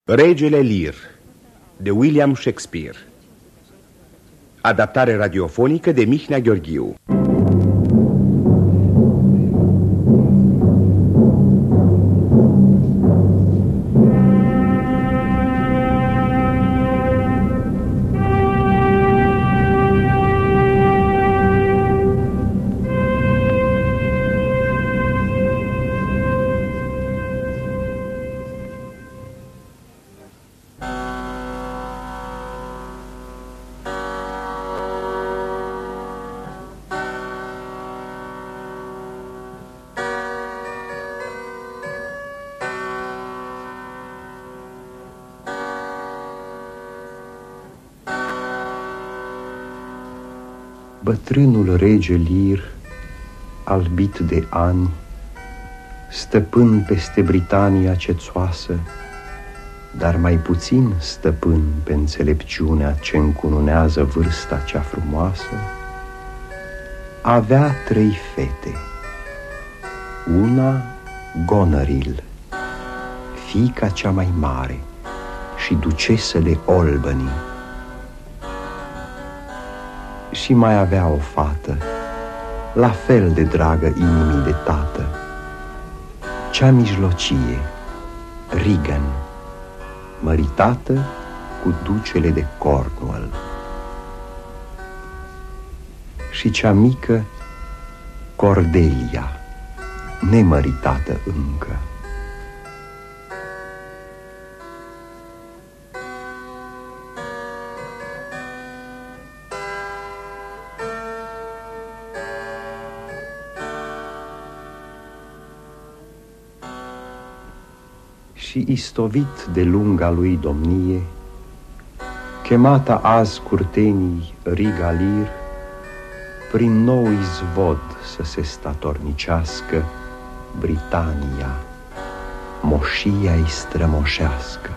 Regele Lear de William Shakespeare. Adaptare radiofonică de Mihnea Gheorghiu. Bătrânul rege Lear, albit de ani, stăpân peste Britania cețoasă, dar mai puțin stăpân pe înțelepciunea ce încununează vârsta cea frumoasă, avea 3 fete. Una, Goneril, fiica cea mai mare și ducesă de Albany, și mai avea o fată, la fel de dragă inimii de tată, cea mijlocie, Regan, măritată cu ducele de Cornwall, și cea mică, Cordelia, nemăritată încă. Și istovit de lunga lui domnie, chemata azi curtenii Riga Lear, prin nou izvod să se statornicească Britania, moșia-i strămoșească.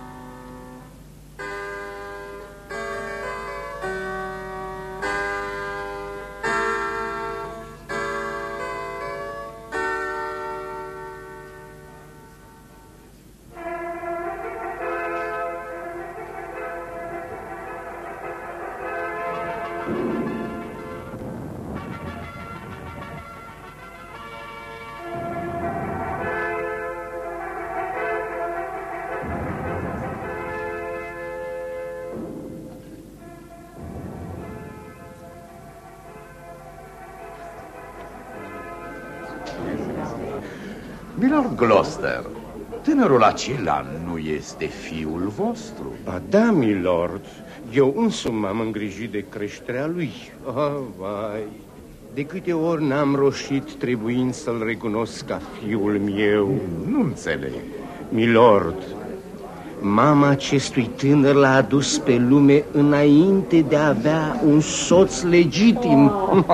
Milord Gloucester, tânărul acela nu este fiul vostru? Ba da, milord, eu însumi m-am îngrijit de creșterea lui. Vai, de câte ori n-am roșit trebuind să-l recunosc ca fiul meu. Nu înțeleg. Milord, mama acestui tânăr l-a adus pe lume înainte de a avea un soț legitim.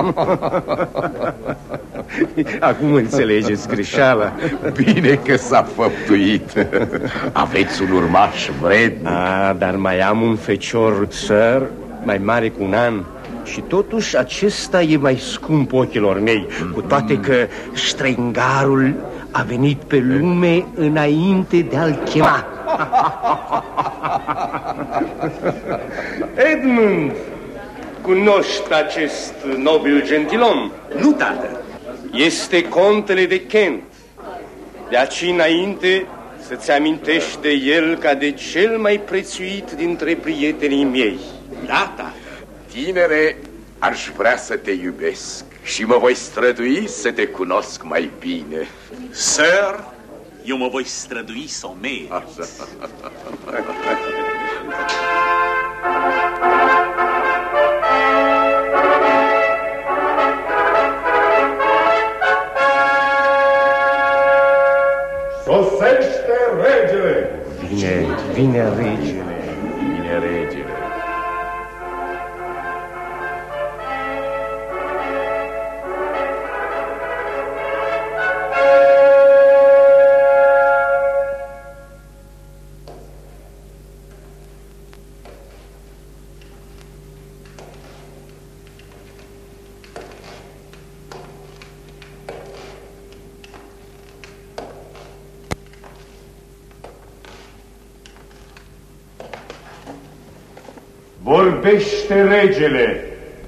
Acum înțelegeți greșeala. Bine că s-a făptuit. Aveți un urmaș vrednic. Dar mai am un fecior, sir, mai mare cu un an. Și totuși acesta e mai scump ochilor mei, cu toate că străingarul a venit pe lume înainte de a-l chema. Edmund, cunoști acest nobil gentilom? Nu, tată. Este contele de Kent. De aici înainte să-ți amintești de el ca de cel mai prețuit dintre prietenii mei. Da, tată. Tinere, aș vrea să te iubesc și mă voi strădui să te cunosc mai bine. Sir, eu mă voi strădui să o meriți. Sosește regele! Vine regele. Vine regele. Vorbește regele.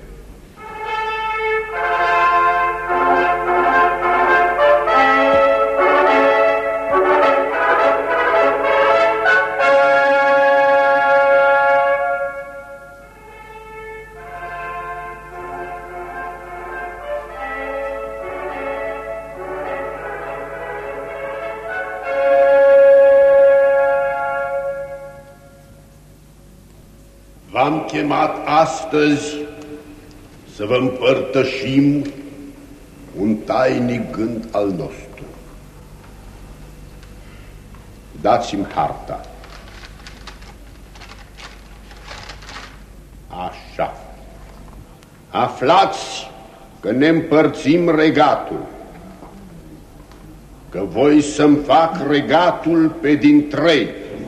V-am chemat astăzi să vă împărtășim un tainic gând al nostru. Dați-mi harta. Așa. Aflați că ne împărțim regatul, că voi să-mi fac regatul pe din 3.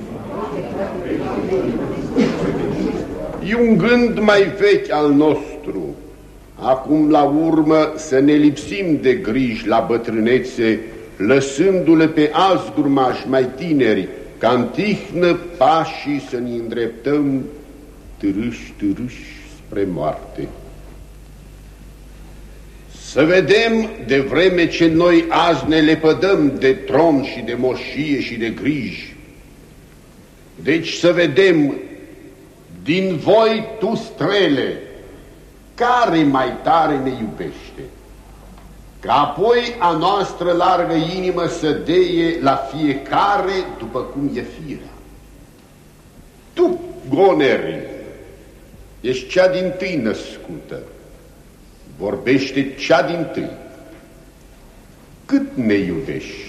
E un gând mai vechi al nostru. Acum, la urmă, să ne lipsim de griji la bătrânețe, lăsându-le pe alți grumnași mai tineri, ca în tihnă pașii să ne îndreptăm târâși spre moarte. Să vedem, de vreme ce noi azi ne lepădăm de tron și de moșie și de griji, deci să vedem din voi, tu, strele, care mai tare ne iubește, ca apoi a noastră largă inimă să deie la fiecare după cum e firea. Tu, Goneril, ești cea din-tâi născută, vorbește cea din-tâi. Cât ne iubești?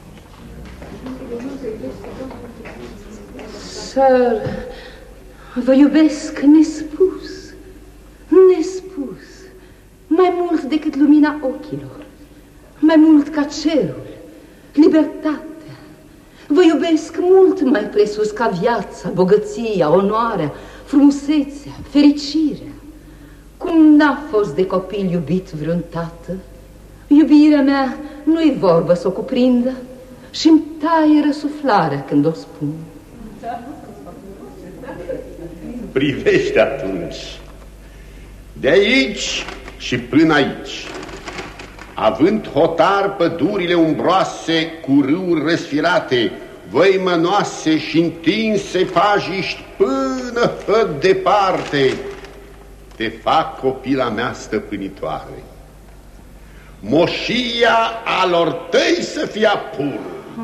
Sir, vă iubesc nespus, nespus, mai mult decât lumina ochilor, mai mult ca cerul, libertatea. Vă iubesc mult mai presus ca viața, bogăția, onoarea, frumusețea, fericirea. Cum n-a fost de copil iubit vreun tată, iubirea mea nu-i vorbă să o cuprindă și-mi taie răsuflarea când o spun. Privește atunci, de aici și până aici, având hotar pădurile umbroase cu râuri răsfirate, văi mănoase și întinse pajiști până departe, te fac copila mea stăpânitoare. Moșia alor tăi să fie pur.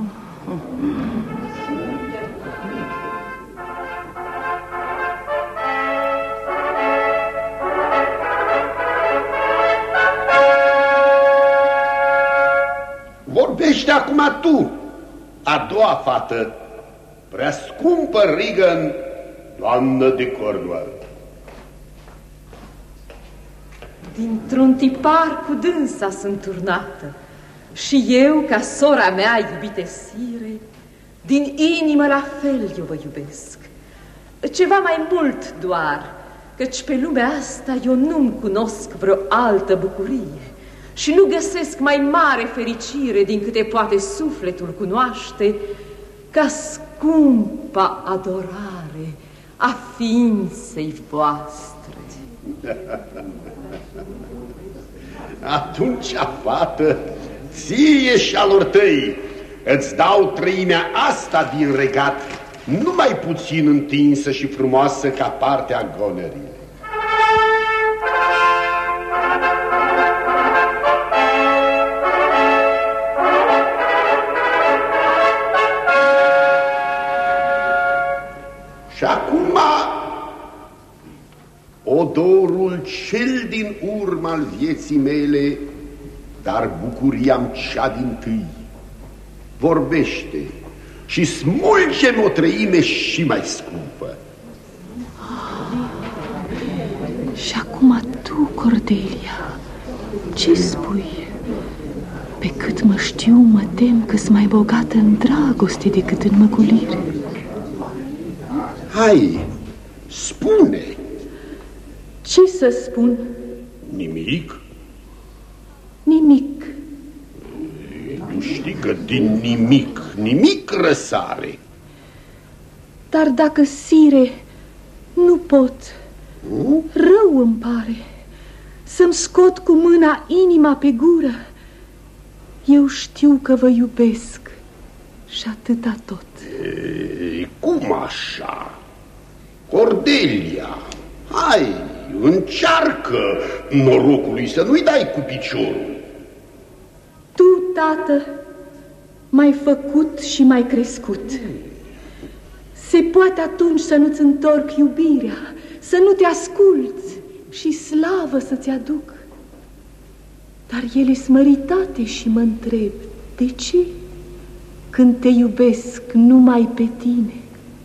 Vorbește acum tu, a doua fată, prea scumpă Regan, doamnă de Cornwall. Dintr-un tipar cu dânsa sunt turnată și eu, ca sora mea, iubite sire, din inimă la fel eu vă iubesc. Ceva mai mult doar, căci pe lumea asta eu nu-mi cunosc vreo altă bucurie și nu găsesc mai mare fericire din câte poate sufletul cunoaște ca scumpa adorare a ființei voastre. Atunci, fată, ție și alor tăi îți dau treimea asta din regat, numai puțin întinsă și frumoasă ca partea Goneril. Și acum, odorul cel din urmă al vieții mele, dar bucuria-mi cea din-tâi, vorbește și smulge-mi o treime și mai scumpă. Și acum tu, Cordelia, ce spui? Pe cât mă știu, mă tem că-s mai bogată în dragoste decât în măgulire. Hai, spune! Ce să spun? Nimic? Nimic. Nu știi că din nimic răsare. Dar dacă, sire, Nu pot. Rău îmi pare să-mi scot cu mâna inima pe gură. Eu știu că vă iubesc și atâta tot. Ei, cum așa? Cordelia, hai, încearcă norocului să nu-i dai cu piciorul. Tu, tată, m-ai făcut și m-ai crescut. Se poate atunci să nu-ți întorc iubirea, să nu te asculți și slavă să-ți aduc. Dar ele sunt măritate și mă întreb, de ce? Când te iubesc numai pe tine.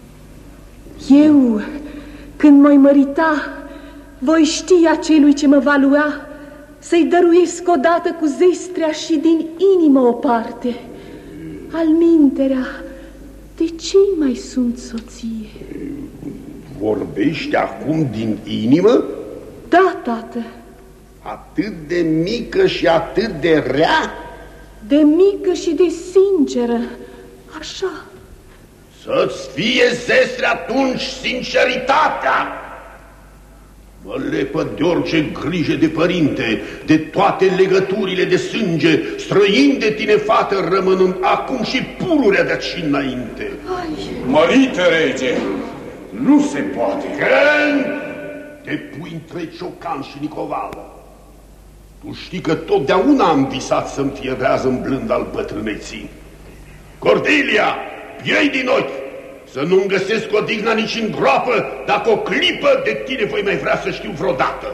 Eu, când m-ai mărita, voi ști acelui ce mă va lua, să-i dăruiesc odată cu zestrea și din inimă o parte. Alminterea, de ce-i mai sunt soție? Vorbești acum din inimă? Da, tată. Atât de mică și atât de rea? De mică și de sinceră, așa. Să-ți fie zestre atunci sinceritatea. Mă lepă de orice grijă de părinte, de toate legăturile de sânge, străin de tine, fată, rămânând acum și pururea de aici înainte. Mărite, rege, nu se poate. Când te pui între Ciocan și Nicovală, tu știi că totdeauna am visat să-mi fie vrează în blând al bătrâneții. Cordelia, piei din ochi, să nu-mi găsesc odihna nici în groapă, dacă o clipă de tine voi mai vrea să știu vreodată.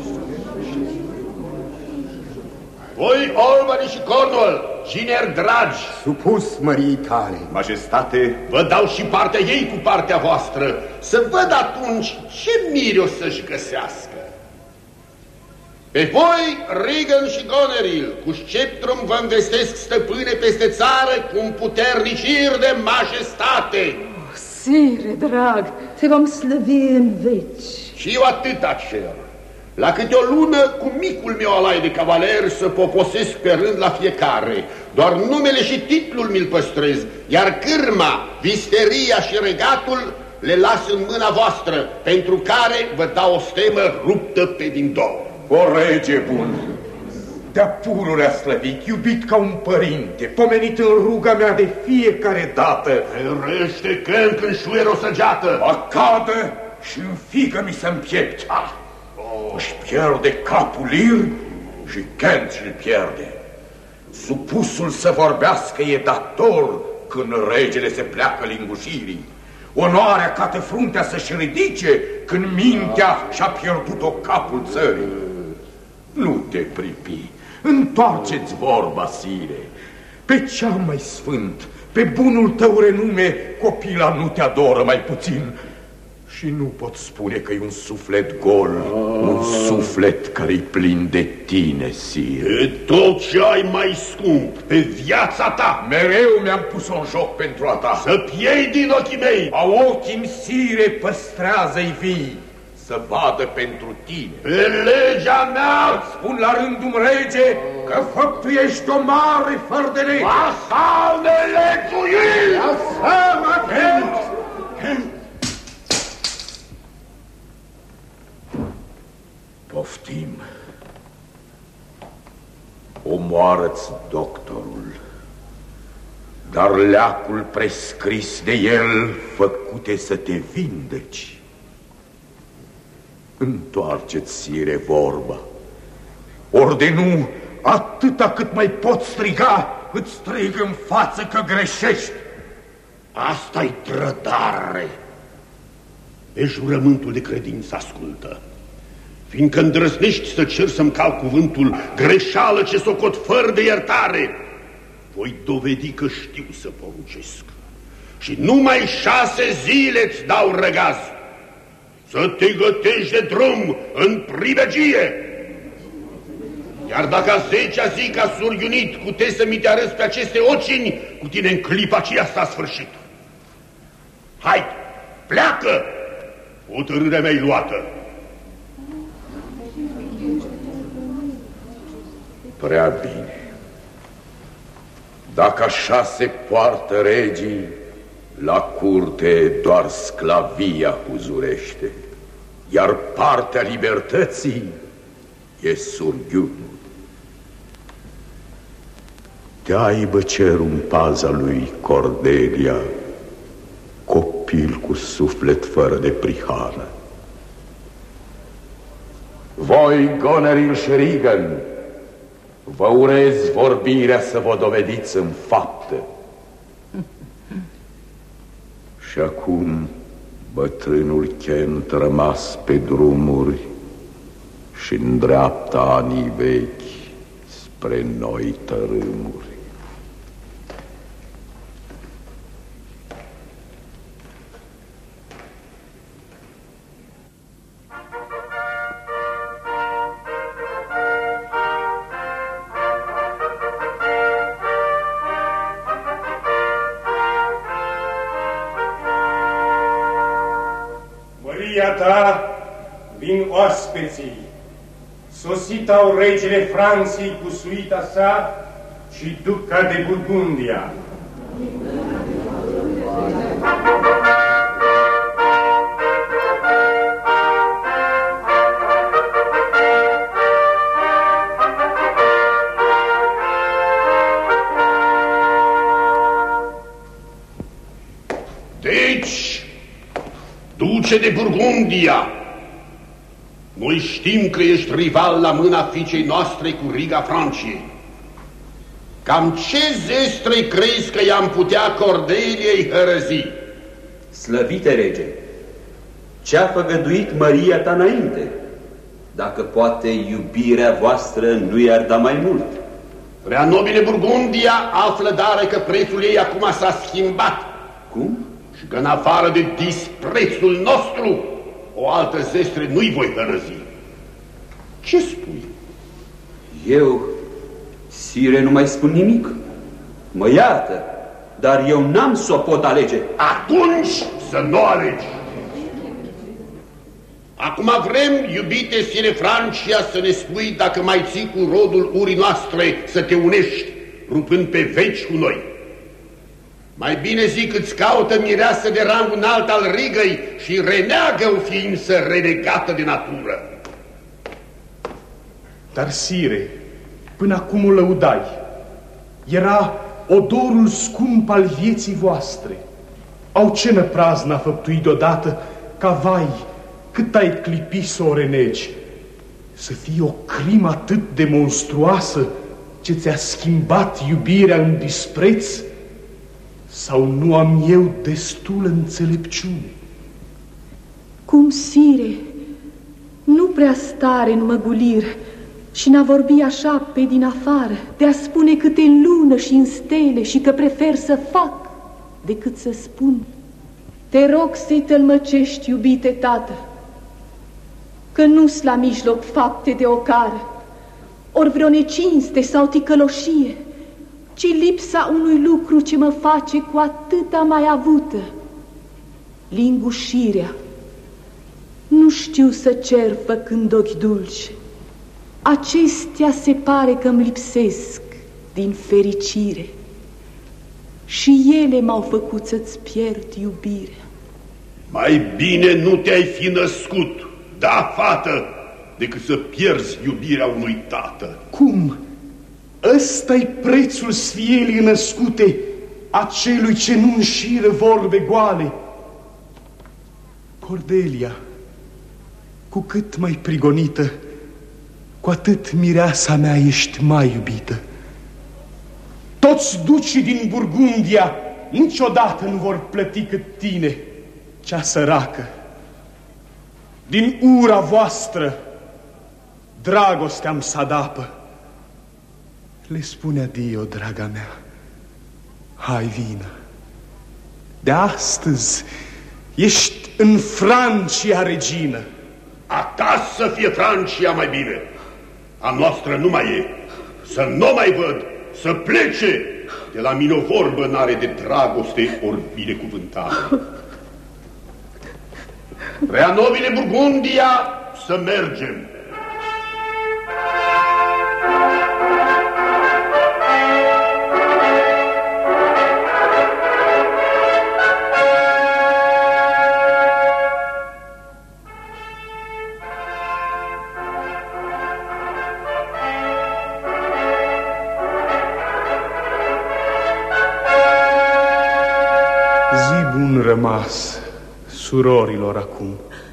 Voi, Albany și Cornwall, gineri dragi, supus măriei tale, majestate, vă dau și partea ei cu partea voastră, să văd atunci ce miri o să-și găsească. Pe voi, Regan și Goneril, cu sceptrum vă învestesc stăpâne peste țară cu un puternicir de majestate. Sire, drag, te vom slăvi în veci. Și eu atâta cer. La câte o lună, cu micul meu alai de cavaler, să poposesc pe rând la fiecare. Doar numele și titlul mi-l păstrez, iar cârma, visteria și regatul le las în mâna voastră, pentru care vă dau o stemă ruptă pe din două. O rege bun, de-a pururea slăvit, iubit ca un părinte, pomenit în ruga mea de fiecare dată. Răște când șuier o săgeată. Acadă și în figă mi se împiepta. Își pierde capul Lir și Kent îl pierde. Supusul să vorbească e dator când regele se pleacă lingușirii. Onoarea cată fruntea să-și ridice când mintea și-a pierdut-o capul țării. Nu te pripi, întoarce-ți vorba, sire. Pe cea mai sfânt, pe bunul tău renume, copila nu te adoră mai puțin. Și nu pot spune că e un suflet gol, un suflet care-i plin de tine, sire. E tot ce ai mai scump, pe viața ta. Mereu mi-am pus-o în joc pentru a ta. Să piei din ochii mei. A ochii-mi, sire, păstrează-i vii, să vadă pentru tine. Pe legea mea îți spun la rândul rege că făptuiești o mare fără de lege. Vasal de lețuit! Lasă-mă, Kent! Poftim. Omoară-ți doctorul, dar leacul prescris de el făcute să te vindeci. Întoarce-ți, sire, vorba, ori de nu, atâta cât mai pot striga, îți strig în față că greșești. Asta-i trădare. Pe jurământul de credință ascultă. Fiindcă îndrăznești să cer să-mi calc cuvântul, greșeală ce socot fără de iertare, voi dovedi că știu să poruncesc. Și numai 6 zile îți dau răgaz să te gătești de drum în pribegie. Iar dacă a 10-a zi ca surghiunit cute să mi te arăți pe aceste ocini, cu tine în clipa aceea s-a sfârșit. Hai, pleacă! Hotărârea mea-i luată. Prea bine. Dacă așa se poartă regii, La curte doar sclavia huzurește, iar partea libertății e surghiun. Te aibă cerul în paza lui, Cordelia, copil cu suflet fără de prihană. Voi, Goneril și Regan, vă urez vorbirea să vă dovediți în faptă. Și acum bătrânul Kent, rămas pe drumuri și îndreaptă anii vechi spre noi tărâmuri. Ta vin oaspeții. Sosit au regele Franței cu suita sa și duca de Burgundia. Deci, duce de Burgundia, noi știm că ești rival la mâna fiicei noastre cu Riga Franciei. Cam ce zestre crezi că i-am putea Cordeliei hărăzi? Slăvite rege, ce-a făgăduit măria ta înainte? Dacă poate iubirea voastră nu i-ar da mai mult. Prea nobile Burgundia află dară că prețul ei acum s-a schimbat. Cum? Și că în afară de disprețul nostru, o altă zestre nu-i voi hărăzi. Ce spui? Eu, sire, nu mai spun nimic. Mă iartă, dar eu n-am să o pot alege. Atunci să nu alegi. Acum vrem, iubite sire Francia, să ne spui dacă mai ții cu rodul urii noastre să te unești, rupând pe veci cu noi. Mai bine zic îți caută mireasă de rang înalt al Rigăi și reneagă o ființă renegată de natură. Dar, sire, până acum o lăudai. Era odorul scump al vieții voastre. Au cenă praznă a făptuit deodată ca vai, cât ai clipi să o renegi. Să fie o crimă atât de monstruoasă ce ți-a schimbat iubirea în dispreț? Sau nu am eu destul înțelepciune? Cum, sire, nu prea stare în măgulir și n-a vorbi așa pe din afară, de a spune câte lună și în stele și că prefer să fac decât să spun. Te rog să-i tălmăcești, iubite tată, că nu-s la mijloc fapte de ocară, ori vreo necinste sau ticăloșie, ci lipsa unui lucru ce mă face cu atâta mai avută, lingușirea. Nu știu să cer făcând ochi dulci, acestea se pare că-mi lipsesc din fericire și ele m-au făcut să-ți pierd iubirea. Mai bine nu te-ai fi născut, da, fată, decât să pierzi iubirea unui tată. Cum? Ăsta-i prețul sfielii născute, acelui ce nu înșiră vorbe goale. Cordelia, cu cât mai prigonită, cu atât mireasa mea ești mai iubită. Toți ducii din Burgundia niciodată nu vor plăti cât tine, cea săracă. Din ura voastră, dragostea-mi s-adapă. Le spune adio, draga mea, hai vină. De astăzi ești în Francia regină. A ta să fie Francia mai bine, a noastră nu mai e. Să nu mai văd, să plece, de la mine o vorbă n-are de dragoste ori binecuvântare. Prea nobile Burgundia, să mergem. Zi bun rămas surorilor acum.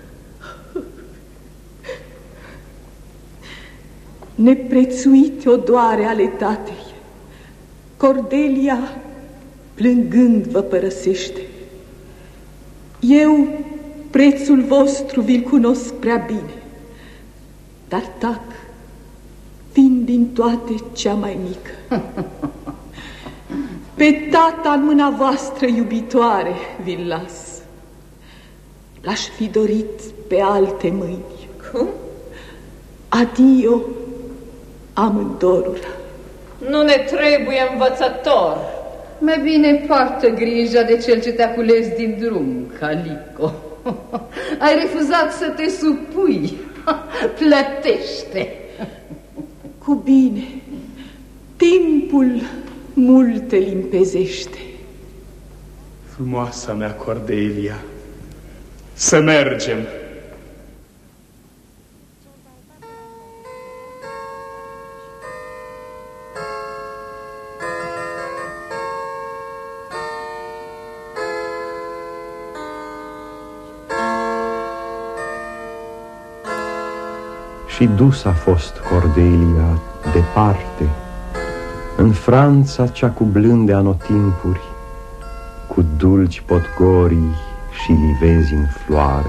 Neprețuite odoare ale tatei, Cordelia plângând vă părăsește. Eu prețul vostru vi-l cunosc prea bine, dar tac, fiind din toate cea mai mică. Pe tata în mâna voastră iubitoare vi-l las. L-aș fi dorit pe alte mâini. Cum? Adio amândorura. Nu ne trebuie învățător. Mai bine poartă grijă de cel ce te-a cules din drum, Calico. Ai refuzat să te supui. Plătește. Cu bine. Timpul multe limpezește. Frumoasa mea Cordelia, să mergem. Și dus a fost Cordelia departe, în Franța cea cu blânde anotimpuri, cu dulci potgorii și livezi în floare.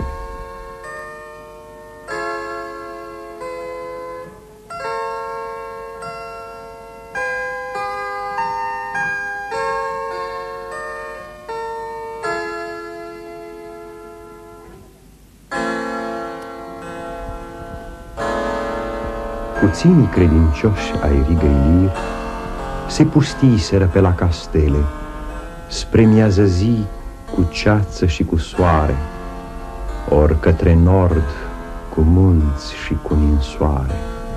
Puținii credincioși ai rigăiri se pustiseră pe la castele, spre miază zi cu ceață și cu soare, ori către nord cu munți și cu ninsoare.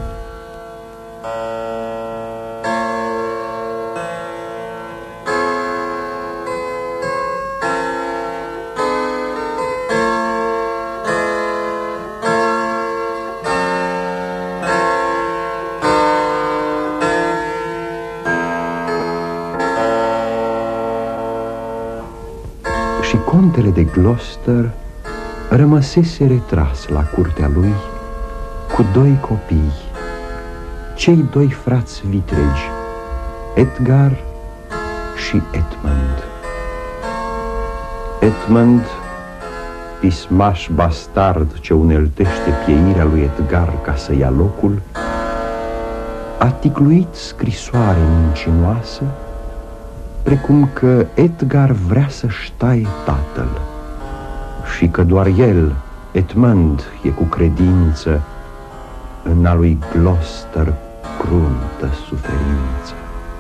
Contele de Gloucester rămăsese retras la curtea lui cu doi copii, cei doi frați vitregi, Edgar și Edmund. Edmund, pismaș bastard ce uneltește pieirea lui Edgar ca să ia locul, a ticluit scrisoare mincinoasă, precum că Edgar vrea să-și taie tatăl și că doar el, Edmund, e cu credință în a lui Gloucester cruntă suferință.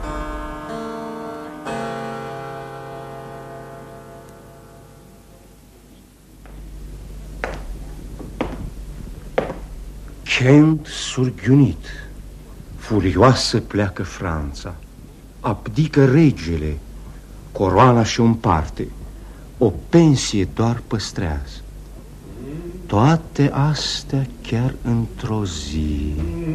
Kent surghiunit, furioasă pleacă Franța. Abdică regele, coroana și-o împarte, o pensie doar păstrează. Toate astea chiar într-o zi.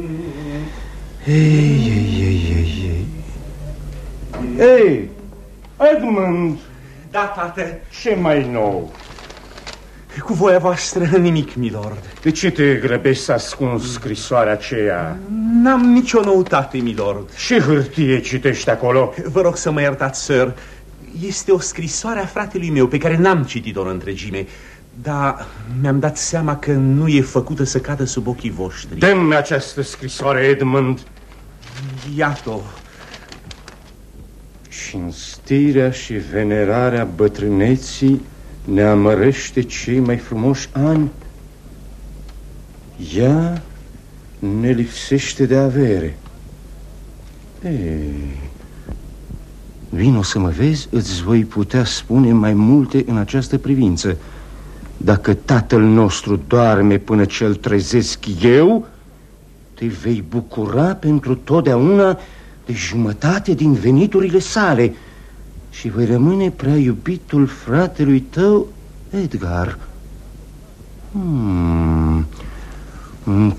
Ei, Edmund! Da, tată. Ce mai nou? Cu voia voastră nimic, milord. De ce te grăbești să ascunzi scrisoarea aceea? N-am nicio noutate, milord. Ce hârtie citești acolo? Vă rog să mă iertați, sir. Este o scrisoare a fratelui meu pe care n-am citit-o în întregime, dar mi-am dat seama că nu e făcută să cadă sub ochii voștri. Dă-mi această scrisoare, Edmund. Iată-o. Cinstirea și venerarea bătrâneții ne amărește cei mai frumoși ani. Ea ne lipsește de avere. Vino să mă vezi, îți voi putea spune mai multe în această privință. Dacă tatăl nostru doarme până ce-l trezesc eu, te vei bucura pentru totdeauna de jumătate din veniturile sale și vei rămâne prea iubitul fratelui tău, Edgar. Un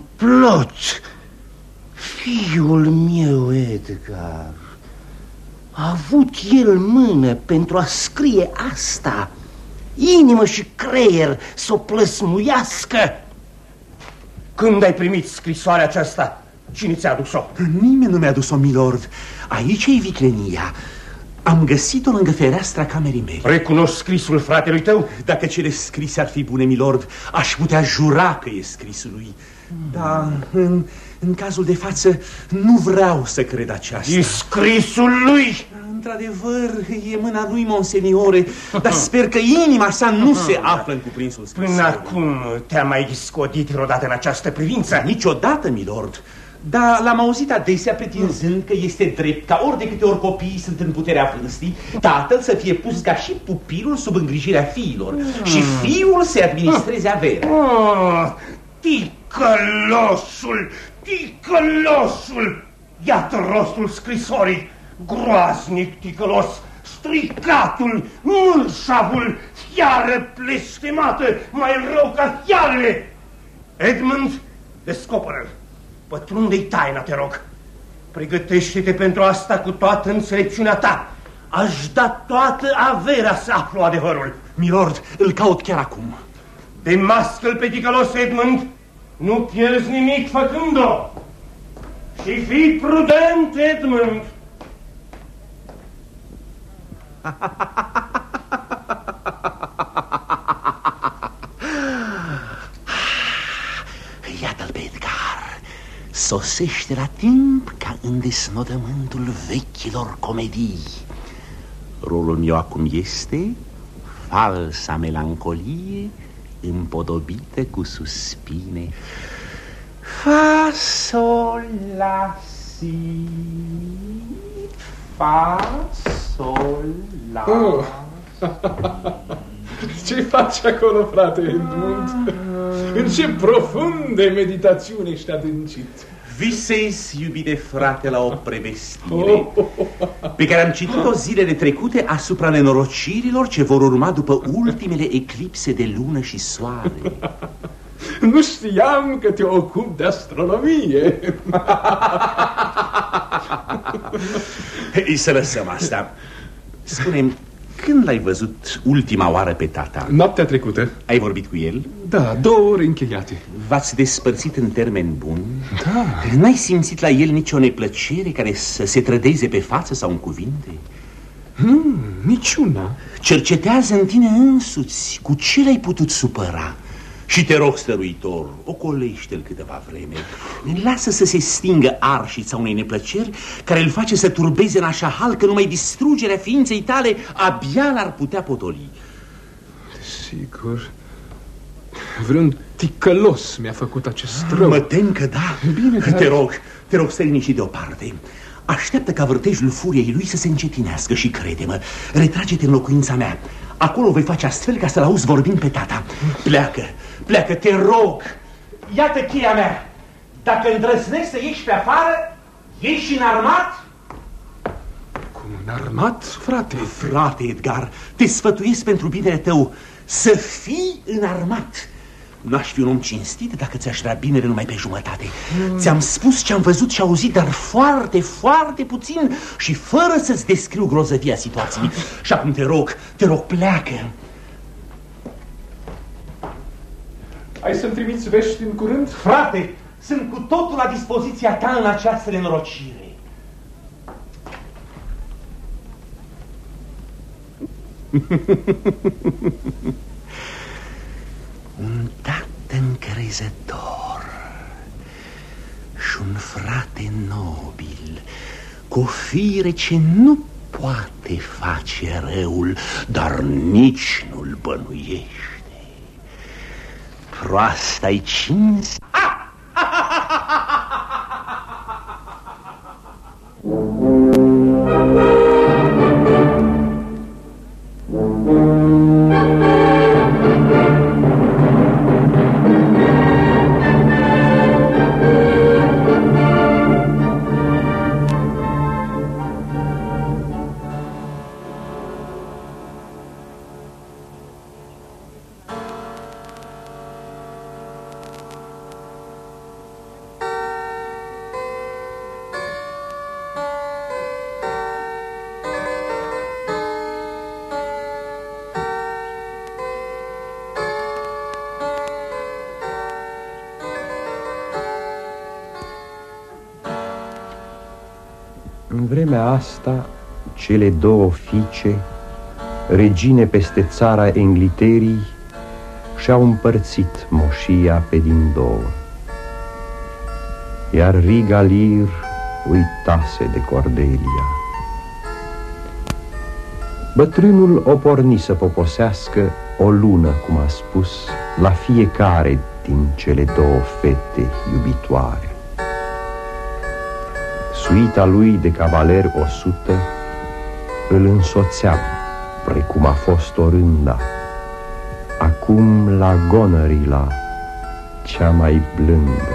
complot. Fiul meu, Edgar. a avut el mână pentru a scrie asta, inimă și creier să o plăsmuiască. Când ai primit scrisoarea aceasta? Cine ți-a adus-o? Nimeni nu mi-a adus-o, milord. Aici e viclenia. Am găsit-o lângă fereastra camerei mele. Recunoști scrisul fratelui tău? Dacă cele scrise ar fi bune, milord, aș putea jura că e scrisul lui. Dar în cazul de față nu vreau să cred aceasta. E scrisul lui? Într-adevăr, e mâna lui, monseniore, dar sper că inima sa nu se află în cuprinsul scrisului. Până acum te-am mai discodit vreodată în această privință? Niciodată, milord. Dar l-am auzit adesea pretinzând că este drept ca ori de câte ori copiii sunt în puterea vârstii, tatăl să fie pus ca și pupilul sub îngrijirea fiilor și fiul să administreze averea. Ticălosul! Iată rostul scrisorii. Groaznic ticălos, stricatul, mârșavul, fiară blestemată, mai rău ca fiarele. Edmund, descoperă-l. Pătrunde-i taina, te rog. Pregătește-te pentru asta cu toată înțelepciunea ta. Aș da toată averea să aflu adevărul. Milord, îl caut chiar acum. Demască-l pe ticălos, Edmund. Nu pierzi nimic făcând-o. Și fii prudent, Edmund. Iată-l pe Edgar. Sosește la timp ca în desnodământul vechilor comedii. Rolul meu acum este falsa melancolie împodobită cu suspine. Fa, sol, la, si, fa, sol, la, Ce faci acolo, frate Edmund? În ce profunde meditațiune ești adâncit. Visez, iubite frate, la o prevestire pe care am citit-o zilele trecute asupra nenorocirilor ce vor urma după ultimele eclipse de lună și soare. Nu știam că te ocupi de astronomie. Să lăsăm asta. Spune-mi, când l-ai văzut ultima oară pe tata? Noaptea trecută. Ai vorbit cu el? Da, 2 ore încheiate. V-ați despărțit în termeni buni? Da. N-ai simțit la el nicio neplăcere care să se trădeze pe față sau în cuvinte? Nu, niciuna. Cercetează în tine însuți cu ce l-ai putut supăra. Și te rog, stăruitor, ocolește-l câteva vreme. Lasă să se stingă arșița unei neplăceri care îl face să turbeze în așa hal că numai distrugerea ființei tale abia l-ar putea potoli. Sigur. Vreun ticălos mi-a făcut acest rău. Mă tem că da. Bine, dar... Te rog, stai liniștit deoparte. Așteaptă ca vârtejul furiei lui să se încetinească și crede-mă, retrage-te în locuința mea. Acolo voi face astfel ca să-l auzi vorbind pe tata. Pleacă, te rog. Iată cheia mea. Dacă îndrăznești să ieși pe afară, ieși înarmat. Cum înarmat, frate? Frate Edgar, te sfătuiesc pentru binele tău să fii înarmat. N-aș fi un om cinstit dacă ți-aș da binele numai pe jumătate. Ți-am spus ce am văzut și auzit, dar foarte, foarte puțin și fără să-ți descriu grozăvia situației. Și acum te rog, pleacă. Ai să-mi trimiți vești în curând? Frate, sunt cu totul la dispoziția ta în această nenorocire. Un tată încrezător și un frate nobil, cu o fire ce nu poate face răul, dar nici nu-l bănuiește. Proasta-i cinste. În vremea asta, cele două fiice, regine peste țara Engliterii, și-au împărțit moșia pe din două. Iar Riga Lir uitase de Cordelia. Bătrânul o porni să poposească o lună, cum a spus, la fiecare din cele două fete iubitoare. Suita lui de cavaleri 100 îl însoțea, precum a fost orânda, acum la Gonerila, cea mai blândă.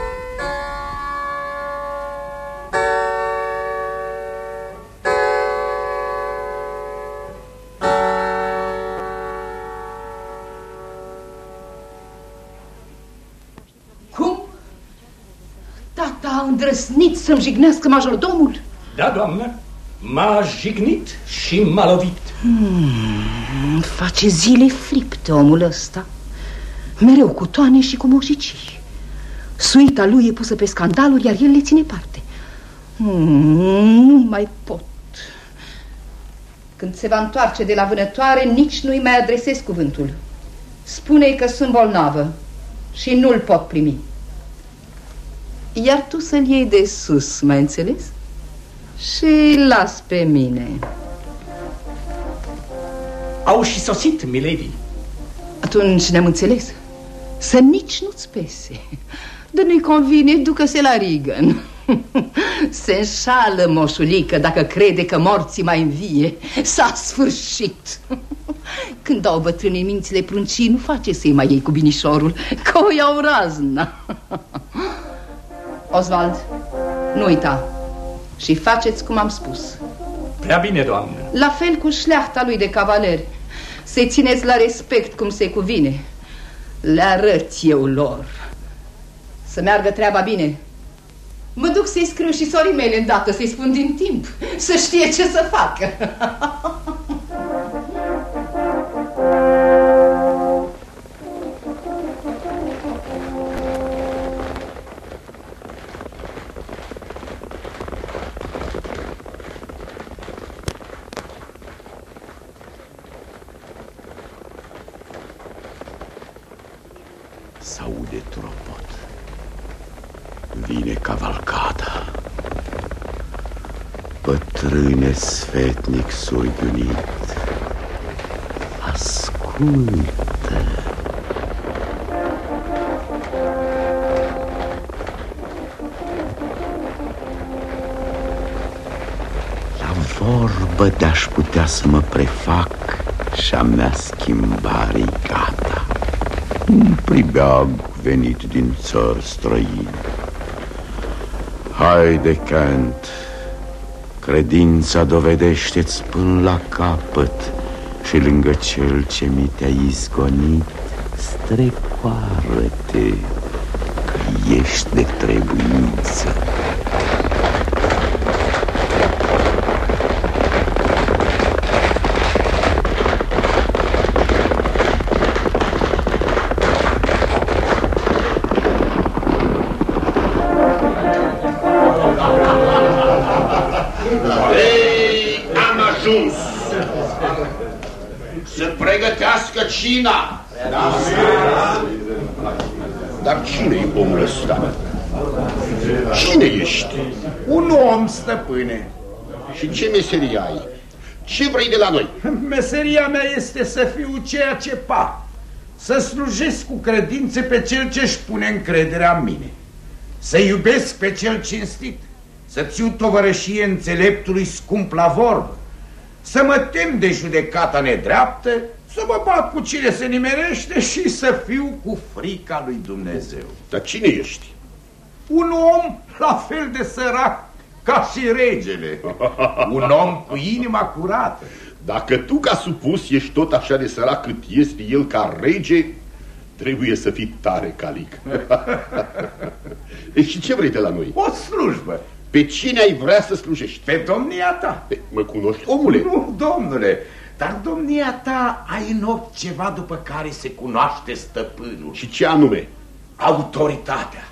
Îndrăsnit să-mi jignească majordomul? Da, doamnă, m-a jignit și m-a lovit. Face zile flipte omul ăsta, mereu cu toane și cu moșicii. Suita lui e pusă pe scandaluri, iar el le ține parte. Nu mai pot. Când se va întoarce de la vânătoare, nici nu-i mai adresez cuvântul. Spune-i că sunt bolnavă și nu-l pot primi. Iar tu să-l iei de sus, m-ai înțeles? Și las pe mine. Au și sosit, milady. Atunci ne-am înțeles. Să nici nu-ți pese. Dar nu-i convine, ducă-se la Regan. Se înșală moșulică dacă crede că morții mai învie. S-a sfârșit. Când dau bătrânii mințile pruncii, nu face să-i mai iei cu binișorul, că o iau razna. Oswald, nu uita și faceți cum am spus. Prea bine, doamnă. La fel cu șleachta lui de cavaleri. Să-i țineți la respect cum se cuvine. Le arăt eu lor. Să meargă treaba bine. Mă duc să-i scriu și sorii mele îndată, să-i spun din timp, să știe ce să facă. S-aude tropot. Vine cavalcada. Bătrâne sfetnic surghiunit, ascultă. La vorbă de-aș putea să mă prefac și-a mea schimbare-i gata. Un pribeag venit din țări străine. Haide, Kent, credința dovedește-ți până la capăt și lângă cel ce mi te-a izgonit, strecoară-te că ești de trebuință. Cina. Da. Dar cine-i omul ăsta? Cine ești? Un om, stăpâne. Și ce meserie ai? Ce vrei de la noi? Meseria mea este să fiu ceea ce par. Să slujesc cu credință pe cel ce-și pune încrederea în mine. Să iubesc pe cel cinstit. Să țiu tovărășie înțeleptului scump la vorbă. Să mă tem de judecata nedreaptă, să mă bat cu cine se nimerește și să fiu cu frica lui Dumnezeu. Dar cine ești? Un om la fel de sărac ca și regele. Un om cu inima curată. Dacă tu ca supus ești tot așa de sărac cât este el ca rege, trebuie să fii tare calic. Și ce vrei de la noi? O slujbă. Pe cine ai vrea să slujești? Pe domnia ta. Mă cunoști, omule? Nu, domnule. Dar domnia ta ai în ochi ceva după care se cunoaște stăpânul. Și ce anume? autoritatea.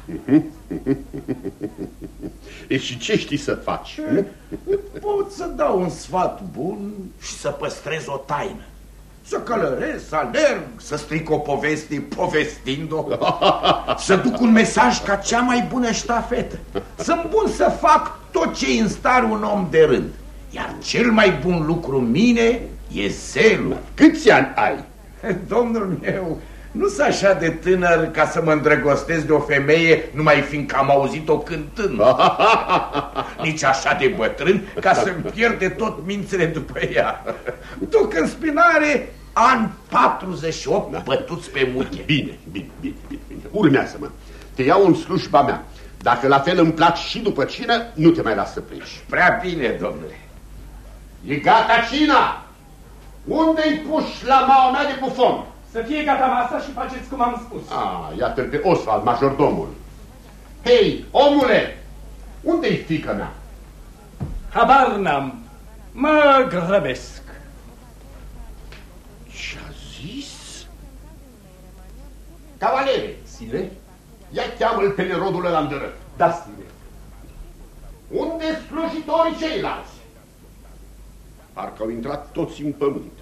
E și ce știi să faci? Pot să dau un sfat bun și să păstrez o taină. Să călăresc, să alerg, să stric o poveste povestind-o, să duc un mesaj ca cea mai bună ștafetă. Sunt bun să fac tot ce în stare un om de rând. Iar cel mai bun lucru în mine e zelul. Câți ani ai? Domnul meu, nu sunt așa de tânăr ca să mă îndrăgostesc de o femeie numai fiindcă am auzit-o cântând. Nici așa de bătrân ca să-mi pierde tot mințile după ea. Duc în spinare an 48 bătuți pe muche. Bine. Urmează-mă. Te iau în slujba mea. Dacă la fel îmi placi și după cină, nu te mai las să pleci. Prea bine, domnule. E gata cina? Unde-i puși la maua mea de bufon? Să fie gata masa și faceți cum am spus. Iată-l pe Oswald, majordomul. Hei, omule, unde-i fiica mea? Habar n-am. Mă grăbesc. Ce-a zis? Cavalere, Sire? ia cheamă-l pe nerodul ăla îndărăt. Da, sire. Unde-s slujitorii ceilalți? Parcă au intrat toți în pământ.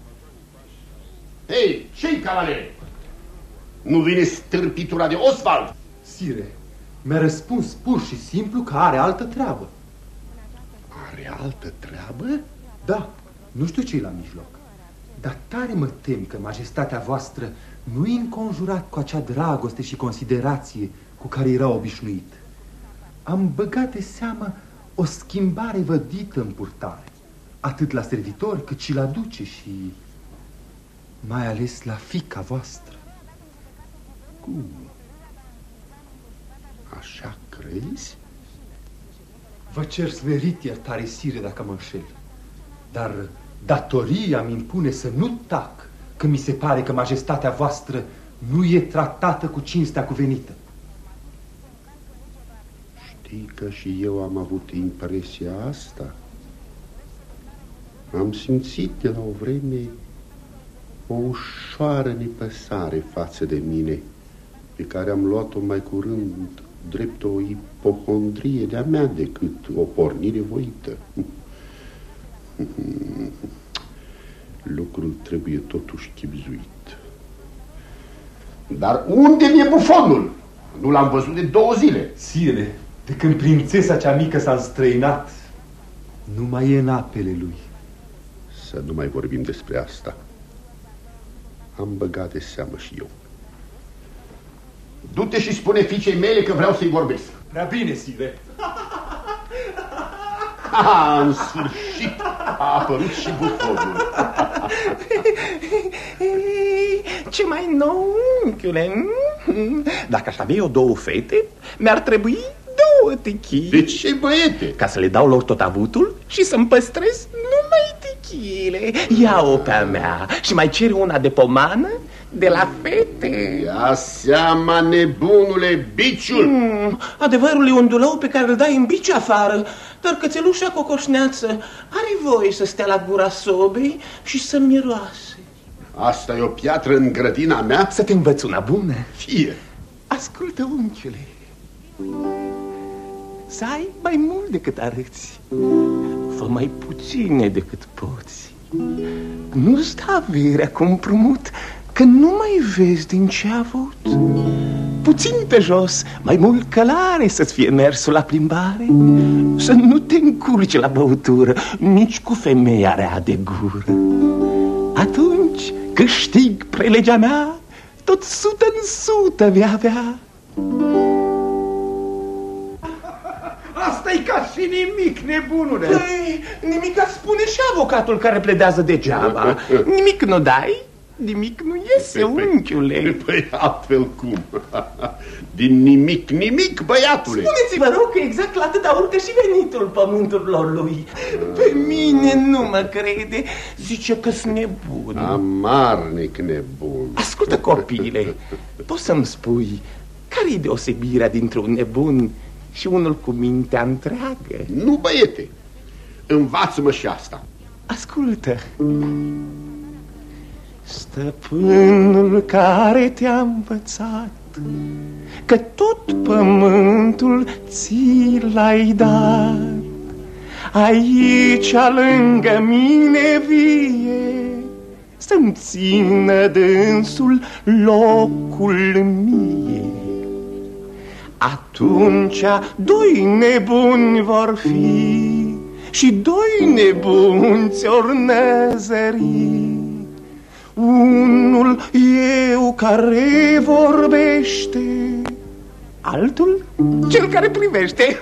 Hei, ce-i, cavalere? Nu vine stârpitura de Oswald? Sire, mi-a răspuns pur și simplu că are altă treabă. Are altă treabă? Da, nu știu ce-i la mijloc. Dar tare mă tem că majestatea voastră nu-i înconjurat cu acea dragoste și considerație cu care era obișnuit. Am băgat de seamă o schimbare vădită în purtare, atât la servitori cât și la duce și mai ales la fiica voastră. Cum? Așa crezi? Vă cer smerit iertare, sire, dacă mă înșel. Dar datoria mi impune să nu tac când mi se pare că majestatea voastră nu e tratată cu cinstea cuvenită. Știi că și eu am avut impresia asta? Am simțit de la o vreme o ușoară nepăsare față de mine, pe care am luat-o mai curând drept o ipohondrie de-a mea decât o pornire voită. Lucrul trebuie totuși chibzuit. Dar unde mi-e bufonul? Nu l-am văzut de 2 zile. Sire, de când prințesa cea mică s-a înstrăinat, nu mai e în apele lui. Să nu mai vorbim despre asta. Am băgat de seamă și eu. Du-te și spune fiicei mele că vreau să-i vorbesc. Prea bine, sire. În sfârșit a apărut și bufonul. Ce mai nou, unchiule? Dacă aș avea eu 2 fete, mi-ar trebui 2 techii. De ce, băiete? Ca să le dau lor tot avutul și să-mi păstrez numai techiile. Ia-o pe-a mea și mai cere una de pomană de la fete. Ia seama, nebunule, biciul. Adevărul e un dulău pe care îl dai în bici afară, dar cățelușa cocoșneață are voie să stea la gura sobei și să miroase. Asta e o piatră în grădina mea? Să te învăț una bună. Fie. Ascultă, unchiule, să ai mai mult decât arăți, fă mai puține decât poți. Nu-ți da averea cu împrumut, că nu mai vezi din ce a avut. Puțin pe jos, mai mult călare să-ți fie mersul la plimbare. Să nu te încurci la băutură, nici cu femeia rea de gură. Atunci câștig prelegea mea, tot 100 în 100 vei avea. Asta-i ca și nimic, nebunule. Păi, nimic spune și avocatul care pledează degeaba. Nimic nu dai, nimic nu iese, unchiule. Păi altfel cum? Din nimic, nimic, băiatule. Spuneți-vă rog că exact la atâta urcă și venitul pământurilor lui. Pe mine nu mă crede, zice că-s nebun. Amarnic nebun. Ascultă, copile, poți să-mi spui care-i deosebirea dintre un nebun și unul cu mintea întreagă? Nu, băiete, învață-mă și asta. Ascultă. Stăpânul care te-a învățat că tot pământul ți l-ai dat. Aici, lângă mine vie, să-mi țină dânsul locul mie. Atunci doi nebuni vor fi și doi nebuni ți-or năzări. Unul eu care vorbește, altul cel care privește.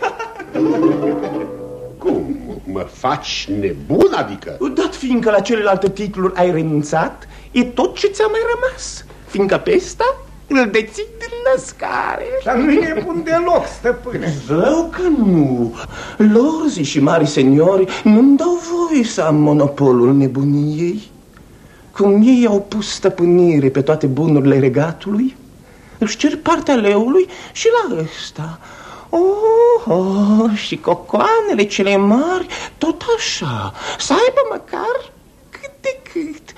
Cum? Mă faci nebun, adică? Dat fiindcă la celelalte titluri ai renunțat, e tot ce ți-a mai rămas, fiindcă pe ăsta îl deții din născare. Dar nu e nebun deloc, stăpâne. Zău că nu. Lorzii și mari seniori nu-mi dau voie să am monopolul nebuniei. Cum ei au pus stăpânire pe toate bunurile regatului, își cer partea leului și la ăsta. Și cocoanele cele mari tot așa, să aibă măcar cât de cât.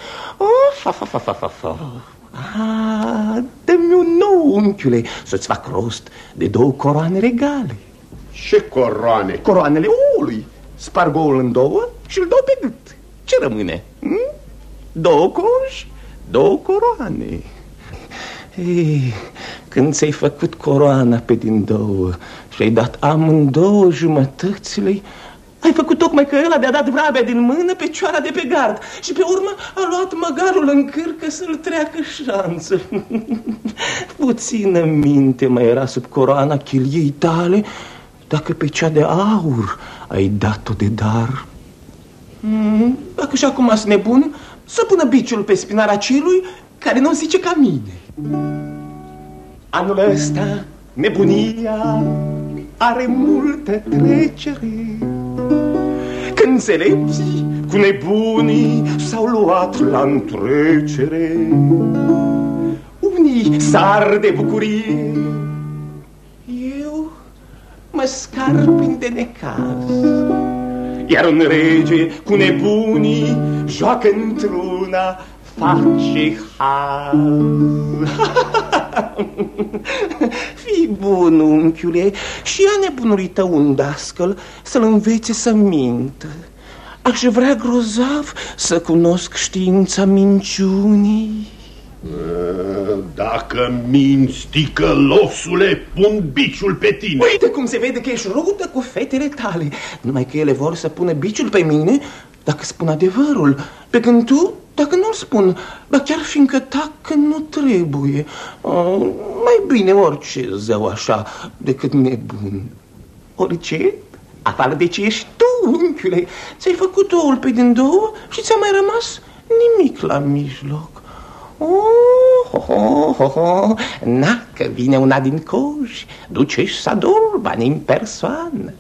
Dă-mi un nou, unchiule, să-ți fac rost de 2 coroane regale. Ce coroane? Coroanele oului. Sparg oul în 2 și îl dau pe gât. Ce rămâne? 2 coși, 2 coroane. Ei, când ți-ai făcut coroana pe din 2 și ai dat amândouă jumătățile, ai făcut tocmai că ăla de-a dat vrabia din mână pe cioara de pe gard și pe urmă a luat măgarul în cârcă să-l treacă șanță. Puțină minte mai era sub coroana chiliei tale dacă pe cea de aur ai dat-o de dar. Dacă și acum sunt nebun, să pună biciul pe spinarea celui care nu zice ca mine. Anul ăsta nebunia are multă trecere, că înțelepții cu nebunii s-au luat la întrecere. Unii sar de bucurie, eu mă scarpin de necaz, iar un rege cu nebunii joacă într-una, face haz. Fii bun, unchiule, și ia nebunului tău un dascăl să-l învețe să mintă. Aș vrea grozav să cunosc știința minciunii. Dacă minți, ticălosule, pun biciul pe tine. Uite cum se vede că ești rudă cu fetele tale. Numai că ele vor să pună biciul pe mine dacă spun adevărul, pe când tu dacă nu-l spun, dar chiar fiindcă tacă nu trebuie. Mai bine orice zău așa decât nebun. Orice, afară de ce ești tu, unchiule. Ți-ai făcut oul pe din 2 și ți-a mai rămas nimic la mijloc. Na, că vine una din coși, duce-și să ador bani în persoană.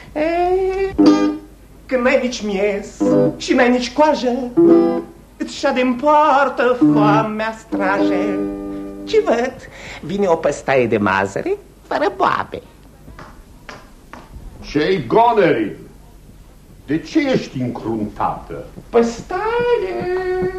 Când n-ai nici miez și n-ai nici coajă, îți șade-n poartă foamea straje. Ce văd? Vine o păstaie de mazăre fără boabe. Ce-i goneri? De ce ești încruntată? Păstaie!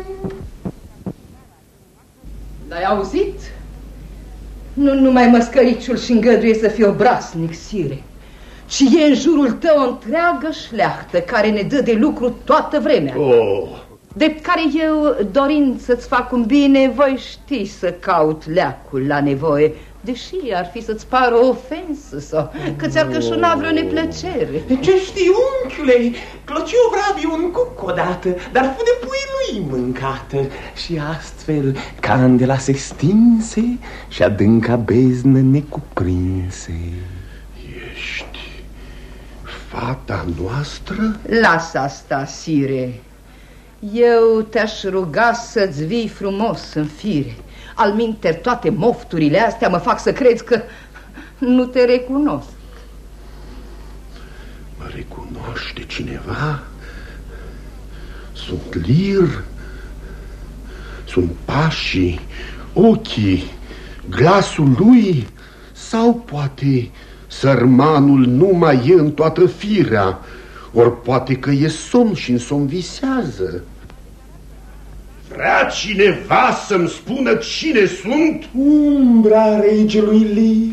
L-ai auzit? Nu numai măscăriciul și îngăduie să fie obraznic, sire, ci e în jurul tău o întreagă șleachtă care ne dă de lucru toată vremea. De care eu, dorind să-ți fac un bine, voi ști să caut leacul la nevoie, deși ar fi să-ți pară o ofensă sau că ți-ar cășuna vreo neplăcere. Ce știi, unchiule? Clociu Vrabiu un cuc odată, dar fu de puii lui mâncată. Și astfel candela se stinse și adânca beznă necuprinse. Ești fata noastră? Lasă asta, sire. Eu te-aș ruga să-ți vii frumos în fire. Alminter, toate mofturile astea mă fac să crezi că nu te recunosc. Mă recunoaște cineva? Sunt lir, sunt pașii, ochii, glasul lui, sau poate sărmanul nu mai e în toată firea, ori poate că e somn și în somn visează. Vrea cineva să-mi spună cine sunt? Umbra regelui Lir.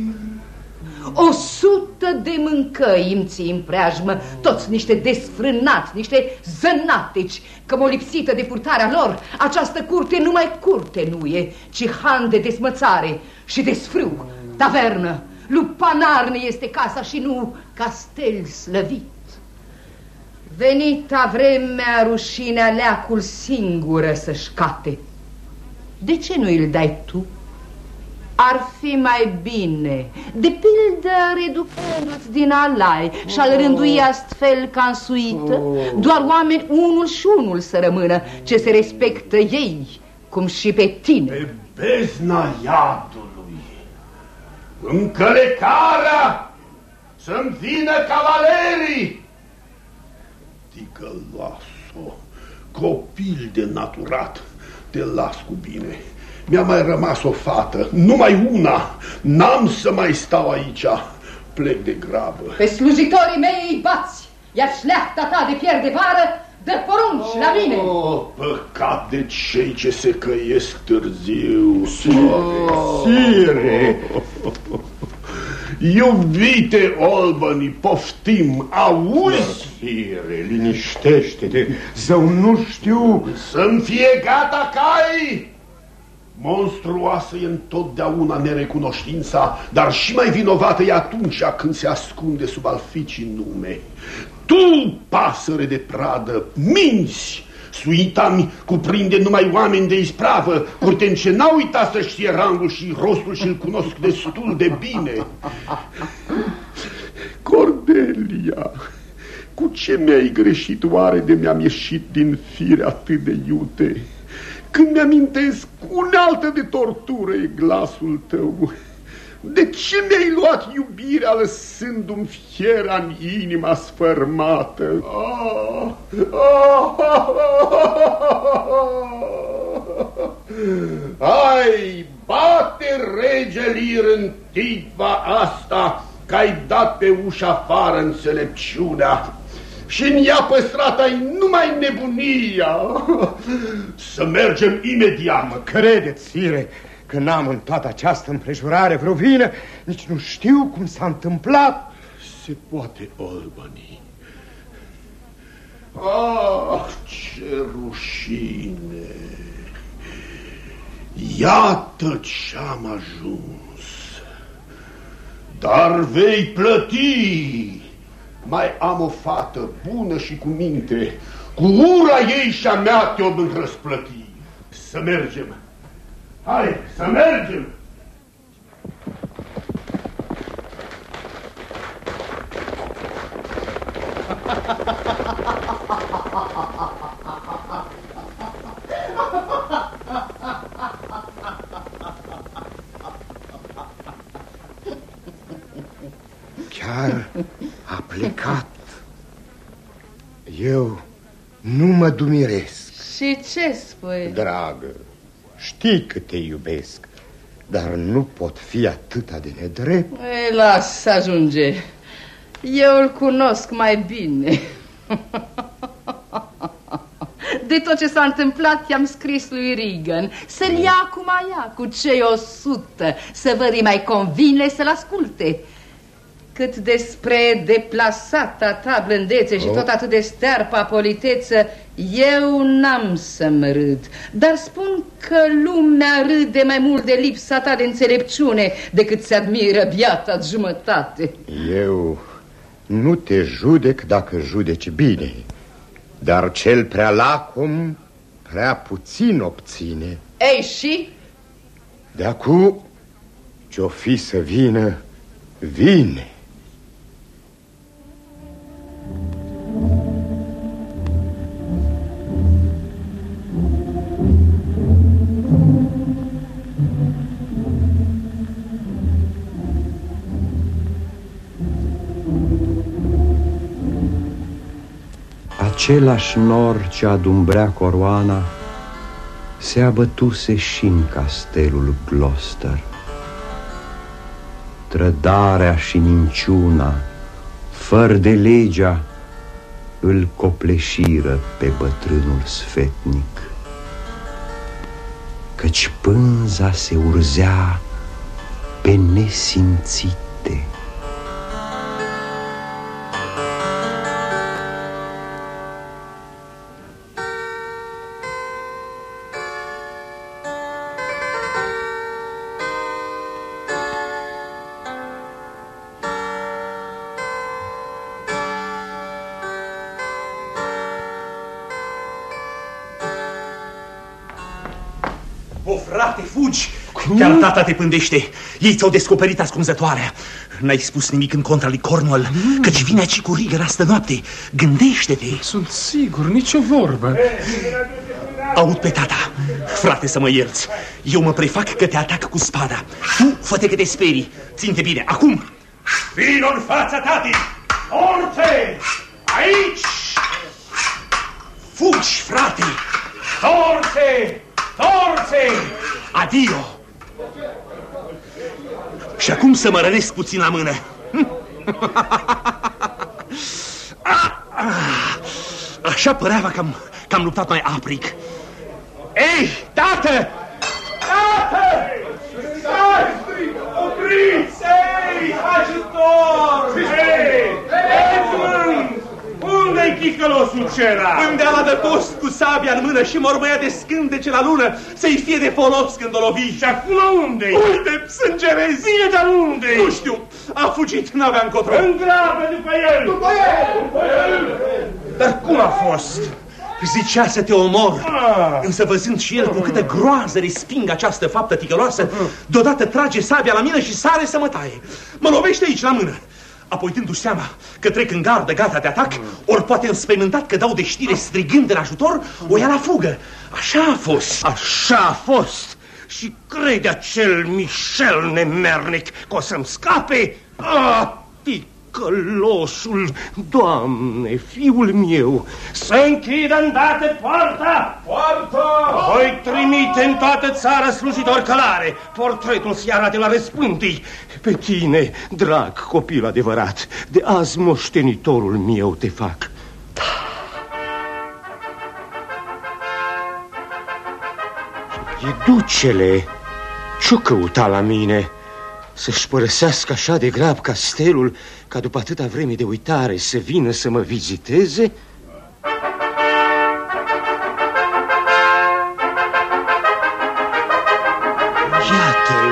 100 de mâncăi îmi ții în preajmă, toți niște desfrânați, niște zănatici, că m-o lipsită de purtarea lor. Această curte numai curte nu e, ci han de desmățare și de sfrâu, tavernă. Lupanarne este casa și nu castel slăvit. Venita vremea rușinea leacul singură să-și cate. De ce nu îl dai tu? Ar fi mai bine, de pildă reducându-ți din alai și-al rândui astfel ca însuită, doar oameni unul și unul să rămână, ce se respectă ei, cum și pe tine. Pe bezna iadului, încălecarea, să-mi vină cavalerii. Ticălaso, copil de naturat, te las cu bine. Mi-a mai rămas o fată, numai una. N-am să mai stau aici. Plec de grabă. Pe slujitorii mei îi bați, iar șleachta ta de fier de vară dă porunci la mine. Păcat de cei ce se căiesc târziu. Sire! Iubite Albany, poftim, auzi? Sire, liniștește-te, zău nu știu. Să-mi fie gata cai! Monstruoasă e întotdeauna nerecunoștința, dar și mai vinovată e atunci când se ascunde sub al ficii nume. Tu, pasăre de pradă, minți! Suita-mi cuprinde numai oameni de ispravă, curten ce n-au uitat să știe rangul și rostul și-l cunosc destul de bine. Cordelia, cu ce mi-ai greșit oare de mi-am ieșit din fire atât de iute? Când mi-amintesc, unealtă de tortură e glasul tău. De ce mi-ai luat iubirea lăsându-mi fiera în inima sfărmată? Ai, bate rege Lir în titva asta, că ai dat pe ușa afară înțelepciunea și în ea păstrat ai numai nebunia. Să mergem imediat. Mă credeți, sire, că n-am în toată această împrejurare vreo vină, nici nu știu cum s-a întâmplat. Se poate, Albany. Ah, ce rușine! Iată ce-am ajuns. Dar vei plăti. Mai am o fată bună și cu minte. Cu ura ei și-a mea te-o răsplăti. Să mergem. Hai, să mergem! Chiar a plecat. Eu nu mă dumiresc. Și ce spui? Dragă, știi că te iubesc, dar nu pot fi atâta de nedrept. Ei, lasă, ajunge. Eu îl cunosc mai bine. De tot ce s-a întâmplat i-am scris lui Regan să-l ia cum aia, cu cei 100, să văd mai convine să-l asculte. Cât despre deplasata ta blândețe și tot atât de stearpa politeță, eu n-am să-mi râd, dar spun că lumea râde mai mult de lipsa ta de înțelepciune decât se admiră biata jumătate. Eu nu te judec dacă judeci bine, dar cel prea lacom prea puțin obține. Ei, și? De acu ce-o fi să vină, vine. Același nor ce adumbrea coroana se abătuse și în castelul Gloucester. Trădarea și minciuna, fără de legea, îl copleșiră pe bătrânul sfetnic. căci pânza se urzea pe nesimțite. O, frate, fugi! Chiar tata te pândește. Ei ți-au descoperit ascunzătoarea. N-ai spus nimic în contra lui Cornwall, căci vine aici cu Rigger astă noapte. Gândește-te. Sunt sigur, nicio vorbă. Aud pe tata. Frate, să mă ierți. Eu mă prefac că te atac cu spada. Tu fă-te că te sperii. Ține-te bine. Acum! Vino în fața tatii! Torțe! Aici! Fugi, frate! Torțe! Torțe! Adio! Și acum să mă rănesc puțin la mână. Așa părea că am luptat mai aprig. Ei, tată! Tată! Stai! Opriți! Ei, ajutor! Ei! Edmund! Unde-i chicălosul cera? Îndeala de post cu sabia în mână și mormăia de scântece la lună să-i fie de folos când o lovi. Și acum unde-i? Uite, sângerezi! Bine, dar unde-i? Nu știu, a fugit, n-avea încotro. Îngrabă după el! După el! După el! Dar cum a fost? Zicea să te omor, însă văzând și el cu câtă groază resping această faptă ticăloasă, deodată trage sabia la mine și sare să mă taie. Mă lovește aici la mână. Apoi, dându-și seama că trec în gardă gata de atac, ori poate înspăimântat că dau de știre strigând în ajutor, o ia la fugă. Așa a fost. Așa a fost. Și crede acel Michel nemernic că o să-mi scape? Ticălosul, Doamne, fiul meu! Să închidă îndată poarta! Poarta! Voi trimite în toată țara slujitori călare. Portretul să-i arate la răspântii. Pe tine, drag copil adevărat, de azi moștenitorul meu te fac. E ducele, ce-o căuta la mine? Să-și părăsească așa de grab castelul, ca după atâta vreme de uitare să vină să mă viziteze? Iată-l!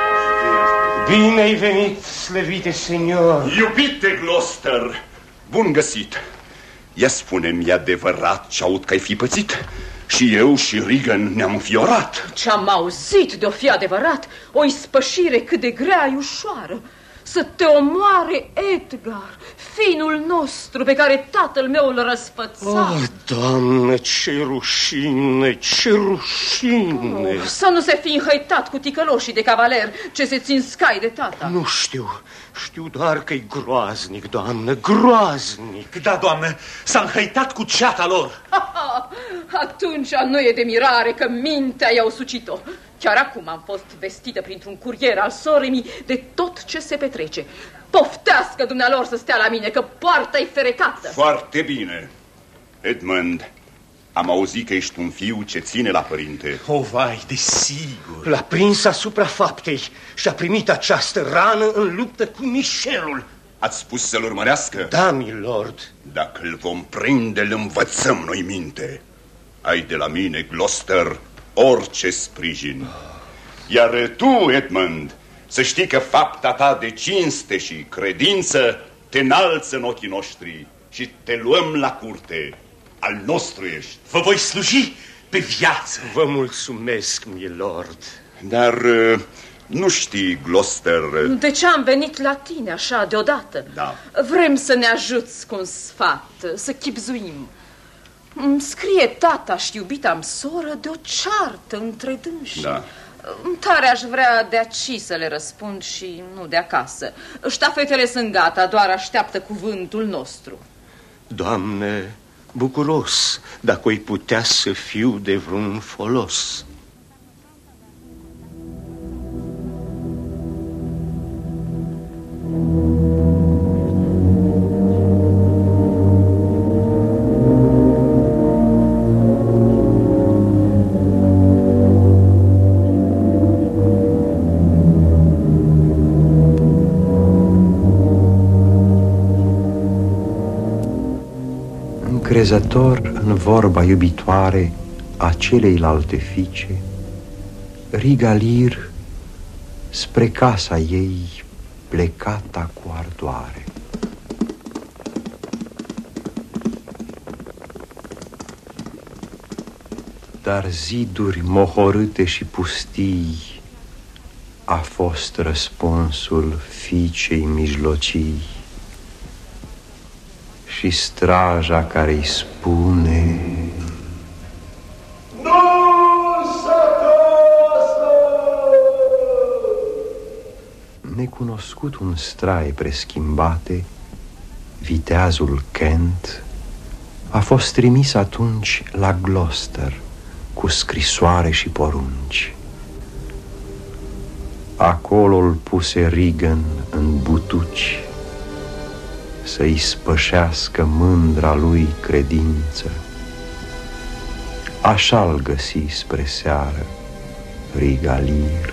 Bine ai venit, slăvite senior! Iubite Gloucester, bun găsit! Ia spune-mi, e adevărat ce aud că ai fi pățit? Și eu și Regan ne-am înfiorat. Ce-am auzit de-o fi adevărat, o ispășire cât de grea e ușoară. Să te omoare Edgar, finul nostru pe care tatăl meu îl răsfăța. Oh, Doamne, ce rușine, ce rușine! Să nu se fi înhăitat cu ticăloșii de cavaler ce se țin scai de tata. Nu știu, știu doar că-i groaznic, doamnă, groaznic. Da, doamnă, s-a înhăitat cu ceata lor. Atunci nu e de mirare că mintea i-au sucit-o. Chiar acum am fost vestită printr-un curier al sorei de tot ce se petrece. Poftească dumnealor să stea la mine, că poarta-i ferecată. Foarte bine. Edmund, am auzit că ești un fiu ce ține la părinte. O, vai, desigur. L-a prins asupra faptei și a primit această rană în luptă cu Michelul. Ați spus să-l urmărească? Da, milord. Dacă îl vom prinde, îl învățăm noi minte. Ai de la mine, Gloucester, orice sprijin. Iar tu, Edmund, să știi că fapta ta de cinste și credință te înalță în ochii noștri și te luăm la curte. Al nostru ești. Vă voi sluji pe viață. Vă mulțumesc, milord. Dar nu știi, Gloucester... De ce am venit la tine așa deodată? Da. Vrem să ne ajuți cu un sfat, să chibzuim. Îmi scrie tata și iubita-mi soră de o ceartă între dânsi. Da. Tare aș vrea de aici să le răspund și nu de acasă. Ștafetele sunt gata, doar așteaptă cuvântul nostru. Doamne, bucuros dacă o-i putea să fiu de vreun folos. Încrezător în vorba iubitoare a celeilalte fiice, Riga Lir spre casa ei plecata cu ardoare. Dar ziduri mohorâte și pustii a fost răspunsul fiicei mijlocii și straja care-i spune: Nu s-acasă! Necunoscut un straie preschimbate, viteazul Kent a fost trimis atunci la Gloucester cu scrisoare și porunci. Acolo îl puse Regan în butuci să-i spășească mândra lui credință. Așa-l găsi spre seară Riga Lir.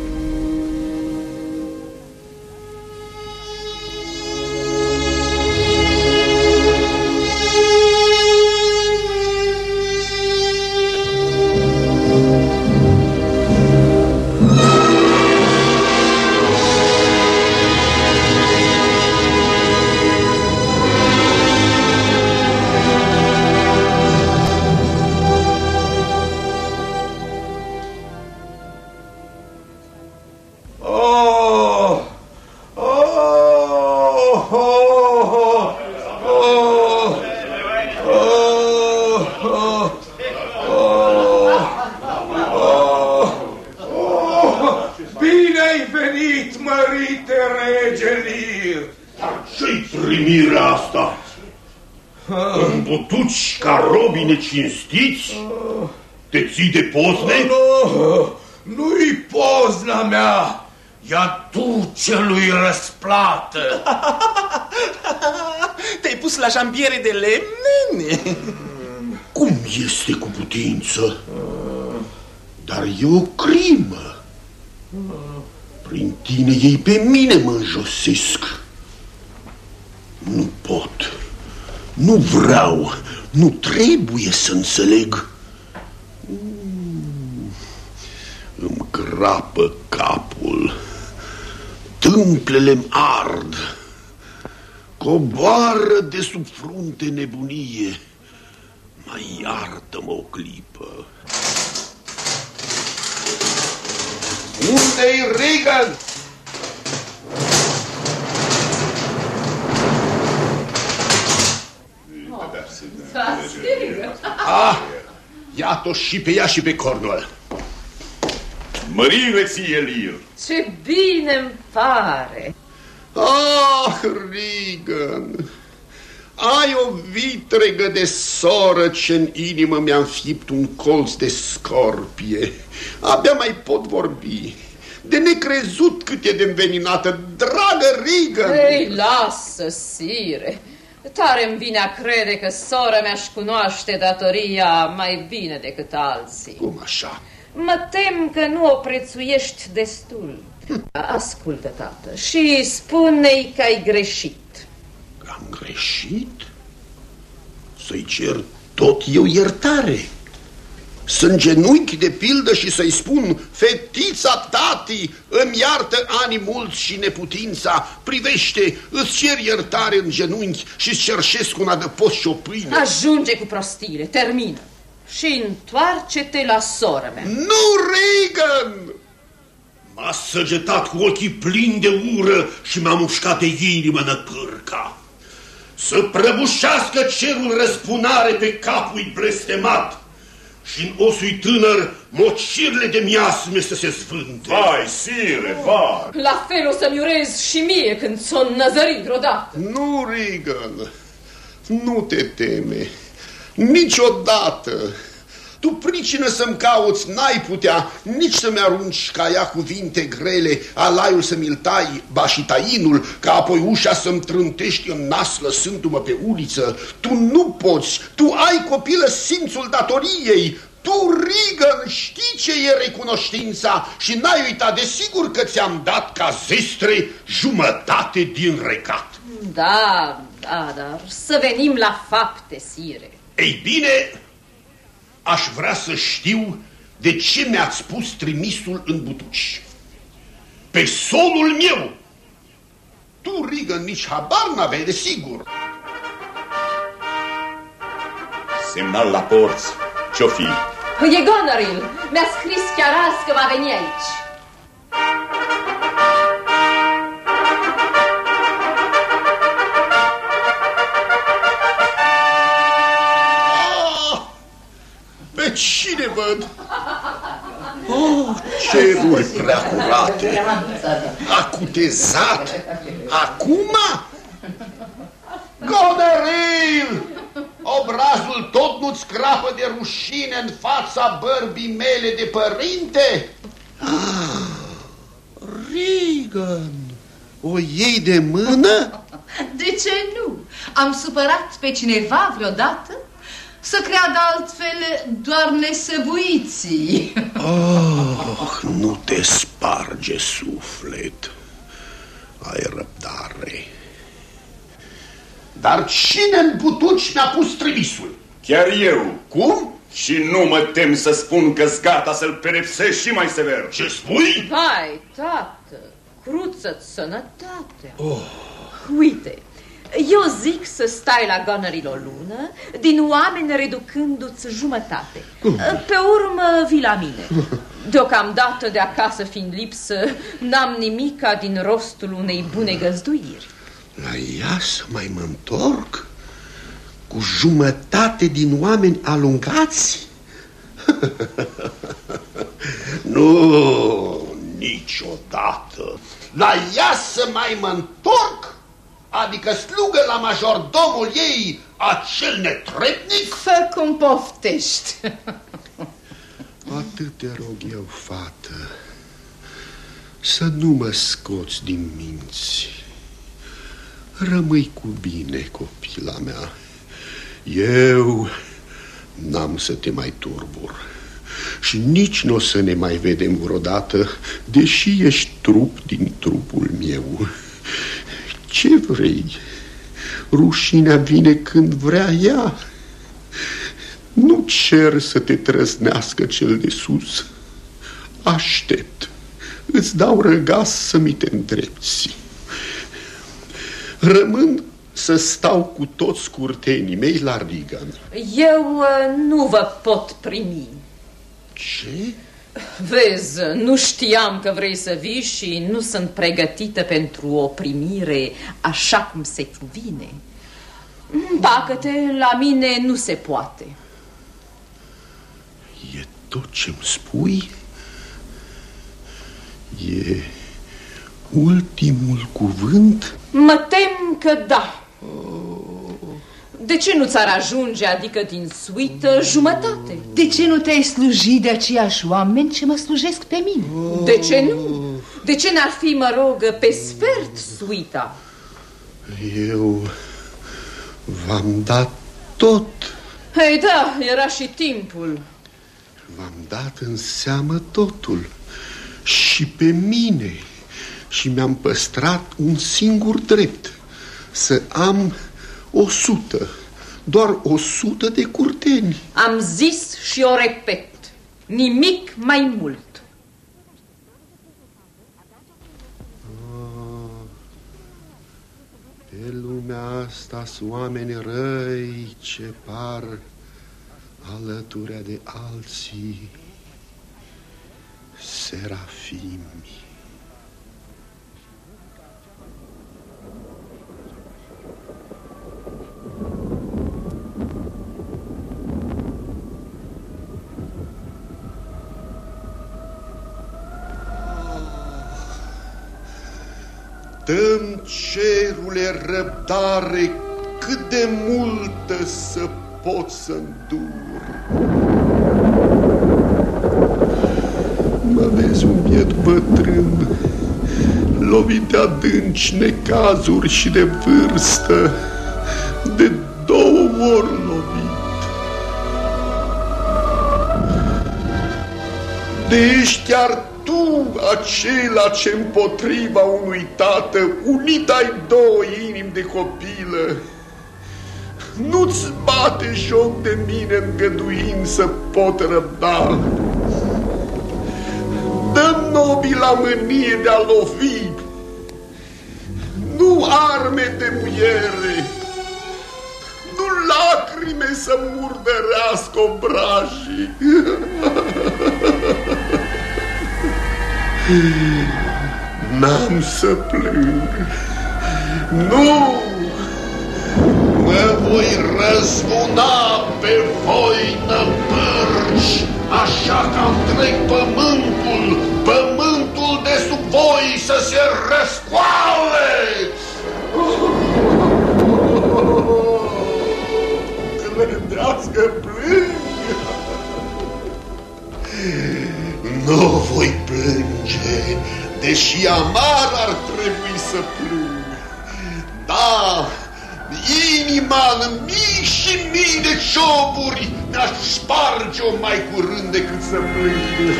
Cinstiți? Te ții de pozne? Nu-i pozna mea, ia tu celui răsplată. Te-ai pus la jambiere de lemne? Cum este cu putință? Dar e o crimă. Prin tine ei pe mine mă înjosesc. Nu pot, nu vreau, nu trebuie să înțeleg. Îmi grapă capul, tâmplele-mi ard, coboară de sub frunte nebunie. Mai iartă-mă o clipă. Unde-i Regan? Ah, iată-o și pe ea și pe Cornwall. Mărire ție, Lir. Ce bine-mi pare. Ah, Regan, ai o vitregă de soră ce în inimă mi-a înfipt un colț de scorpie. Abia mai pot vorbi. De necrezut cât e de înveninată, dragă Regan. Ei, lasă, sire. Tare-mi vine a crede că sora mea-și cunoaște datoria mai bine decât alții. Cum așa? Mă tem că nu o prețuiești destul. Ascultă, tată, și spune-i că ai greșit. Am greșit? Să-i cer tot eu iertare? Să îngenunchi de pildă și să-i spun: fetița tati, îmi iartă anii mulți și neputința, privește, îți cer iertare în genunchi și-ți cerșesc un adăpost și o pâine. Ajunge cu prostiile, termină și întoarce-te la sora mea. Nu, Regan! M-a săgetat cu ochii plini de ură și m-a mușcat de inimă năpârca. Să prăbușească cerul răspunare pe capul blestemat și în osul tânăr mocirile de miasme să se zvânte. Vai, sire, vai! La fel o să-mi urez și mie când s-o năzări vreodată. Nu, Regan, nu te teme, niciodată. Tu pricină să-mi cauți, n-ai putea nici să-mi arunci ca ea cuvinte grele, alaiul să-mi-l tai, ba și tainul, ca apoi ușa să-mi trântești în nas lăsându-mă pe uliță. Tu nu poți, tu ai, copilă, simțul datoriei. Tu, Regan, știi ce e recunoștința și n-ai uitat, desigur că ți-am dat ca zestre jumătate din regat. Da, dar să venim la fapte, sire. Ei bine, aș vrea să știu de ce mi-ați pus trimisul în butuci. Pe solul meu! Tu, Regan, nici habar n-aveai, desigur. Semnal la porți. Ce-o fi? E Goneril. Mi-a scris chiar azi că va veni aici. Pe cine văd? Oh, ceruri prea curate! Acutezat! Acum? Goneril! Obrazul tot nu-ți scrapă de rușine în fața bărbii mele de părinte? Regan! O iei de mână? De ce nu? Am supărat pe cineva vreodată? Să creadă altfel doar nesăbuiții. Oh, nu te sparge suflet. Ai răbdare. Dar cine în butuci mi-a pus trimisul? Chiar eu. Cum? Și nu mă tem să spun că-s gata să-l pedepsești și mai sever. Ce spui? Hai, tată, cruță-ți sănătatea. Uite, eu zic să stai la Goneril o lună, din oameni reducându-ți jumătate. Pe urmă vii la mine. Deocamdată de acasă fiind lipsă, n-am nimica din rostul unei bune găzduiri. La ea să mai mă întorc? Cu jumătate din oameni alungați? Nu, niciodată. La ea să mai mă întorc? Adică slugă la majordomul ei, acel netrebnic? Fă cum poftești. Atât te rog eu, fată, să nu mă scoți din minți. Rămâi cu bine, copila mea. Eu n-am să te mai turbur și nici n-o să ne mai vedem vreodată, deși ești trup din trupul meu. Ce vrei? Rușinea vine când vrea ea. Nu cer să te trăznească cel de sus. Aștept. Îți dau răgaz să mi te îndrepți. Rămân să stau cu toți curtenii mei la Regan. Eu nu vă pot primi. Ce? Vezi, nu știam că vrei să vii și nu sunt pregătită pentru o primire așa cum se cuvine. Pacă-te, la mine nu se poate. E tot ce-mi spui? E ultimul cuvânt? Mă tem că da. De ce nu ți-ar ajunge, adică din suită, jumătate? De ce nu te-ai slujit de aceiași oameni ce mă slujesc pe mine? De ce nu? De ce n-ar fi, mă rog, pe sfert suita? Eu v-am dat tot. Ei da, era și timpul. V-am dat în seamă totul. Și pe mine. Și mi-am păstrat un singur drept. Să am 100. Doar 100 de curteni. Am zis și o repet. Nimic mai mult. Pe lumea asta sunt oameni răi ce par alăturea de alții serafimi. Dă-mi, cerule, răbdare cât de multă să pot să îndur. Mă vezi un biet bătrân, lovit de adânci necazuri și de vârstă, de 2 ori lovit. De ești chiar tu acela ce împotriva unui tată unit ai 2 inimi de copilă. nu-ți bate joc de mine îngăduind să pot răbda. Dă-mi nobila mânie de a lovi, nu arme de muiere, nu lacrime să murdărească obrajii. N-am să plâng, nu! Mă voi răzbuna pe voi, năpârci, așa că întreg pământul de sub voi să se răscoale! Credeți-că plâng? Nu voi plânge, deși amar ar trebui să plâng. Da, inima în mii și mii de cioburi mi-aș sparge-o mai curând decât să plâng.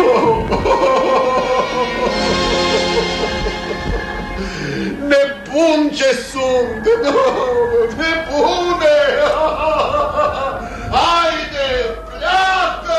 Nebun ce sunt! Nebune! Haide, pleacă!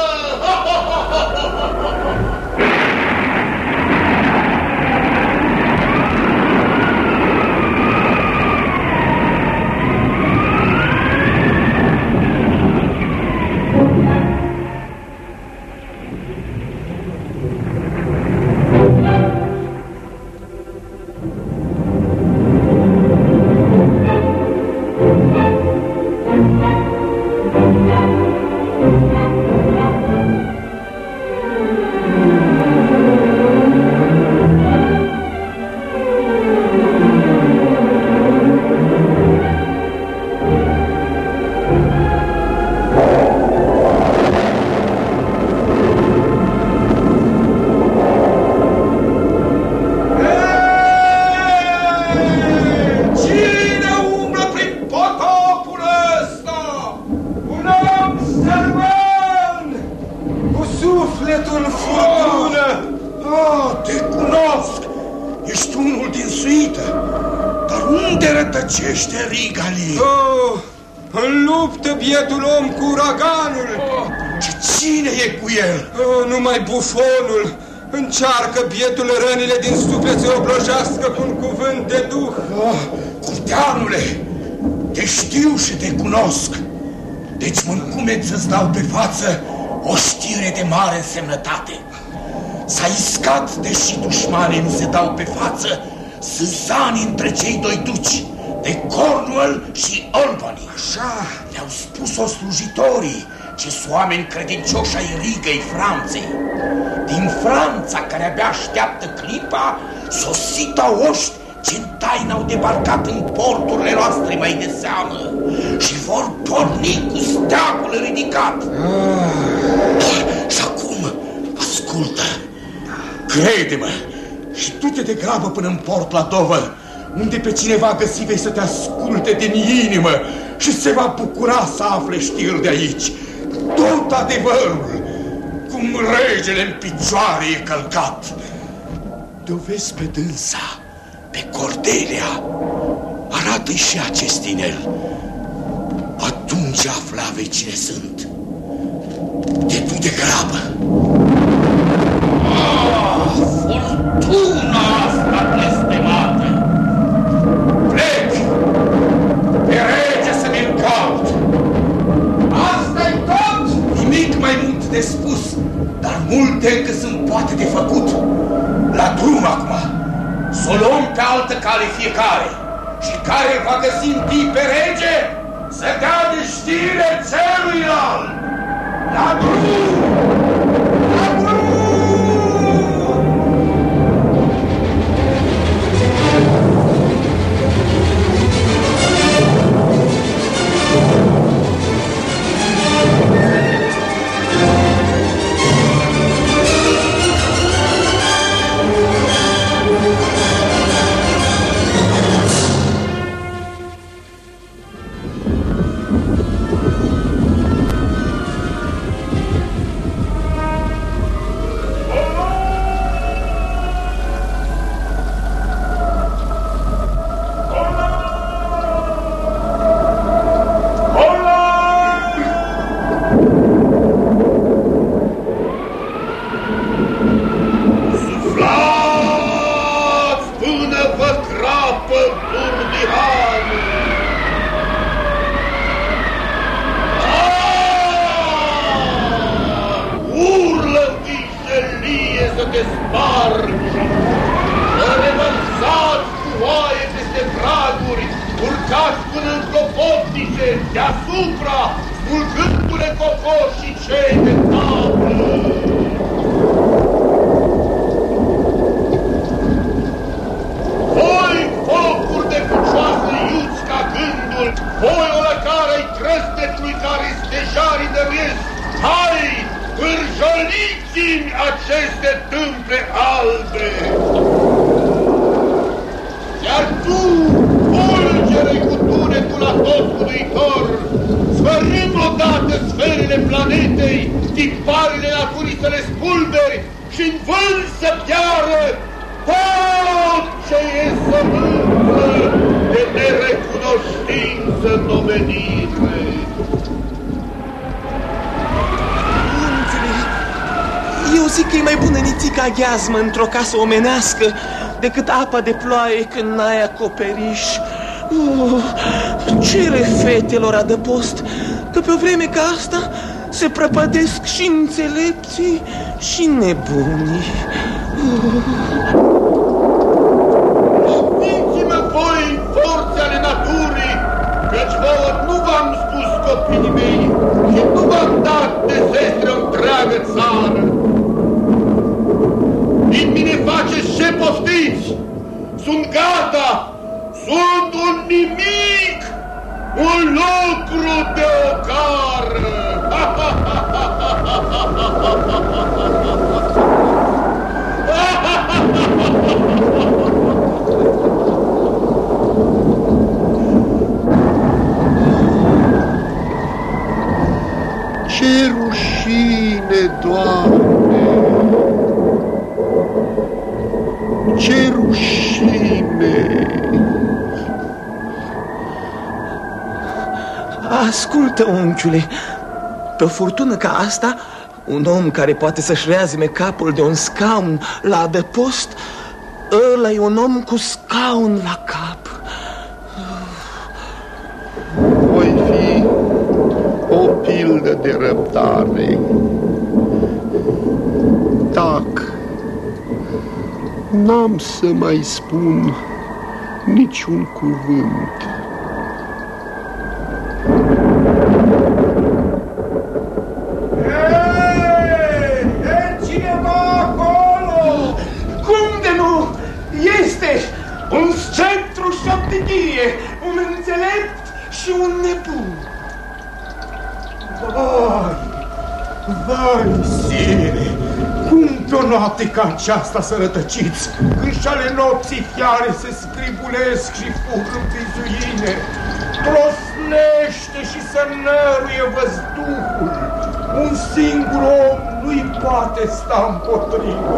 Bufonul încearcă bietul rănile din suflet să oblojească cu un cuvânt de duh. Curteanule, te știu și te cunosc, deci mă încumet să-ți dau pe față o știre de mare însemnătate. S-a iscat, deși dușmanii nu se dau pe față, sânzani între cei doi duci, de Cornwall și Albany. Așa le-au spus-o slujitorii, ce-s oameni credincioși ai Rigăi Franței. Din Franța, care abia așteaptă clipa, sosit-au oști ce-n taină au debarcat în porturile noastre mai de seamă și vor porni cu steagul ridicat. Și acum, ascultă, crede-mă și du-te de grabă până în port la Dover, unde pe cineva găsi vei să te asculte din inimă și se va bucura să afle știri de aici. Tot adevărul, cum regele în picioare e călcat. De-o vezi pe dânsa, pe Cordelia, arată-i și acest inel. Atunci afla vei cine sunt. Te du de grabă. Fortuna asta blestemată! Plec! Pe rege să mi-l caut! Asta-i tot! Nimic mai mult de spus, dar multe încă sunt poate de făcut. La drum acum, să o luăm pe altă cale fiecare și care îl va găsi întâi pe rege să dea de știre celuilalt. La drum! La drum! largi. Vă revărsați cu oaie peste praguri, urcați până în clopotnice, deasupra, smulgându-le cocoșii cei de tablă. Voi, focuri de pucioasă iuți ca gândul, voi olăcară-i trăsnetului care stejarii dăruiesc, hai,ârjoliți-mi aceste tâmple albe! Iar tu, fulgere cu tunetul atotpuduitor, sfărâm odată sferele planetei, tiparele naturii să le spulberi și în vânt să piară tot ce e sămânță de nerecunoștință în omenire. Eu zic că e mai bună nițica gheazmă într-o casă omenească decât apa de ploaie când n-ai acoperiș. Cere fetelor adăpost că pe o vreme ca asta se prăpădesc și înțelepții și nebunii. Știți-mă voi, forțe ale naturii, căci vouă nu v-am spus copiii mei și nu v-am dat de zestre o întreagă țară. Din mine faceți ce poftiți, sunt gata, sunt un nimic, un lucru de ocară. Ce rușine, Doamne! Ce rușine! Ascultă, unchiule, pe o furtună ca asta, un om care poate să-și reazime capul de un scaun la adăpost, ăla e un om cu scaun la cap. Voi fi o pildă de răbdare. Tac. N-am să mai spun niciun cuvânt. Hei! E cineva acolo? Cum de nu? Este un scentru șoptichie, un înțelept și un nebun. Vai, sire! Cum pe o noapte ca aceasta să rătăciți, când și ale nopții fiare se scribulesc și fug în vizuine, trosnește și să năruie văzduhul, un singur om nu-i poate sta împotrivă.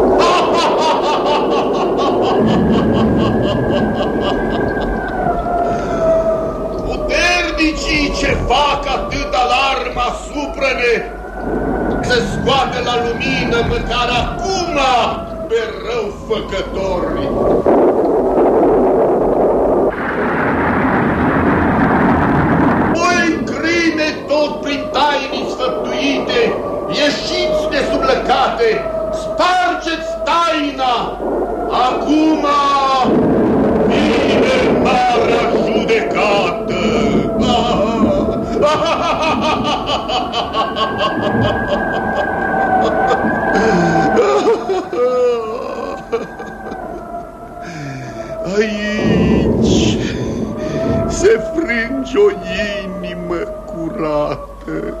Puternicii ce fac atât alarmă asupra-ne, să scoată la lumină măcar acum pe răufăcători. Voi crime tot prin taini sfăptuite, ieșiți de sub lăcate, spargeți taina. Acum vine marea judecată. Aici se frânge o inimă curată.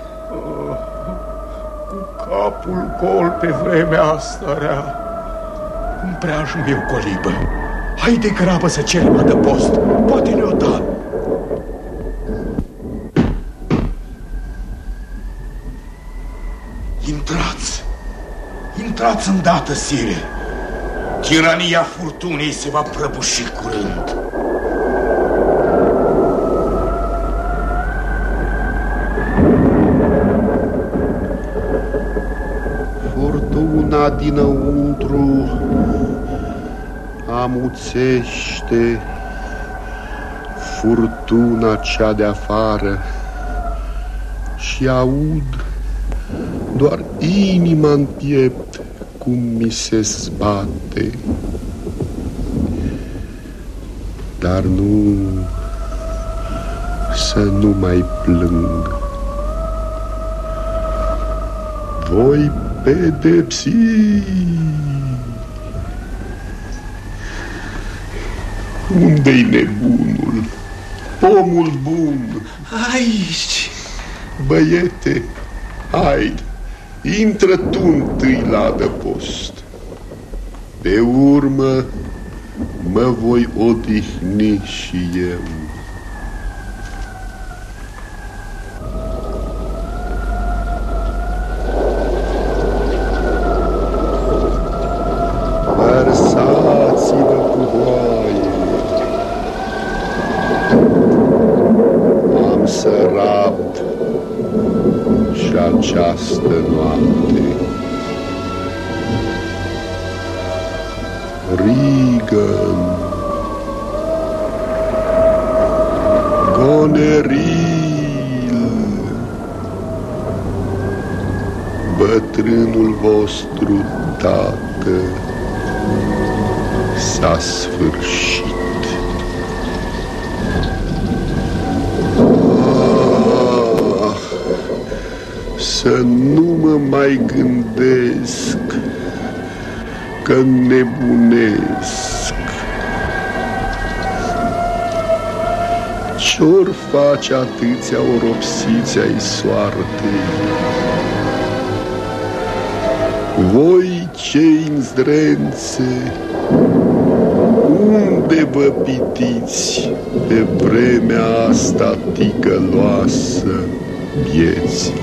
Cu capul gol pe vremea asta rea, în preajmul meu colibă. Hai de grabă să cerem adăpost, poate ne-o da. Intrați îndată, sire. Tirania furtunii se va prăbuși curând. Furtuna dinăuntru amuțește, furtuna cea de afară, și aud doar inima în piept cum mi se zbate, dar nu, să nu mai plâng. Voi pedepsi. Unde-i nebunul? Omul bun. Aici. Băiete, hai, intră tu întâi la adăpost. De urmă mă voi odihni și eu. Vărsați-vă cu voie. Am să rabd și această noapte. Rigă-mi, Goneril, bătrânul vostru tată s-a sfârșit. Să nu mă mai gândesc că nebunesc. Ce-or face atâția oropsiți ai soartei? Voi cei în zdrențe, unde vă pitiți pe vremea asta ticăloasă vieții?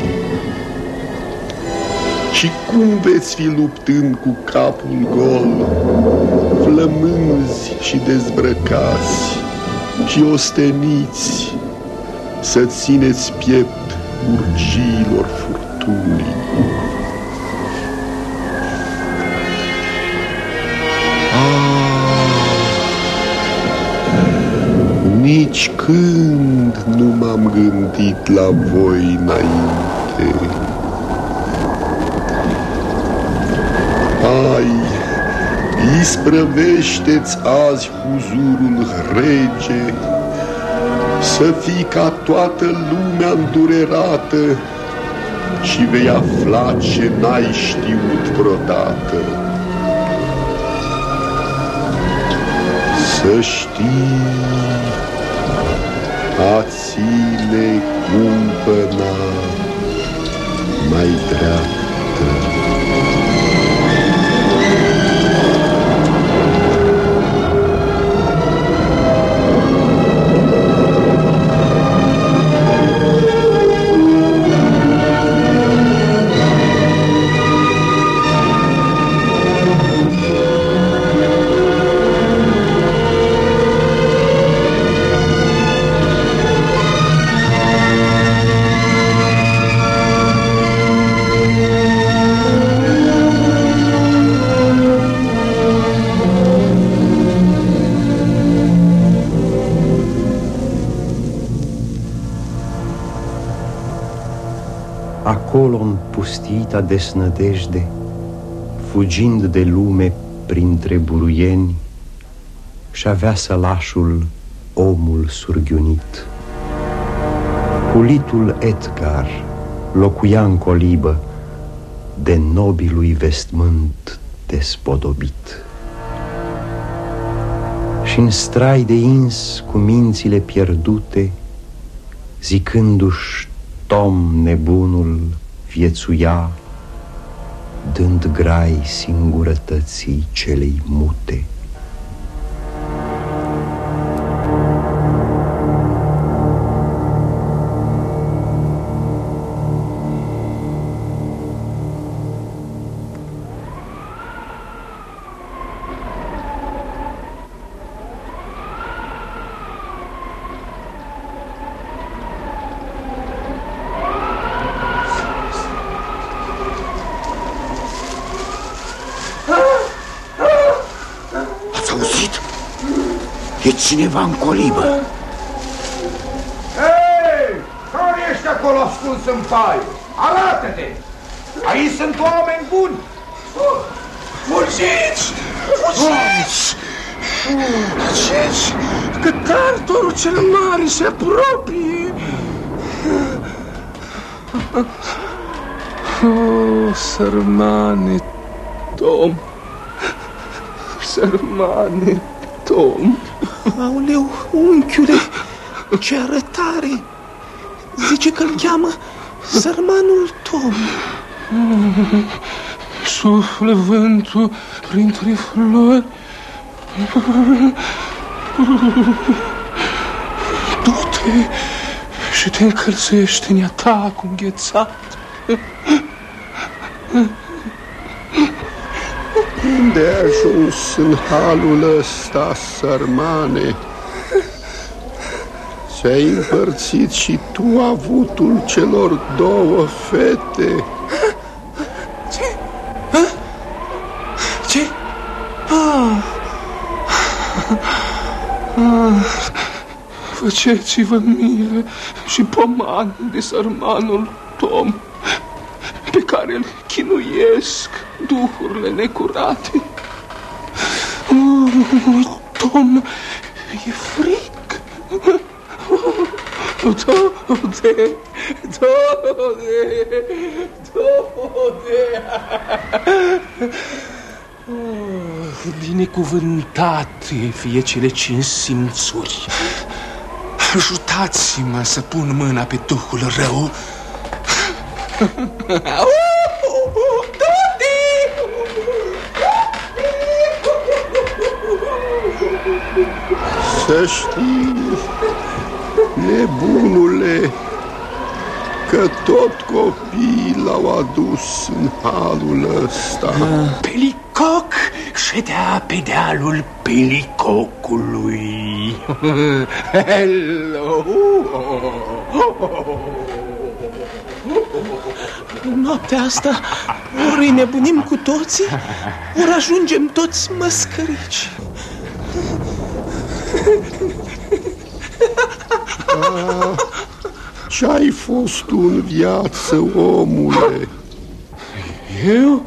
Și cum veți fi luptând cu capul gol, flămânzi și dezbrăcați și osteniți, să țineți piept urgiilor furtunii? Nici când nu m-am gândit la voi înainte. Hai, isprăvește-ți azi huzurul rege, să fii ca toată lumea îndurerată și vei afla ce n-ai știut vreodată. Să știi, a ține cumpăna mai dreaptă. Acolo, în pustiita desnădejde, fugind de lume printre buruieni, și-avea sălașul omul surghiunit. Culitul Edgar locuia în colibă, de nobilui vestmânt despodobit. Și-n strai de ins cu mințile pierdute, zicându-și Tom nebunul viețuia, dând grai singurătății celei mute. E cineva în colibă. Hei! Care ești acolo ascuns în paie? Arată-te! Aici sunt oameni buni! Fugiți! Fugiți! Fugiți! Că tartorul cel mare se apropie! Oh, sărmane Tom! Sărmane Tom! Aoleu, unchiule, ce arătare! Zice că-l cheamă sărmanul Tom. Suflă vântul printre flori. Du-te și te încălzește în iatacul înghețat. Unde ai ajuns în halul ăsta, sărmane? Ți-ai împărțit și tu avutul celor două fete. Ce? Ce? Faceți-vă milă și pomană de sărmanul Tom, pe care îl chinuiesc duhurile necurate. Tom, e fric. Dode. Binecuvântate fie cele 5 simțuri. Ajutați-mă să pun mâna pe duhul rău. Să știi, nebunule, că tot copiii l-au adus în halul ăsta. Pelicoc ședea pe dealul pelicocului. Hello! Noaptea asta ori nebunim cu toții, ori ajungem toți măscărici. Ce-ai fost tu în viață, omule? Eu?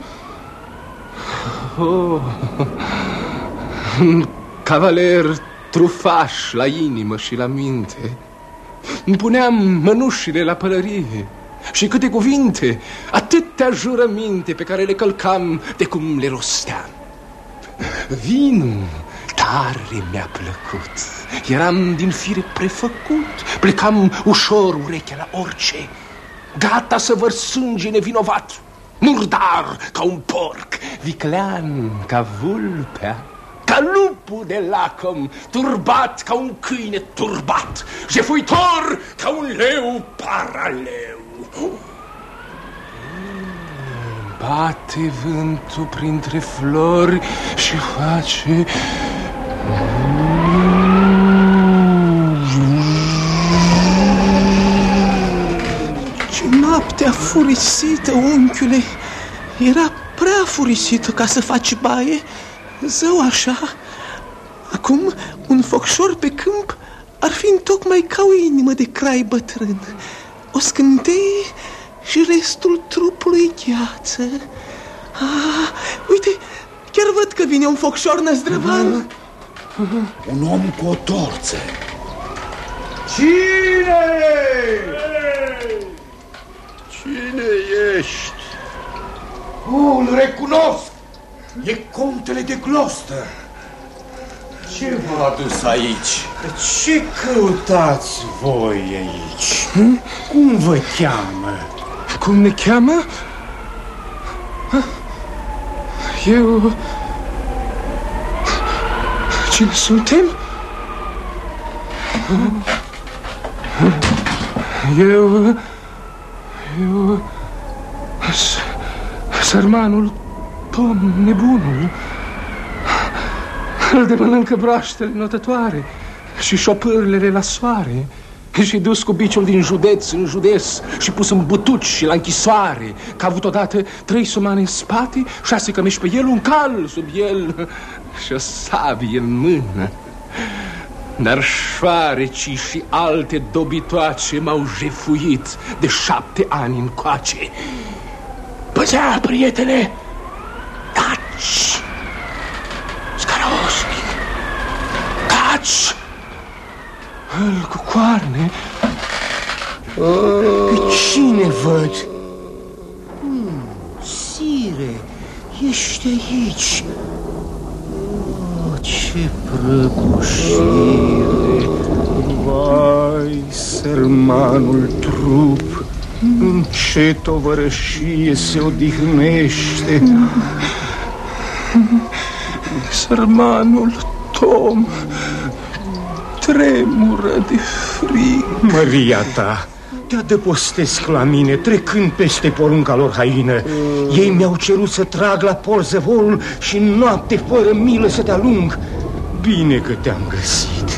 Un cavaler trufaș la inimă și la minte. Îmi puneam mănușile la pălărie și câte cuvinte, atâtea jurăminte pe care le călcam de cum le rosteam. Vinul tare mi-a plăcut. Eram din fire prefăcut. Plecam ușor urechea la orice, gata să vărs sânge nevinovat, murdar ca un porc, viclean ca vulpea, ca lupul de lacom, turbat ca un câine turbat, jefuitor ca un leu paraleu. Bate vântul printre flori și face... Ce noaptea furisită, unchiule! Era prea furisită ca să faci baie, zău așa. Acum un focșor pe câmp ar fi întocmai ca o inimă de crai bătrân. O scânteie și restul trupului gheață. Uite, chiar văd că vine un focșor năzdrăvan. Un om cu o torță. Cine? Cine ești? Îl recunosc. E contele de Gloucester. Ce v-a adus aici? Ce căutați voi aici? Cum vă cheamă? Cum ne cheamă? Eu... Cine suntem? Eu... Sărmanul Tom, nebunul. Îl de mănâncă broaștele notătoare și șopârlele la soare, și dus cu biciul din județ în județ și pus în butuci și la închisoare, că a avut odată 3 sumane în spate, 6 cămeși pe el, un cal sub el și o sabie în mână. Dar șoarecii și alte dobitoace m-au jefuit de 7 ani încoace. Păzea, prietene, taci! căl cu coarne. Pe cine văd? Sire, ești aici. Ce prăbușire! Vai, sărmanul trup, în ce tovărășie se odihnește. Sărmanul Tom tremură de frig. Măria ta, te adăpostesc la mine, trecând peste porunca lor haină. Ei mi-au cerut să trag la pol zăvorul și în noapte fără milă să te alung. Bine că te-am găsit.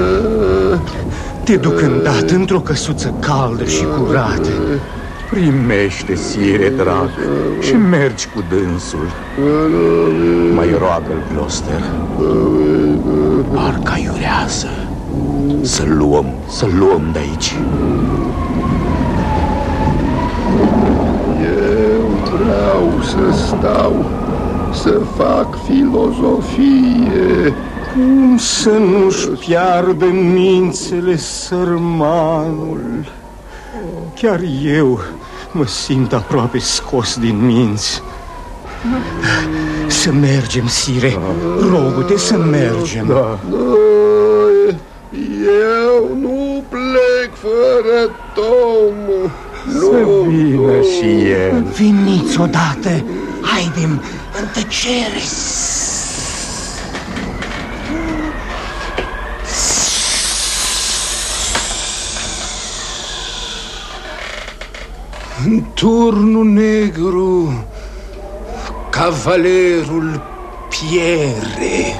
Te duc îndată într-o căsuță caldă și curată. Primește, sire drag, și mergi cu dânsul. Mai roagă-l, Gloucester. Parcă iurează. Să-l luăm de aici. Eu vreau să stau, să fac filozofie. Cum să nu-și piardă mințele sărmanul? Chiar eu mă simt aproape scos din minți. Să mergem, sire, rogu-te să mergem. Da. Eu nu plec fără Tom. Să vină și el. Veniți odată, haidem în tăcere. În turnul negru, cavalerul piere.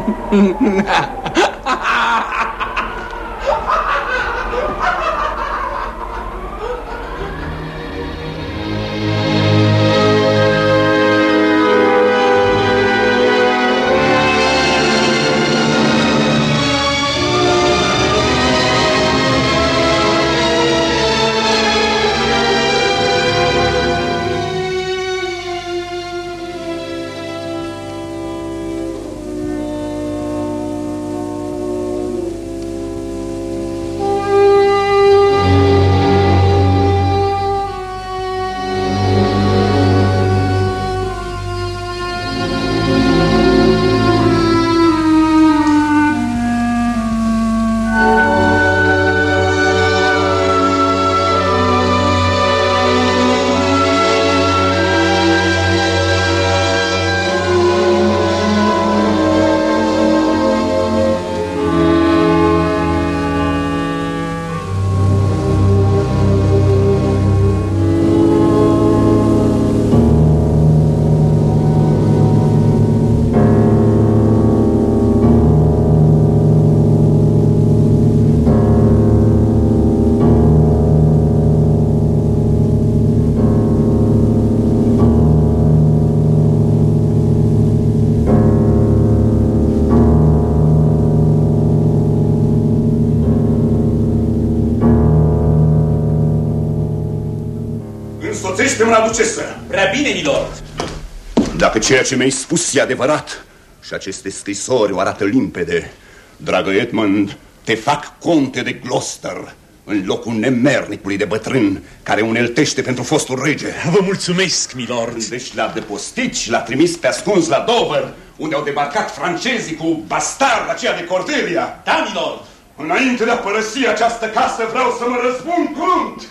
Însoțește-mă la ducesă. Prea bine, milord. Dacă ceea ce mi-ai spus e adevărat și aceste scrisori o arată limpede, dragă Edmund, te fac conte de Gloucester în locul nemernicului de bătrân care uneltește pentru fostul rege. Vă mulțumesc, milord. Deci l-a depostit și l-a trimis pe ascuns la Dover, unde au debarcat francezii cu bastarda aceea de Cordelia. Da, milord. Înainte de a părăsi această casă vreau să mă răspund curând.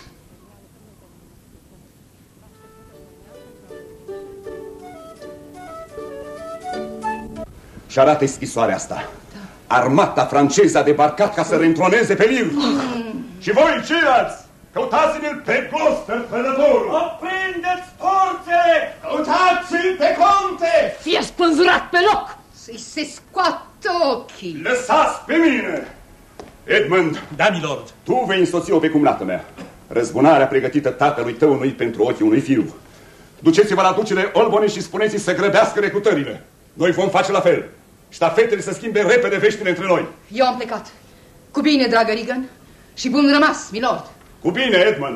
Și arată scrisoarea asta. Da. Armata franceză a debarcat ca să reîntroneze pe Lir. Și voi, ceilalți, căutați-l pe Gloucester, trădătorul. Oprindeți forțele! Căutați-l pe conte! Fie spânzurat pe loc! Să-i se scoată ochii! Lăsați pe mine! Edmund. Da, milord. Tu vei însoți-o pe cumnată mea. Răzbunarea pregătită tatălui tău nu-i pentru ochii unui fiu. Duceți-vă la ducele Olbone și spuneți-i să grăbească recrutările. Noi vom face la fel. Ștafetele să schimbe repede veștile între noi. Eu am plecat. Cu bine, dragă Regan. Și bun rămas, milord. Cu bine, Edmund.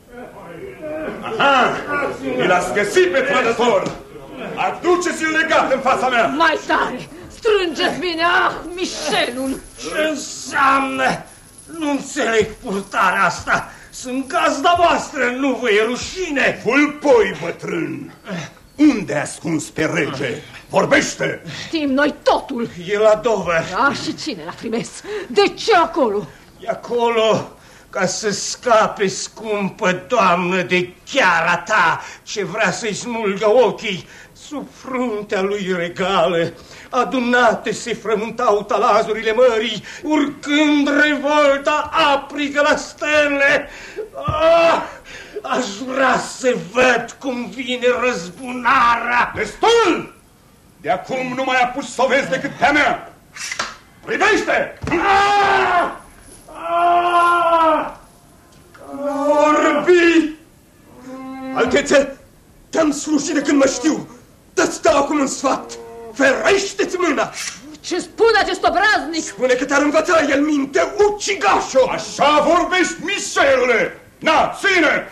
Aha! Mi-l-ați găsit pe trădător. Aduceți-l legat în fața mea. Mai tare! Strângeți bine! Ah, Michelul! Ce înseamnă Nu înțeleg purtarea asta. Sunt gazda voastră, nu vă e rușine? Fulpoi, bătrân! Unde ai ascuns pe rege? Vorbește! Știm noi totul. E la Dover. Da, și cine l-a trimis? De ce acolo? E acolo ca să scape, scumpă doamnă, de chiara ta, ce vrea să-i smulgă ochii. Sub fruntea lui regală, adunate se frământau talazurile mării, urcând revolta aprigă la stele. Aș vrea să văd cum vine răzbunarea. Destul! De acum nu mai apuci să o vezi decât pe-a mea. Privește! Orbi! Altețe, te-am slujit de când mă știu. Dă-ți dau acum un sfat. Ferește-ți mâna! Ce spune acest obraznic? Spune că te-ar învăța el minte, ucigașo! Așa vorbești, mișelule! Na, ține!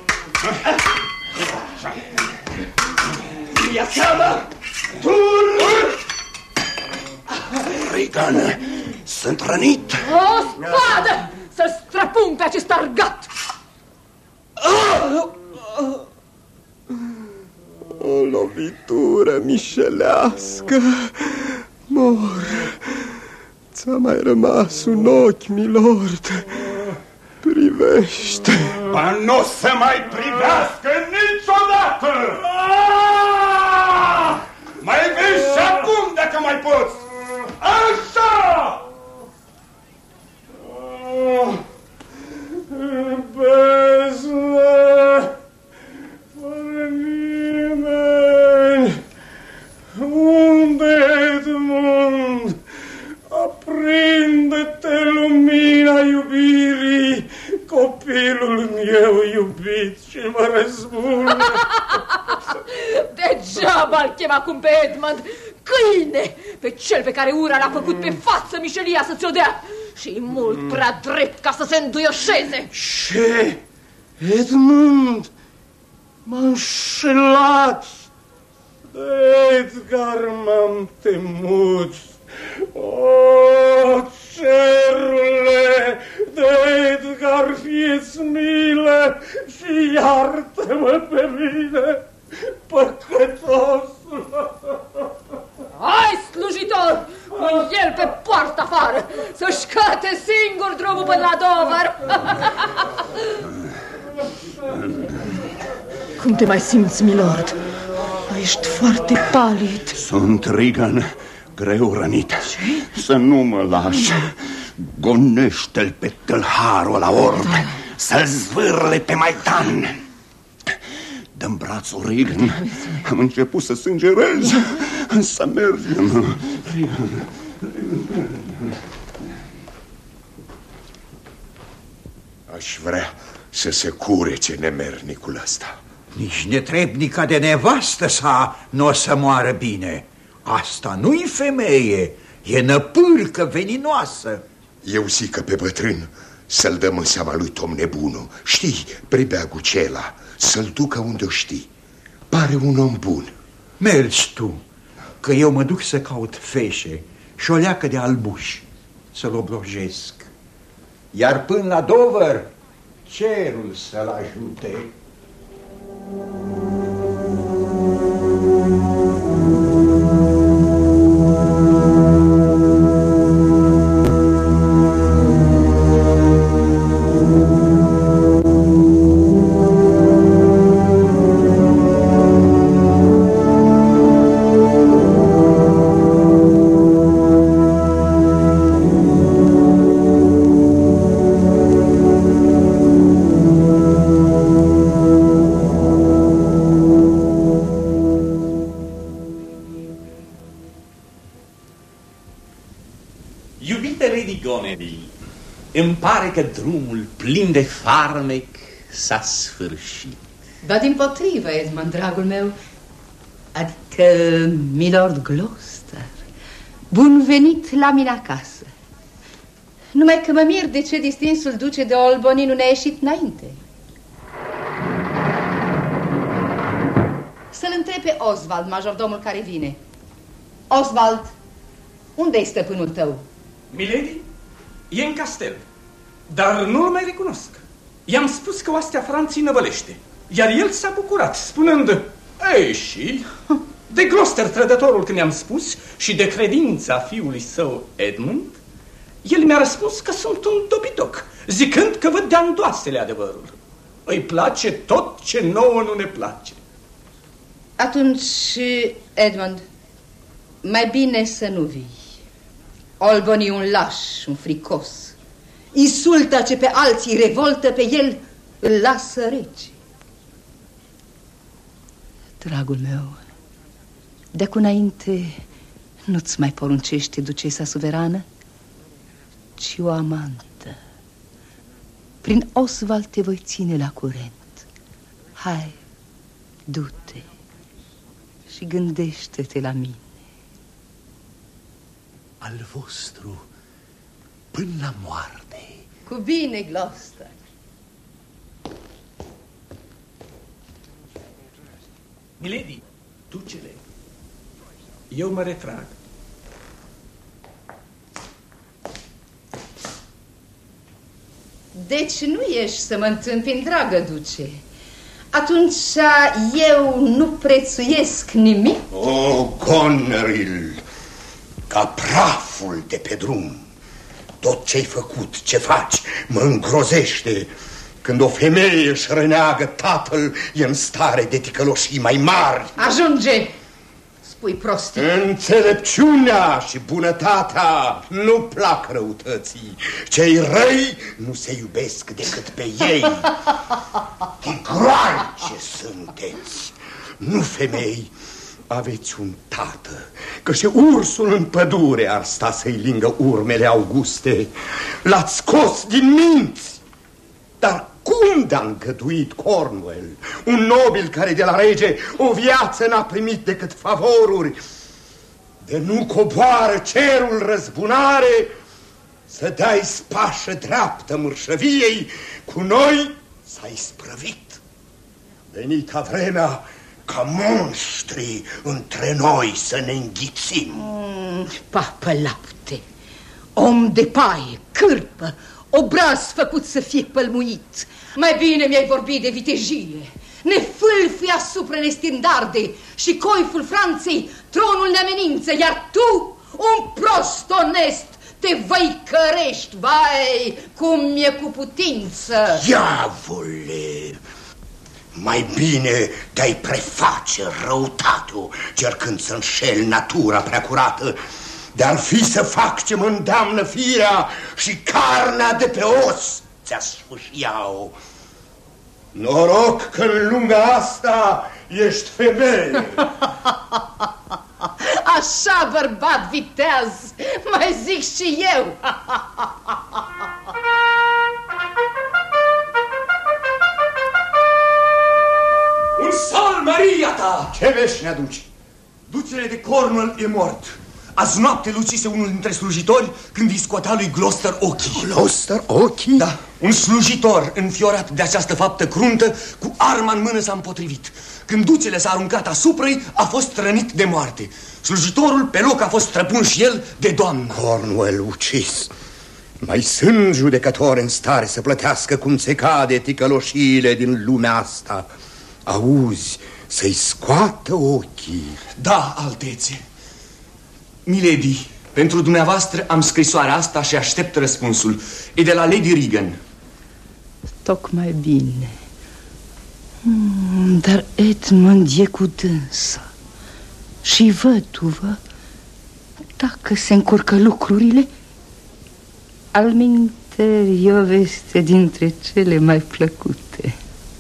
Ia seama! Regan, sunt rănit! O spadă! Să-l străpung pe acest argat! O lovitură mișelească. Mor. Ți-a mai rămas un ochi, milord. Privește. Ba nu o să mai privească niciodată! Mai vezi și acum dacă mai poți! Așa! Bezne, fără nimeni, unde Edmund? Aprinde-te lumina iubirii, copilul meu iubit și mă răzbună. Degeaba îl chem acum pe Edmund, câine, pe cel pe care ura l-a făcut pe față mișelia să ți-o dea. Și mult prea drept ca să se înduioșeze. Ce? Edmund? M-a înșelat. Edgar, m-am temut. O, cerule, de Edgar, fie-ți milă și iartă-mă pe mine, păcătosul. Hai, slujitor, cu el pe poartă afară, să-și cate singur drumul până la Dover. Cum te mai simți, milord? Ești foarte palid. Sunt Regan, greu rănit. Ce? Să nu mă lași. Gonește-l pe tâlharul la orb, să-l zvârle pe Maidan. Dă-mi brațul, Regan. Am început să sângerez. Să mergem. Aș vrea să se curece nemernicul ăsta. Nici netrebnica de nevastă sa nu o să moară bine. Asta nu-i femeie, e năpârcă veninoasă. Eu zic că pe bătrân să-l dăm în seama lui Tom Nebunu. Știi, prebeagul cela, să-l ducă unde o știi. Pare un om bun. Mergi tu, că eu mă duc să caut feșe și o leacă de albuși să-l oblojesc. Iar până la Dover, cerul să-l ajute. Îmi pare că drumul plin de farmec s-a sfârșit. Ba dimpotrivă, Edmund, dragul meu. Adică, milord Gloucester, bun venit la mine acasă. Numai că mă mir de ce distinsul duce de Albany nu ne-a ieșit înainte. Să-l întreb pe Oswald, majordomul care vine. Oswald, unde-i stăpânul tău? Milady, e în castel. dar nu-l mai recunosc. I-am spus că oastea Franței năvălește, iar el s-a bucurat, spunând: ei, și de Gloucester, trădătorul, când i-am spus, și de credința fiului său Edmund, el mi-a răspuns că sunt un dobitoc, zicând că văd de andoasele adevărul. Îi place tot ce nouă nu ne place. Atunci, Edmund, mai bine să nu vii. Olbon e un laș, un fricos. Insultă ce pe alții revoltă, pe el îl lasă rece. Dragul meu, de-acum înainte nu-ți mai poruncește ducesa suverană, ci o amantă. Prin Oswald te voi ține la curent. Hai, du-te și gândește-te la mine. Al vostru până la moarte. Cu bine, Gloucester. Milady, duce-le. Eu mă retrag. Deci nu ești să mă întâmpini, dragă duce. Atunci eu nu prețuiesc nimic? O, Goneril, ca praful de pe drum. Tot ce-ai făcut, ce faci, mă îngrozește. Când o femeie își reneagă tatăl, e în stare de ticăloșii mai mari. Ajunge! Spui prostii. Înțelepciunea și bunătatea nu plac răutății. Cei răi nu se iubesc decât pe ei. Tigroaice sunteți, nu femei. Aveți un tată, că și ursul în pădure ar sta să-i lingă urmele auguste. L-ați scos din minți. Dar cum de-a îngăduit Cornwall, un nobil care de la rege o viață n-a primit decât favoruri, de nu coboară cerul răzbunare, să dai spașă dreaptă mărșăviei, cu noi s-a isprăvit. Venita vremea ca monștri între noi să ne înghițim. Papă lapte, om de paie, cârpă, obraz făcut să fie pălmuit. Mai bine mi-ai vorbit de vitejie. Ne fâlfâi asupra nestindarde și coiful Franței tronul ne amenință, iar tu, un prost onest, te văicărești, vai, cum e cu putință. Diavole! Mai bine te-ai preface răutatea, cercând să înșeli natura preacurată, de-ar fi să fac ce mă îndeamnă firea și carnea de pe os ți-a sfâșiau. Noroc că în lumea asta ești femeie. Așa, bărbat viteaz, mai zic și eu. Un sol, Maria ta! Ce vești ne aduci? Ducele de Cornwall e mort. Azi noapte lucise unul dintre slujitori când îi scotea lui Gloucester ochii. Gloucester ochii? Da, un slujitor înfiorat de această faptă cruntă, cu arma în mână s-a împotrivit. Când ducele s-a aruncat asupra-i, a fost rănit de moarte. Slujitorul pe loc a fost trăpun și el de doamnă. Cornwall ucis. Mai sunt judecători în stare să plătească cum se cade ticăloșiile din lumea asta. Auzi, să-i scoată ochii. Da, altețe. Milady, pentru dumneavoastră am scrisoarea asta și aștept răspunsul. E de la Lady Regan. Tocmai bine. Dar Edmund e cu dânsa. Și văduvă, dacă se încurcă lucrurile, alminteri e o veste dintre cele mai plăcute.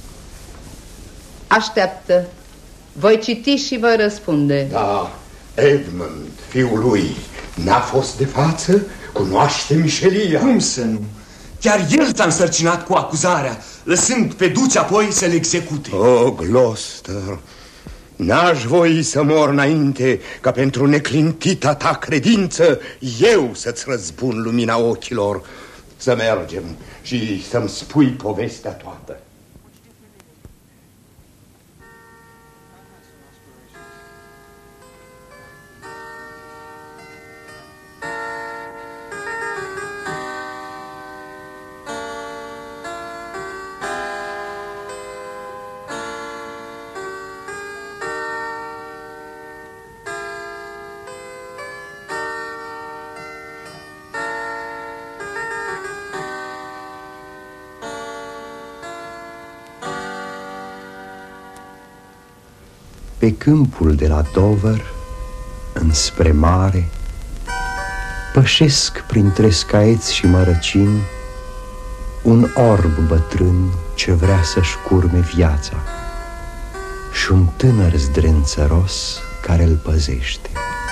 Așteaptă. Voi citi și voi răspunde. Da, Edmund, fiul lui, n-a fost de față? Cunoaște mișelia? Cum să nu? Chiar el s-a însărcinat cu acuzarea, lăsând pe duce apoi să-l execute. O, Gloucester, n-aș voi să mor înainte ca pentru neclintita ta credință eu să-ți răzbun lumina ochilor. Să mergem și să-mi spui povestea toată. Pe câmpul de la Dover, înspre mare, pășesc printre scaeți și mărăcini un orb bătrân ce vrea să-și curme viața și un tânăr zdrențăros care îl păzește.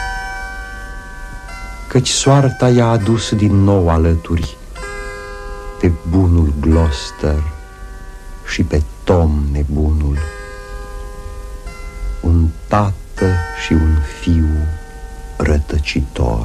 Căci soarta i-a adus din nou alături pe bunul Gloucester și pe Tom nebunul, un tată și un fiu rătăcitor.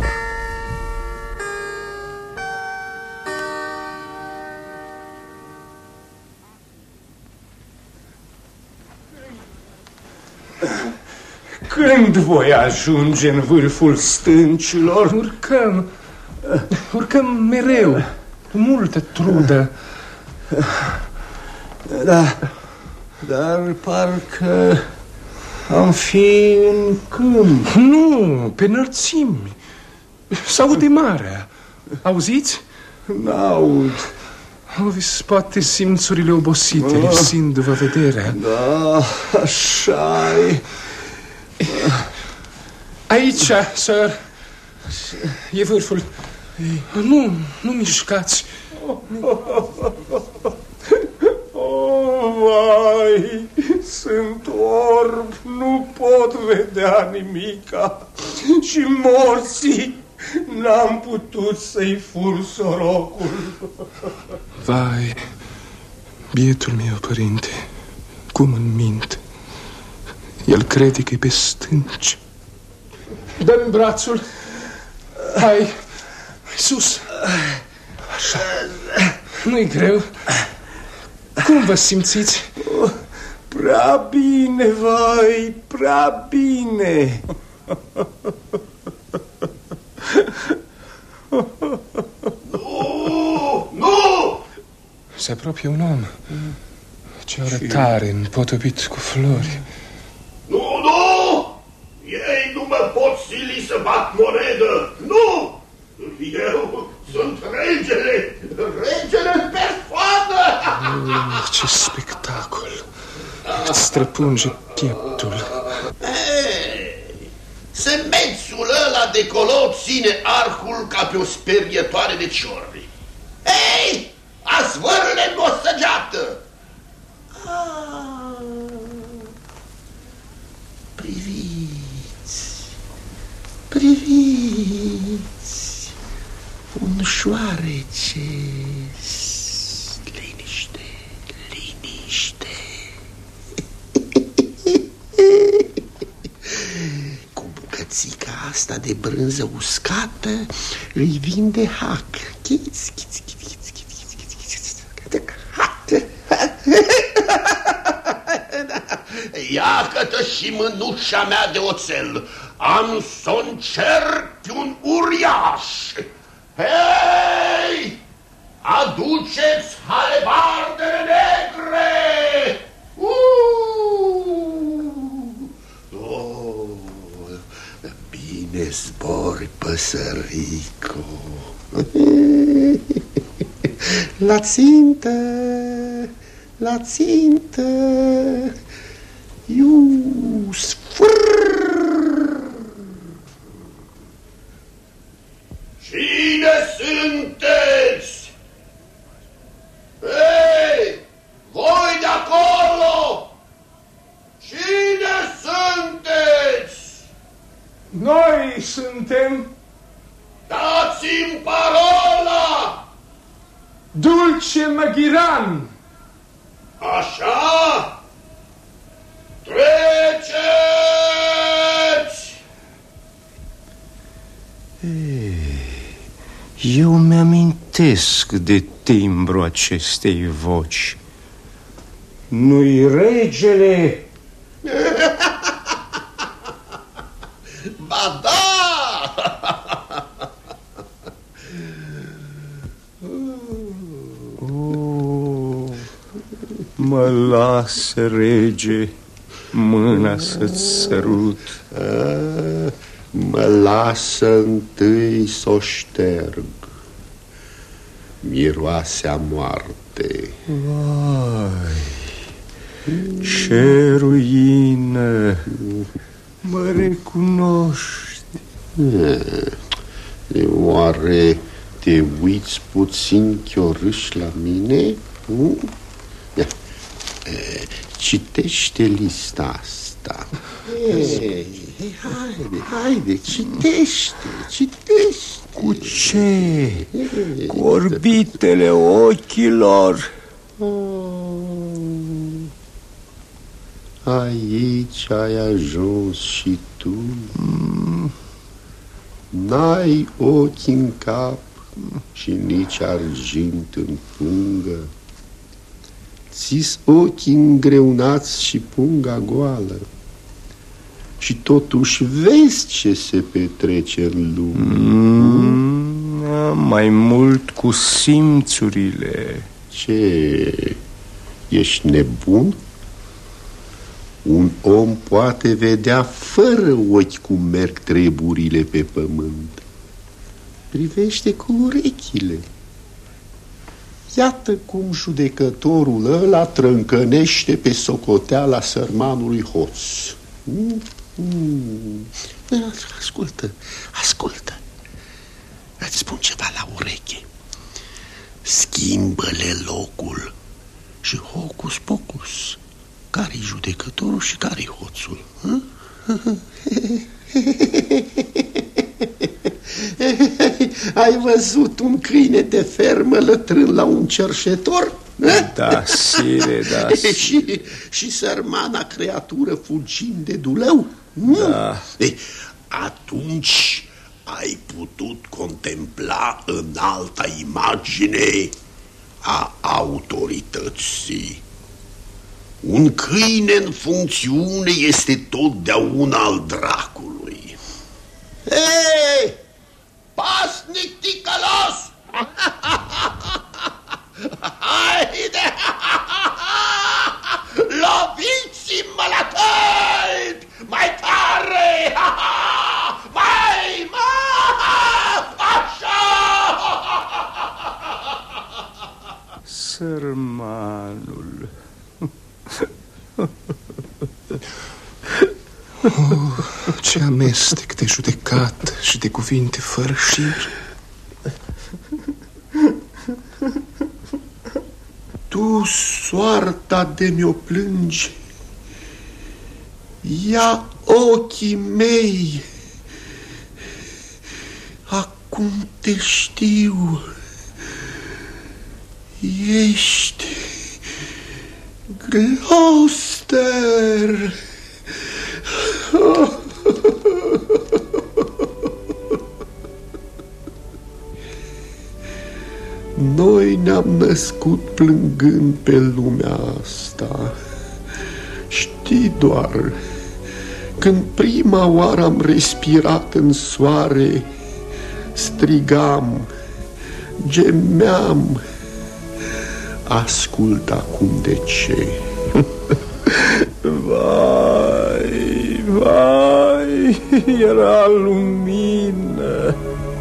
Când voi ajunge în vârful stâncilor? Urcăm mereu, cu multă trudă. Da, dar parcă am fi în câmp. Nu, pe înălțimi. S-aude marea. Auziți? N-aud. Auzi, poate simțurile obosite, lipsindu-vă vederea. Da, așa-i. Aici, sir. E vârful. Nu mișcați. Vai, sunt orb, nu pot vedea nimica. Și morții, n-am putut să-i fur sorocul. Vai, bietul meu părinte, cum îmi mint. El crede că e pe stânci. Dă-mi brațul. Hai, sus. Așa. Nu-i greu. Cum vă simțiți? Prea bine, vai, prea bine. Nu! Se apropie un om. Ce arătare împotopit cu flori. Nu! Ei nu mă pot sili să bat monedă! Nu! Eu sunt regele! Regele în persoană! Ce spectacol! Îți străpunge pieptul. Semețul ăla de colo ține arcul ca pe o sperietoare de ciorbi. Ei! Asvârle-mi o săgeată! Priviți, un șoarece. Liniște. Cu bucățica asta de brânză uscată îi vinde hac. Ia-că-tă și mânușa mea de oțel. Am să încerc un uriaș. Hei! Aduceți halebardele negre! Bine zbori, păsărico. La țintă, la țintă. Cine sunteți? Ei, voi de acolo! Cine sunteți? Noi suntem... Dați-mi parola! Dulce Maghiran! Așa? Treceți! Eu mi-amintesc de timbru acestei voci. Nu-i regele? Ba da! Mă lasă, rege, mâna să-ți sărut. Mă lasă întâi s-o șterg. Miroase a moarte. Vai, Ce ruină! Mă recunoști. Oare te uiți puțin chiorâș la mine? Citește lista asta. Haide, citește. Cu ce? Cu orbitele ochilor. Aici ai ajuns și tu. N-ai ochi în cap și nici argint în pungă. Ți-s ochii îngreunați și punga goală. Și totuși vezi ce se petrece în lume. Mai mult cu simțurile. Ce? Ești nebun? Un om poate vedea fără ochi cum merg treburile pe pământ. Privește cu urechile. Iată cum judecătorul ăla trâncănește pe socoteala sărmanului hoț. Ascultă. Îți spun ceva la ureche. Schimbă-le locul și hocus pocus. Care-i judecătorul și care-i hoțul? Ai văzut un câine de fermă lătrând la un cerșetor? Da, sire, da. Și sărmana creatură fugind de dulău? Da. Atunci ai putut contempla în alta imagine a autorității. Un câine în funcțiune este totdeauna al dracului. Hei! Pasnic ticălos! Haide! Loviți-mă la călbi! Mai tare! Mai! Așa! Sărmanul. Ce amestec de judecat și de cuvinte fără șir. Tu, soarta de mi-o plângi, ia ochii mei. Acum te știu. Ești Gloucester. Noi ne-am născut plângând pe lumea asta. Știi doar, când prima oară am respirat în soare, strigam, gemeam. Ascult acum de ce. Vai, era lumină.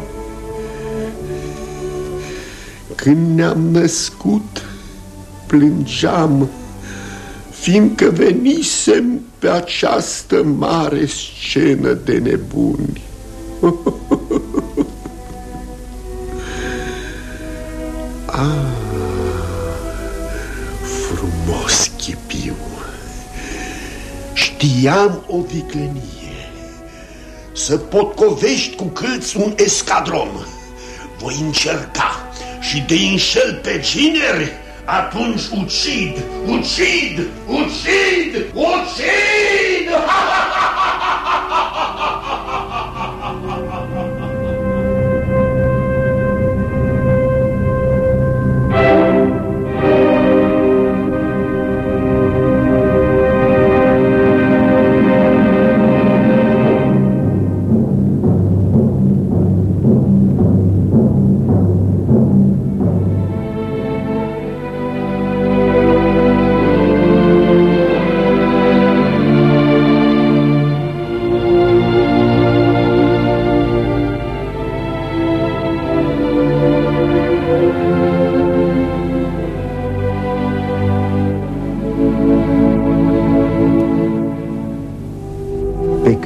Când ne-am născut, plângeam, fiindcă venisem pe această mare scenă de nebuni. Frumos chipiu. Știam o viclenie. Să potcovești cu câlți un escadron. Voi încerca și de înșel pe gineri, atunci ucid.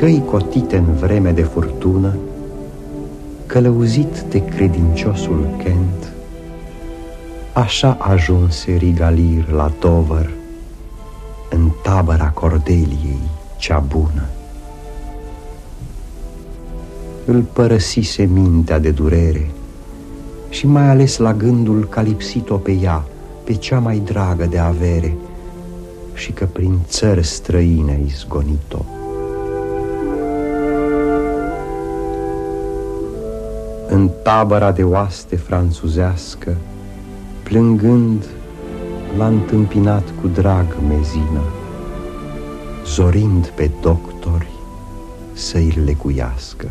căi cotite în vreme de furtună, călăuzit de credinciosul Kent, așa ajunse Rigalir la Dover, în tabăra Cordeliei cea bună. Îl părăsise mintea de durere și mai ales la gândul că a lipsit-o pe ea, pe cea mai dragă de avere, și că prin țări străine a izgonit-o. În tabăra de oaste franțuzească, plângând, l-a întâmpinat cu drag mezină, zorind pe doctori să-i lecuiască.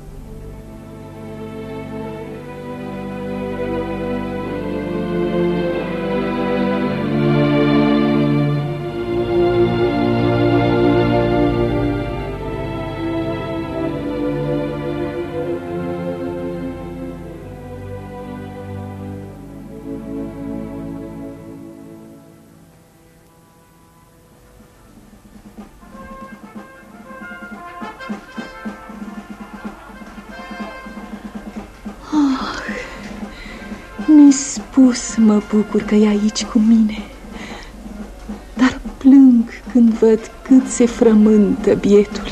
Nespus mă bucur că e aici cu mine, dar plâng când văd cât se frământă bietul.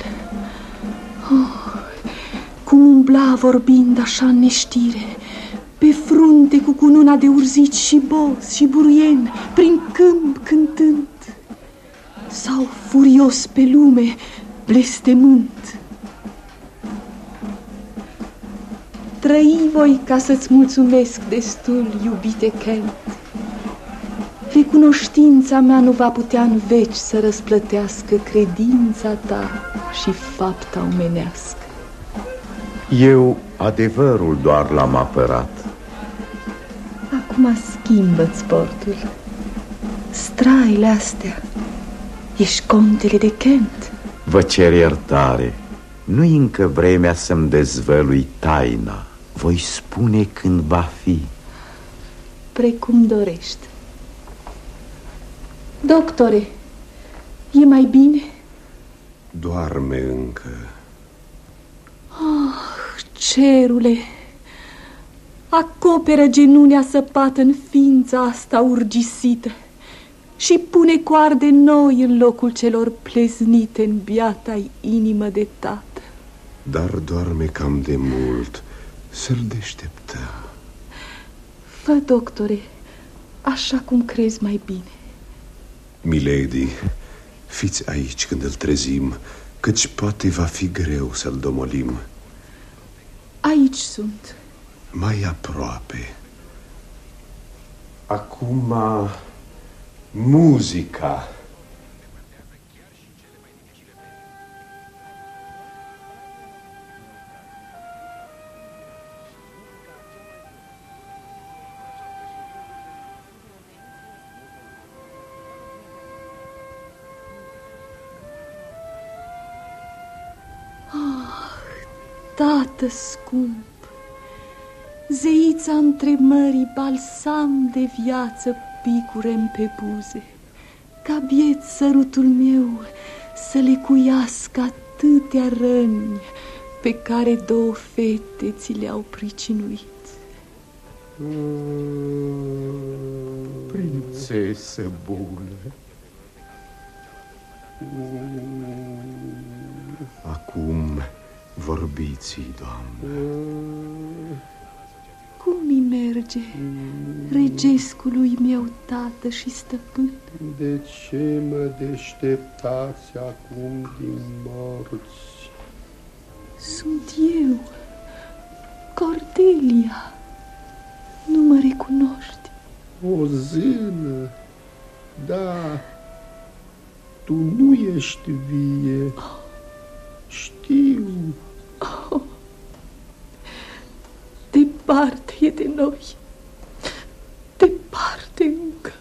Cum umbla vorbind așa în neștire, pe frunte cu cununa de urzici și boz și burien, prin câmp cântând, sau furios pe lume, blestemând. Trăi voi ca să-ți mulțumesc destul, iubite Kent. Recunoștința mea nu va putea în veci să răsplătească credința ta și fapta omenească. Eu adevărul doar l-am apărat. Acum schimbă-ți portul. Straile astea, ești contele de Kent. Vă cer iertare. Nu-i încă vremea să-mi dezvălui taina. Voi spune când va fi. Precum dorești. Doctore, e mai bine? Doarme încă. Cerule, acoperă genunea săpată în ființa asta urgisită și pune coarde noi în locul celor pleznite în biata-i inimă de tată. Dar doarme cam de mult. Să-l deștepta. Fă, doctore, așa cum crezi mai bine. Milady, fiți aici când îl trezim, căci poate va fi greu să-l domolim. Aici sunt. Mai aproape. Acum, muzica. Tată scump, zeița între mării, balsam de viață picurem pe buze, ca biet sărutul meu să lecuiască atâtea răni pe care două fete ți le-au pricinuit. Prințesă bună, acum vorbiți, Doamnă. Cum-i merge regescului meu tată și stăpân? De ce mă deșteptați acum din morți? Sunt eu, Cordelia. Nu mă recunoști? O zână, da, tu nu ești vie. Știu. Departe e de noi. Departe încă.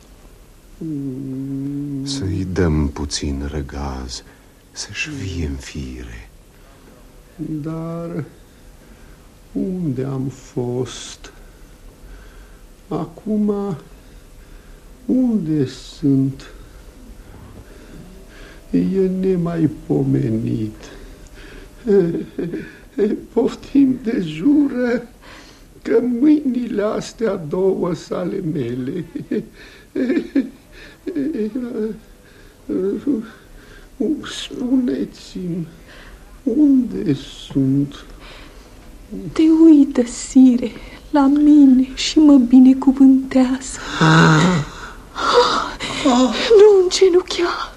Să-i dăm puțin răgaz, să-și vie în fire. Dar unde am fost? Acum unde sunt? E nemaipomenit. Poftim de jură că mâinile astea două sale mele. Spuneți-mi, unde sunt? Te uită, sire, la mine și mă binecuvântează. Nu îngenuchea.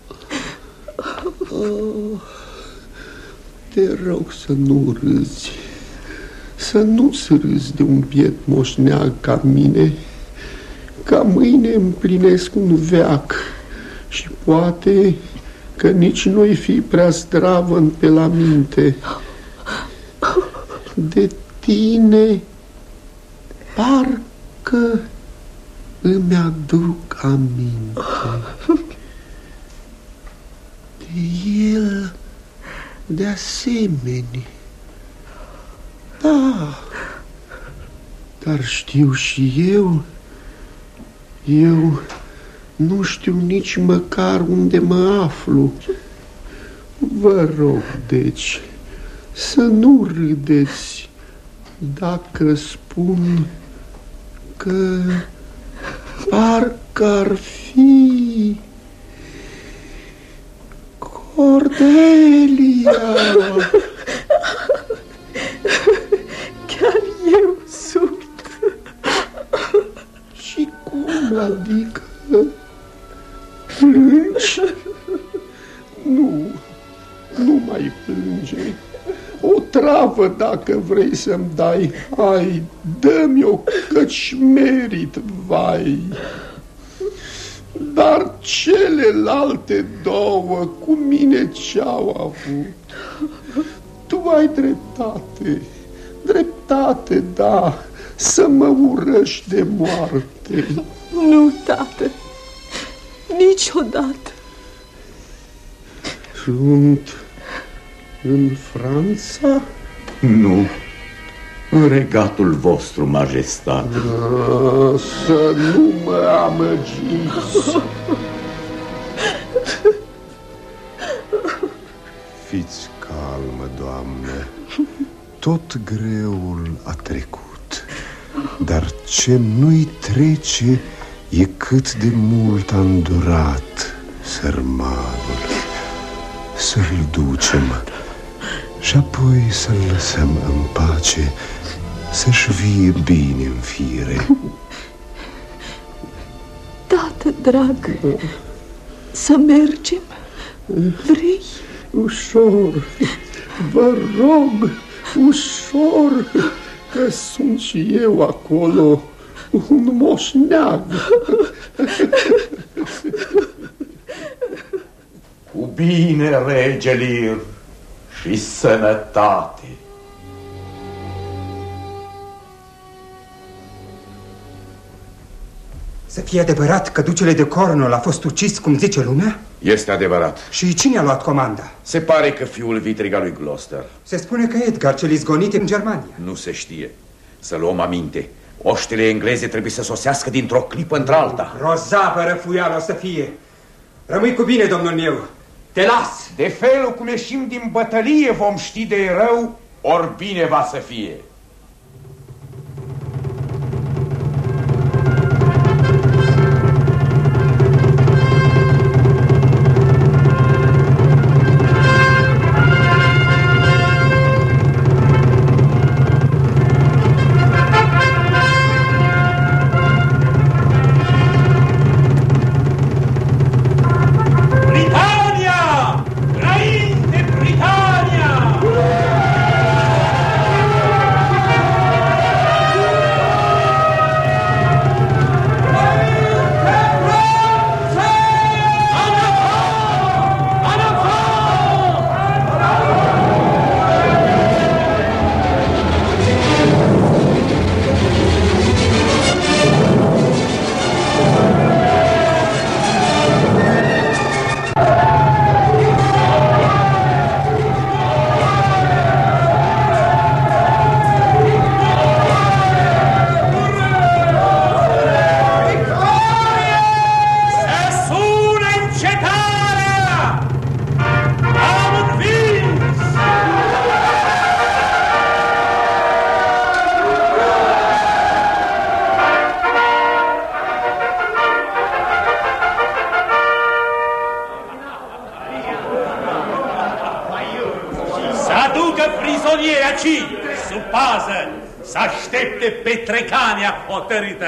Te rog să nu râzi, să nu-ți râzi de un biet moșneag ca mine, ca mâine împlinesc un veac și poate că nici nu-i fi prea zdravă pe la minte. De tine parcă îmi aduc aminte. De el de asemenea. Da, dar știu și eu nu știu nici măcar unde mă aflu. Vă rog, deci, să nu râdeți dacă spun că parcă ar fi Cordelia. Chiar eu sunt. Și cum adică? Plângi? Nu mai plânge. O travă dacă vrei să-mi dai. Hai, dă-mi-o căci merit, vai. Dar celelalte două cu mine ce-au avut? Tu ai dreptate, da, să mă urăști de moarte. Nu, tată, niciodată. Sunt în Franța? Nu, în regatul vostru, majestate. Să nu mă amăgiți. Fiți calmă, doamnă. Tot greul a trecut, dar ce nu-i trece e cât de mult a îndurat sărmanul. Să-l ducem și apoi să-l lăsăm în pace, să-și vie bine în fire. Tată drag, să mergem? Vrei? Ușor, vă rog, ușor, că sunt și eu acolo, un moșneag. Cu bine, rege Lir, și sănătate. Să fie adevărat că ducele de Cornwall a fost ucis, cum zice lumea? Este adevărat. Și cine a luat comanda? Se pare că fiul vitrig al lui Gloucester. Se spune că Edgar, cel izgonit în Germania. Nu se știe. Să luăm aminte. Oștile engleze trebuie să sosească dintr-o clipă într-alta. Grozavă răfuială o să fie. Rămâi cu bine, domnul meu. Te las! De felul cum ieșim din bătălie vom ști de rău, ori bine va să fie. să aștepte petrecania hotărâtă.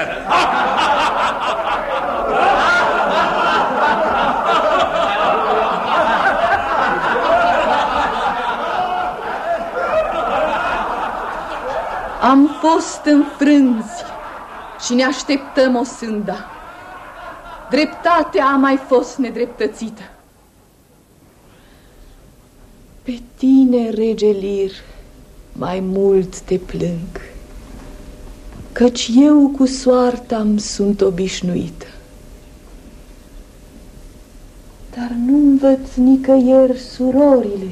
Am fost înfrânți și ne așteptăm o sânda. Dreptatea a mai fost nedreptățită. Pe tine, rege Lir, mai mult te plâng, căci eu cu soarta-mi sunt obișnuită. Dar nu-mi văd nicăieri surorile.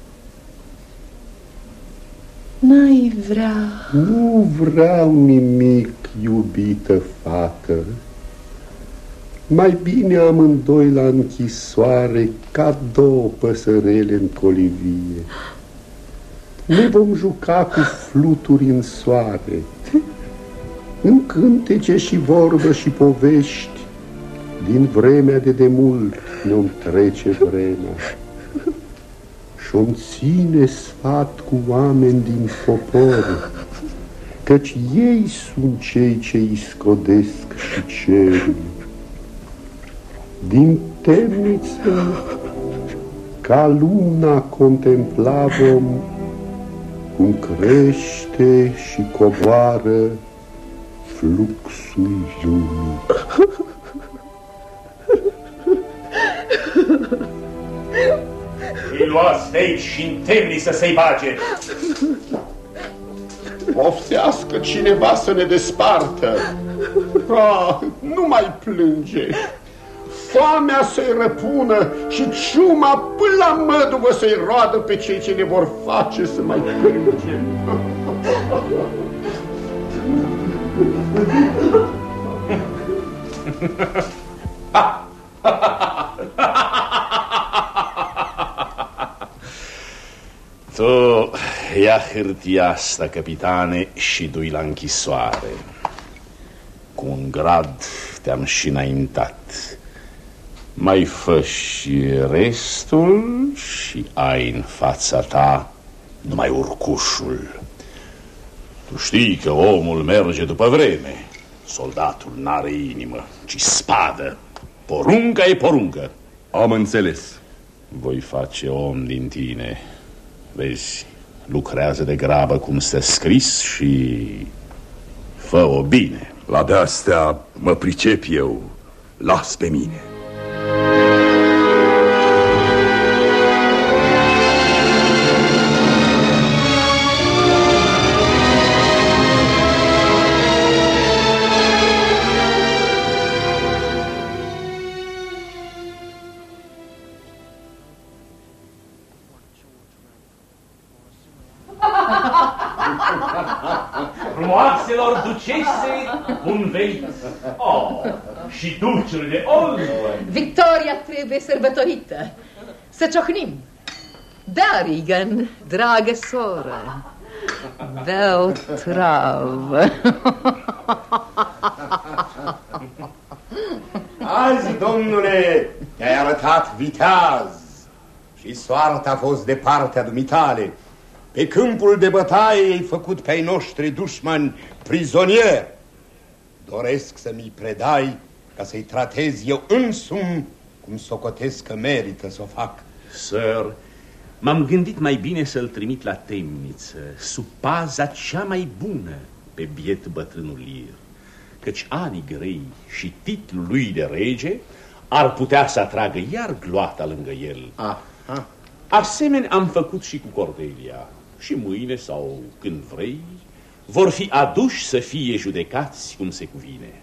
N-ai vrea... Nu vreau nimic, iubită fată. Mai bine amândoi la închisoare ca două păsărele în colivie. Ne vom juca cu fluturi în soare, în cântece și vorbă și povești. Din vremea de demult ne-om trece vremea și-om ține sfat cu oameni din popor, căci ei sunt cei ce iscodesc și cerul. Din temniță, ca luna contemplavom cum crește și coboară fluxul lumii. Îi luați de aici și în temniță să-i bage. Oftească cineva să ne despartă. Nu mai plânge. Foamea să-i răpună și ciuma până la măduvă să-i roadă pe cei ce ne vor face să mai plângem. Tu ia hârtia asta, capitane, și du-i la închisoare. Cu un grad te-am și înaintat. Mai fă și restul și ai în fața ta numai urcușul. Tu știi că omul merge după vreme. Soldatul n-are inimă, ci spadă. Porunca e poruncă. Am înțeles. Voi face om din tine. Vezi, lucrează de grabă cum stă scris și fă-o bine. La de-astea mă pricep eu. Las pe mine. Frumoaselor ducese, bun venit! Oh, și dulciurile Olwe! Victoria trebuie sărbătorită. Să ciocnim. Da, Regan, dragă soră, bea o travă. Azi, domnule, te-ai arătat viteaz și soarta a fost de partea dumitale. Pe câmpul de bătaie ai făcut pe ai noștri dușmani prizonieri. Doresc să mi-i predai ca să-i tratez eu însumi cum socotesc că merită să o fac. Sir, m-am gândit mai bine să-l trimit la temniță, sub paza cea mai bună pe biet bătrânul Lir, căci anii grei și titlul lui de rege ar putea să atragă iar gloata lângă el. Asemenea am făcut și cu Cordelia. Și mâine sau când vrei vor fi aduși să fie judecați cum se cuvine.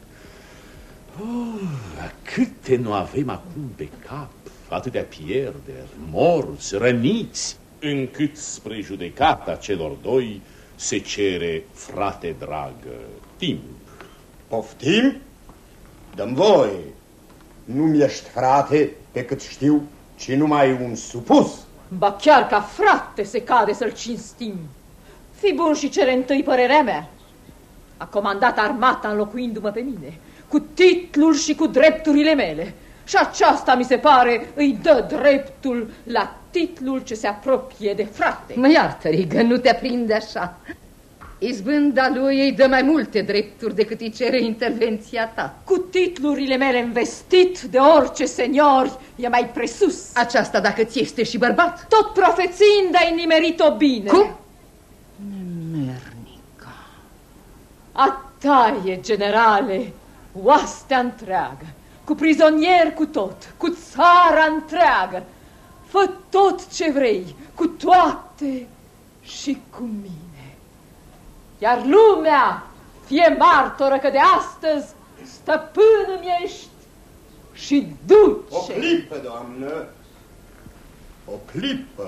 Câte nu avem acum pe cap, atâtea pierderi, morți, răniți, încât spre judecata celor doi se cere, frate dragă, timp. Poftim? Dă-mi voie. Nu mi-ești frate, pe cât știu, ci numai un supus. Ba chiar ca frate se cade să-l cinstim. Fii bun și cere întâi părerea mea. A comandat armata înlocuindu-mă pe mine, cu titlul și cu drepturile mele. Și aceasta, mi se pare, îi dă dreptul la titlul ce se apropie de frate. Mă iartă, Rigă, nu te aprinde așa. Izbânda lui îi dă mai multe drepturi decât îi cere intervenția ta. Cu titlurile mele investit de orice senior e mai presus. Aceasta dacă ți este și bărbat. Tot profețiind ai nimerit-o bine. Cum? Nemernica. A ta e, generale, oastea întreagă, cu prizonieri cu tot, cu țara întreagă. Fă tot ce vrei, cu toate și cu mine. Iar lumea fie martoră că de astăzi stăpân-mi ești și duce. O clipă, doamnă, o clipă.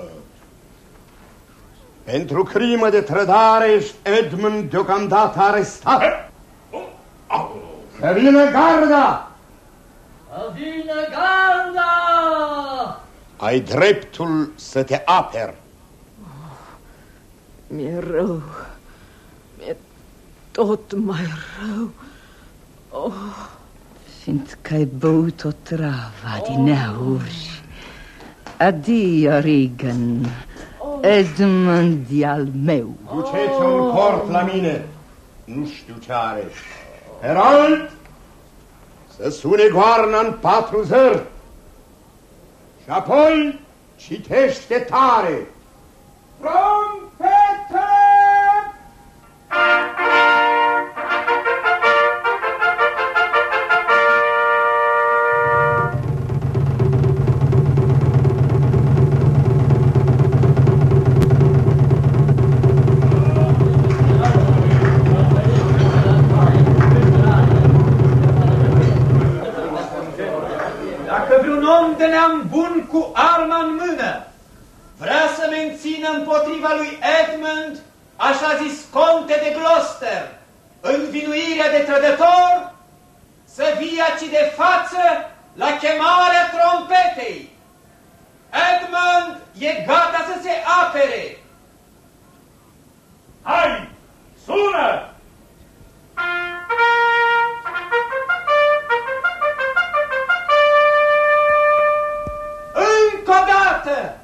Pentru crimă de trădare ești Edmund deocamdată arestat. Să vină garda! Să vină garda! Ai dreptul să te aperi. Mi-e rău. Mi-e tot mai rău. Oh. Fiindcă ai băut o travă adineauri. Adio, Regan. Edmund e al meu. Duceți un cort la mine. Nu știu ce are. Herald, să sune goarna în 4 zări. Și apoi citește tare. Trompete! Dacă vreun om de neam bun cu arma în mână vrea să mențină împotriva lui Edmund, așa zis conte de Gloucester, învinuirea de trădător, să vie aici de față la chemarea trompetei. Edmund e gata să se apere. Hai, sună! Încă o dată!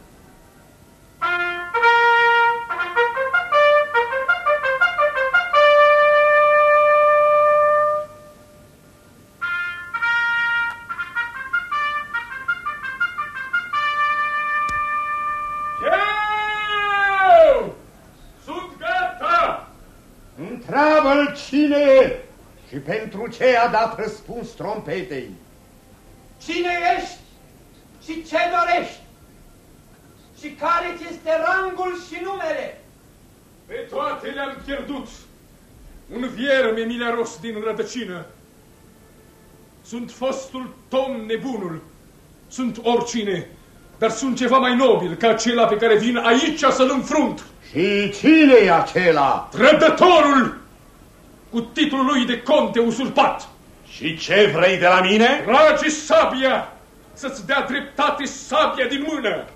Eu sunt gata! Întreabă-l cine e și pentru ce a dat răspuns trompetei. Cine ești și ce dorești? Și care ți este rangul și numele? Pe toate le-am pierdut. Un vierme mi le-a rost din rădăcină. Sunt fostul Tom Nebunul. Sunt oricine, dar sunt ceva mai nobil ca acela pe care vin aici să-l înfrunt. Și cine e acela? Trădătorul! Cu titlul lui de conte usurpat. Și ce vrei de la mine? Trage sabia! Să-ți dea dreptate sabia din mână!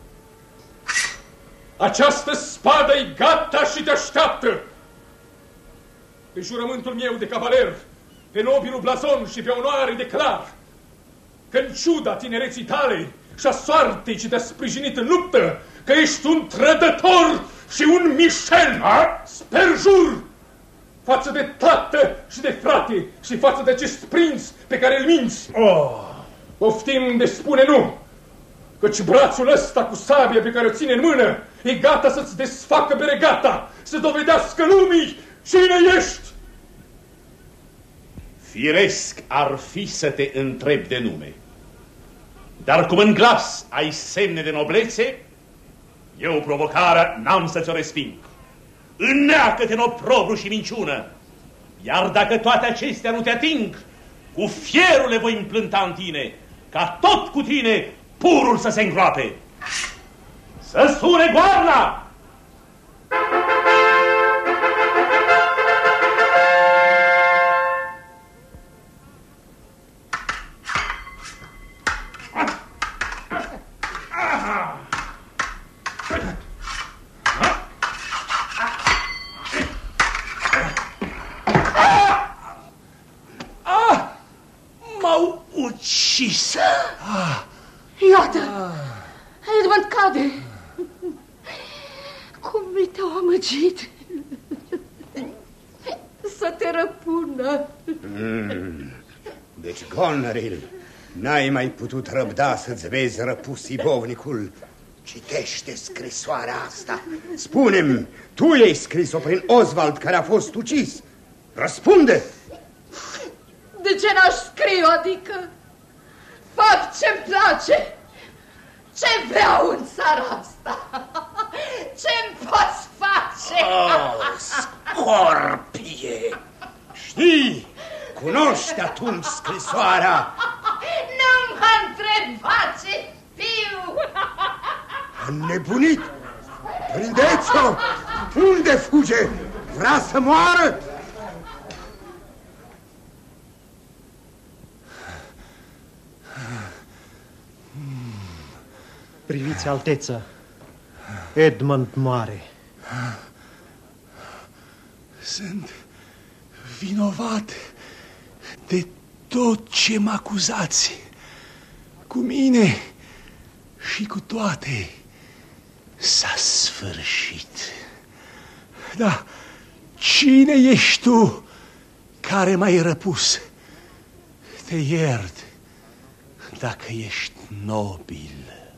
Această spadă-i gata și te așteaptă! Pe jurământul meu de cavaler, pe nobilul blazon și pe onoare declar că în ciuda tinereții tale și a soartei ce te-a sprijinit în luptă, că ești un trădător și un Michel! Sper jur! Față de tată și de frate și față de acest prinț pe care îl minți. Poftim de spune nu, căci brațul ăsta cu sabia pe care o ține în mână e gata să-ți desfacă beregata, să dovedească lumii cine ești. Firesc ar fi să te întreb de nume, dar cum în glas ai semne de noblețe, eu provocarea n-am să ți-o resping. Înneacă-te în oprobru și minciună, iar dacă toate acestea nu te ating, cu fierul le voi împlânta în tine, ca tot cu tine purul să se îngroape. Să sune goarna! M-au ucis! Iată! Edmund cade! Cum mi te-au amăgit! să te răpună. Deci, Goneril, n-ai mai putut răbda să-ți vezi răpus ibovnicul. Citește scrisoarea asta. Spune-mi, tu i-ai scris-o prin Oswald, care a fost ucis. Răspunde! De ce n-aș scrie, adică? Fac ce-mi place. Ce vreau în țara asta? Ce-mi poți face? Scorpie! Știi, cunoști atunci scrisoarea. Nu mă întreba ce știu. A nebunit! Prindeți-o! Unde fuge? Vrea să moară? Priviți, alteță, Edmund moare. Sunt vinovat de tot ce mă acuzați. Cu mine și cu toate s-a sfârșit. Da, cine ești tu care m-ai răpus? Te iert dacă ești nobil.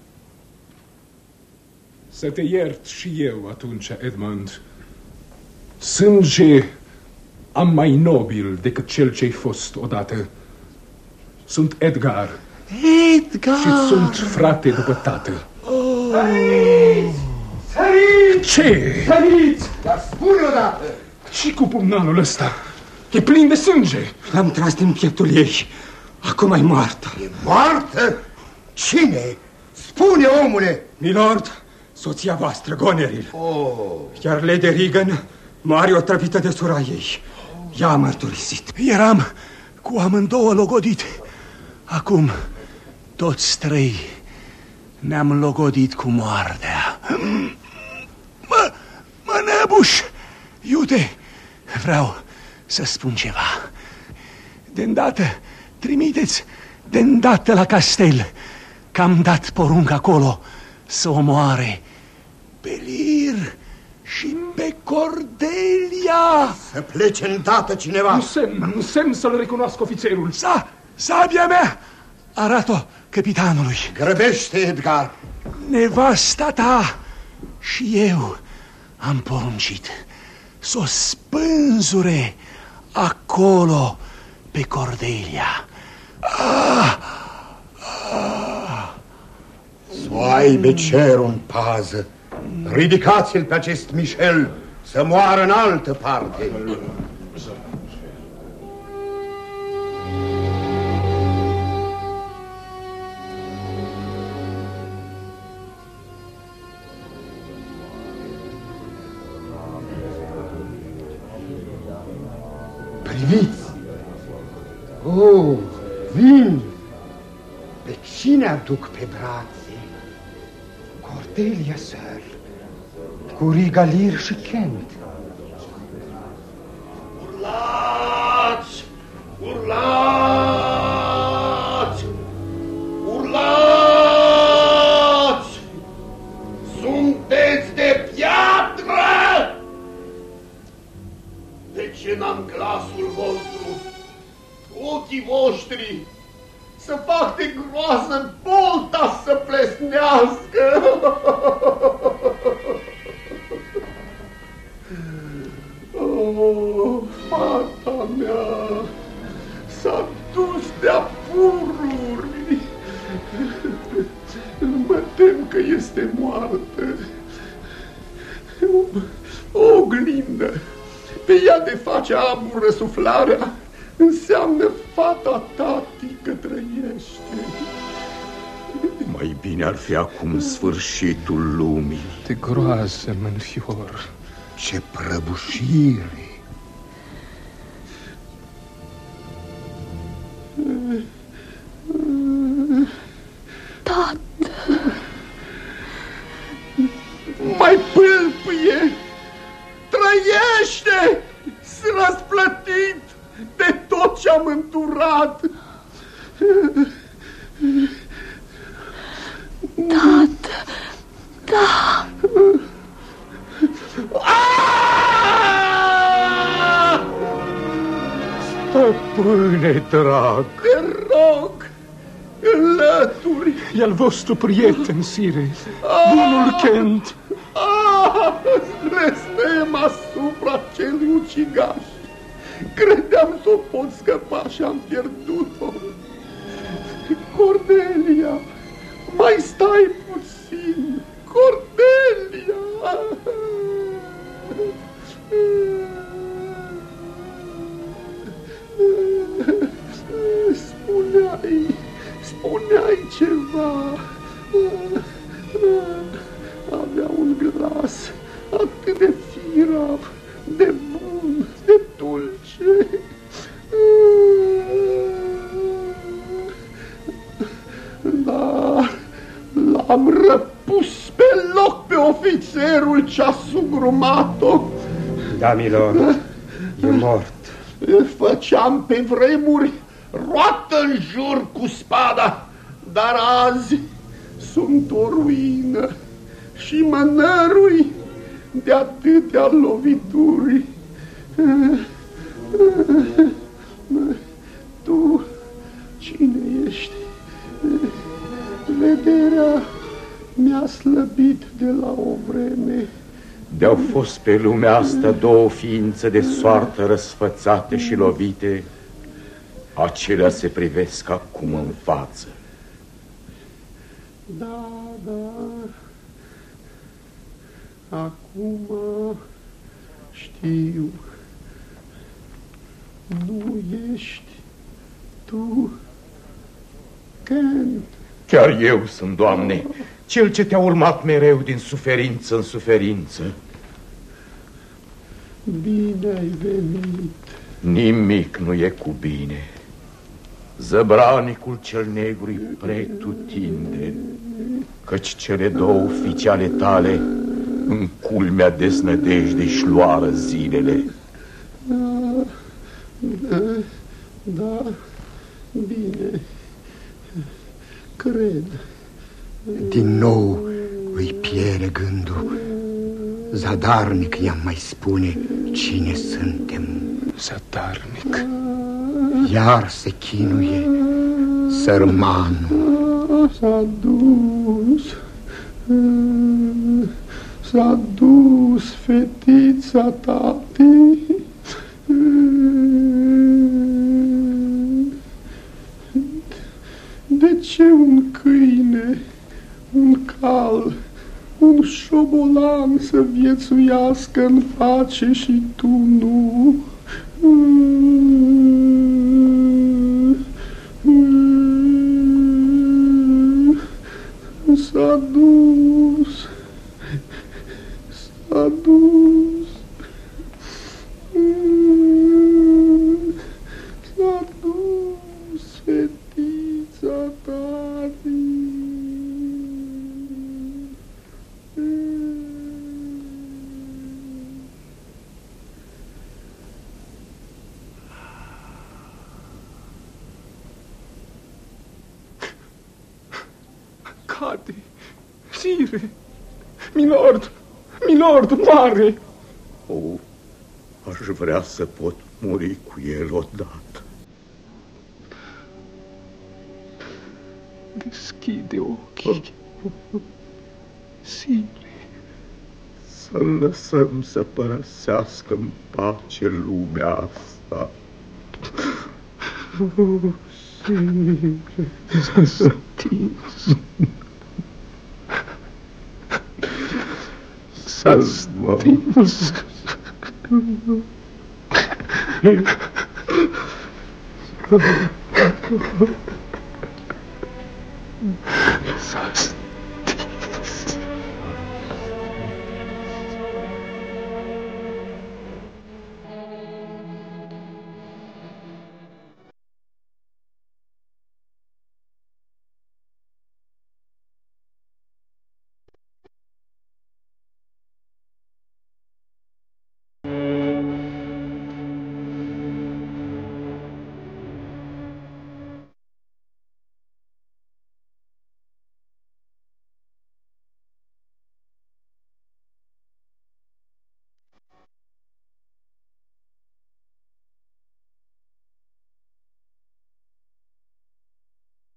Să te iert și eu atunci, Edmund. Sânge am mai nobil decât cel ce-ai fost odată. Sunt Edgar. Edgar! Și sunt frate după tată. Săriți! Săriți! Ce? Săriți! Dar spune odată! Și cu pumnalul ăsta? E plin de sânge. L-am tras din pieptul ei. Acum e moartă. E moartă? Cine? Spune, omule! Milord, soția voastră, Goneril. Iar Lady Regan moare o trăbită de sora ei. Ea a mărturisit. Eram cu amândouă logodit. Acum toți trei ne-am logodit cu moartea. Mă năbuș! Iute, vreau să spun ceva. De-ndată trimiteți de-ndată la castel, că am dat poruncă acolo să omoare pe Lir și pe Cordelia. Să plece îndată cineva. Nu semn să-l recunoască ofițerul. Sabia mea! Arată-o capitanului. Grăbește, Edgar. Nevasta ta și eu am poruncit să o spânzure acolo pe Cordelia. Să o aibă cerul în pază. Ridicați-l pe acest Michel să moară în altă parte. Priviți! Oh, vin! Pe cine aduc pe brațe? Cordelia, sir, cu Rigalir și Kent. Urlați! Urlați! Urlați! Sunteți de piatră! De ce n-am glasul vostru? Ochii voștri să fac de groază bolta să plesnească! Oh, fata mea s-a dus de-a pururi. Mă tem că este moartă. O oglindă. Pe ea de face abur răsuflarea înseamnă fata tati că trăiește. Mai bine ar fi acum sfârșitul lumii. De groază, Mânfior. Ce prăbușire! Tată! Mai pâlpâie! Trăiește! S-a răsplătit de tot ce-am înturat! Tată! Da! Stăpâne drag, te rog, înlături. E al vostru prieten, sire, bunul Kent. Blestem asupra celui ucigaș. Credeam să o pot scăpa și am pierdut-o. Cordelia, mai stai puțin. Cordelia! Spuneai ceva. Avea un glas atât de firav, de bun, de dulce. Dar l-am răpus pe loc pe ofițerul ce-a sugrumat-o. Da, milor, e mort. Făceam pe vremuri roată în jur cu spada, dar azi sunt o ruină și mă nărui de atâtea lovituri. Tu cine ești? Vederea mi-a slăbit de la o vreme. De-au fost pe lumea asta două ființe de soartă răsfățate și lovite, acelea se privesc acum în față. Da, acum știu. Nu ești tu, Kent. Chiar eu sunt, Doamne, cel ce te-a urmat mereu din suferință în suferință. Bine ai venit. Nimic nu e cu bine. Zăbranicul cel negru-i pretutindeni, căci cele două fiice ale tale în culmea deznădejdei-și luară zilele. Da, bine, cred. Din nou îi piere gândul. Zadarnic i-am mai spune cine suntem. Zadarnic. Iar se chinuie sărmanul. S-a dus fetița tati. De ce un câine, un cal, un șobolan să viețuiască în face și tu nu? S-a dus, s-a dus, s-a dus fetița tati. Cade, sire, milord mare. O, aș vrea să pot muri cu el odată. Deschide ochii, sire. Să-l lăsăm să părăsească în pace lumea asta. Sire, s-a stins. S-a stins. S-a stins.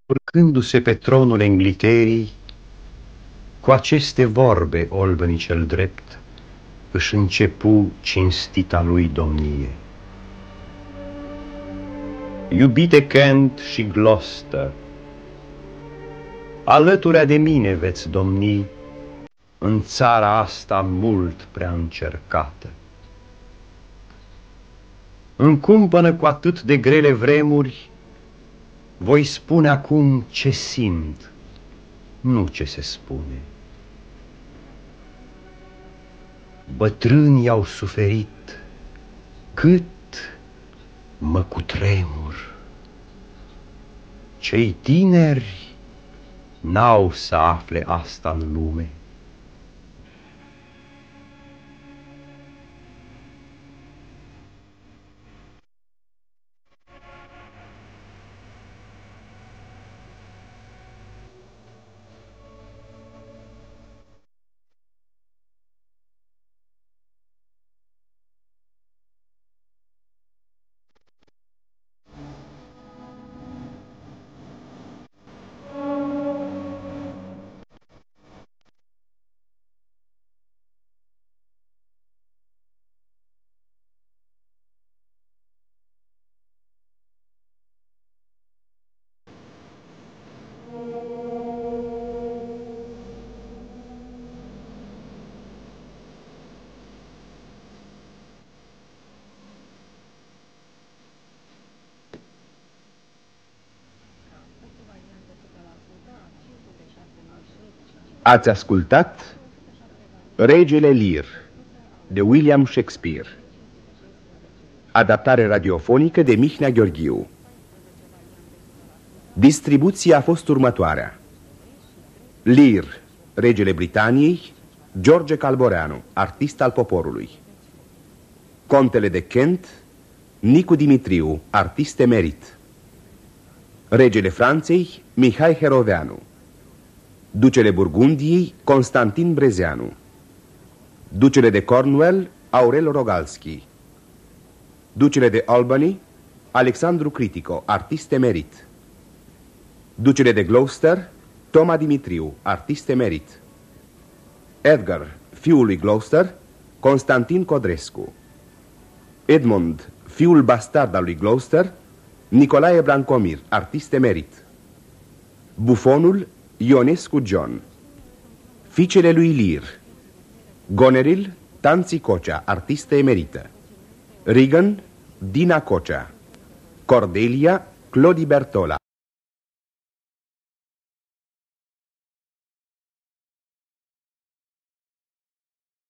Urcându-se pe tronul Engliterii, cu aceste vorbe Albany cel drept își începu cinstita lui domnie. Iubite Kent și Gloucester, alăturea de mine veți domni în țara asta mult prea încercată. În cumpănă cu atât de grele vremuri, voi spune acum ce simt, nu ce se spune. Bătrânii au suferit, cât mă cutremur. Cei tineri n-au să afle asta în lume. Ați ascultat Regele Lear de William Shakespeare, adaptare radiofonică de Mihnea Gheorghiu. Distribuția a fost următoarea: Lear, regele Britaniei, George Calboreanu, artist al poporului; Contele de Kent, Nicu Dimitriu, artist emerit; regele Franței, Mihai Heroveanu; Ducele Burgundiei, Constantin Brezeanu; Ducele de Cornwall, Aurel Rogalski; Ducele de Albany, Alexandru Critico, artist emerit; Ducele de Gloucester, Toma Dimitriu, artist emerit; Edgar, fiul lui Gloucester, Constantin Codrescu; Edmund, fiul bastard al lui Gloucester, Nicolae Brancomir, artist emerit; Bufonul, Ionescu John; Fiicele lui Lear, Goneril, Tanții Cocea, artistă emerită; Regan, Dina Cocea; Cordelia, Clodi Bertola.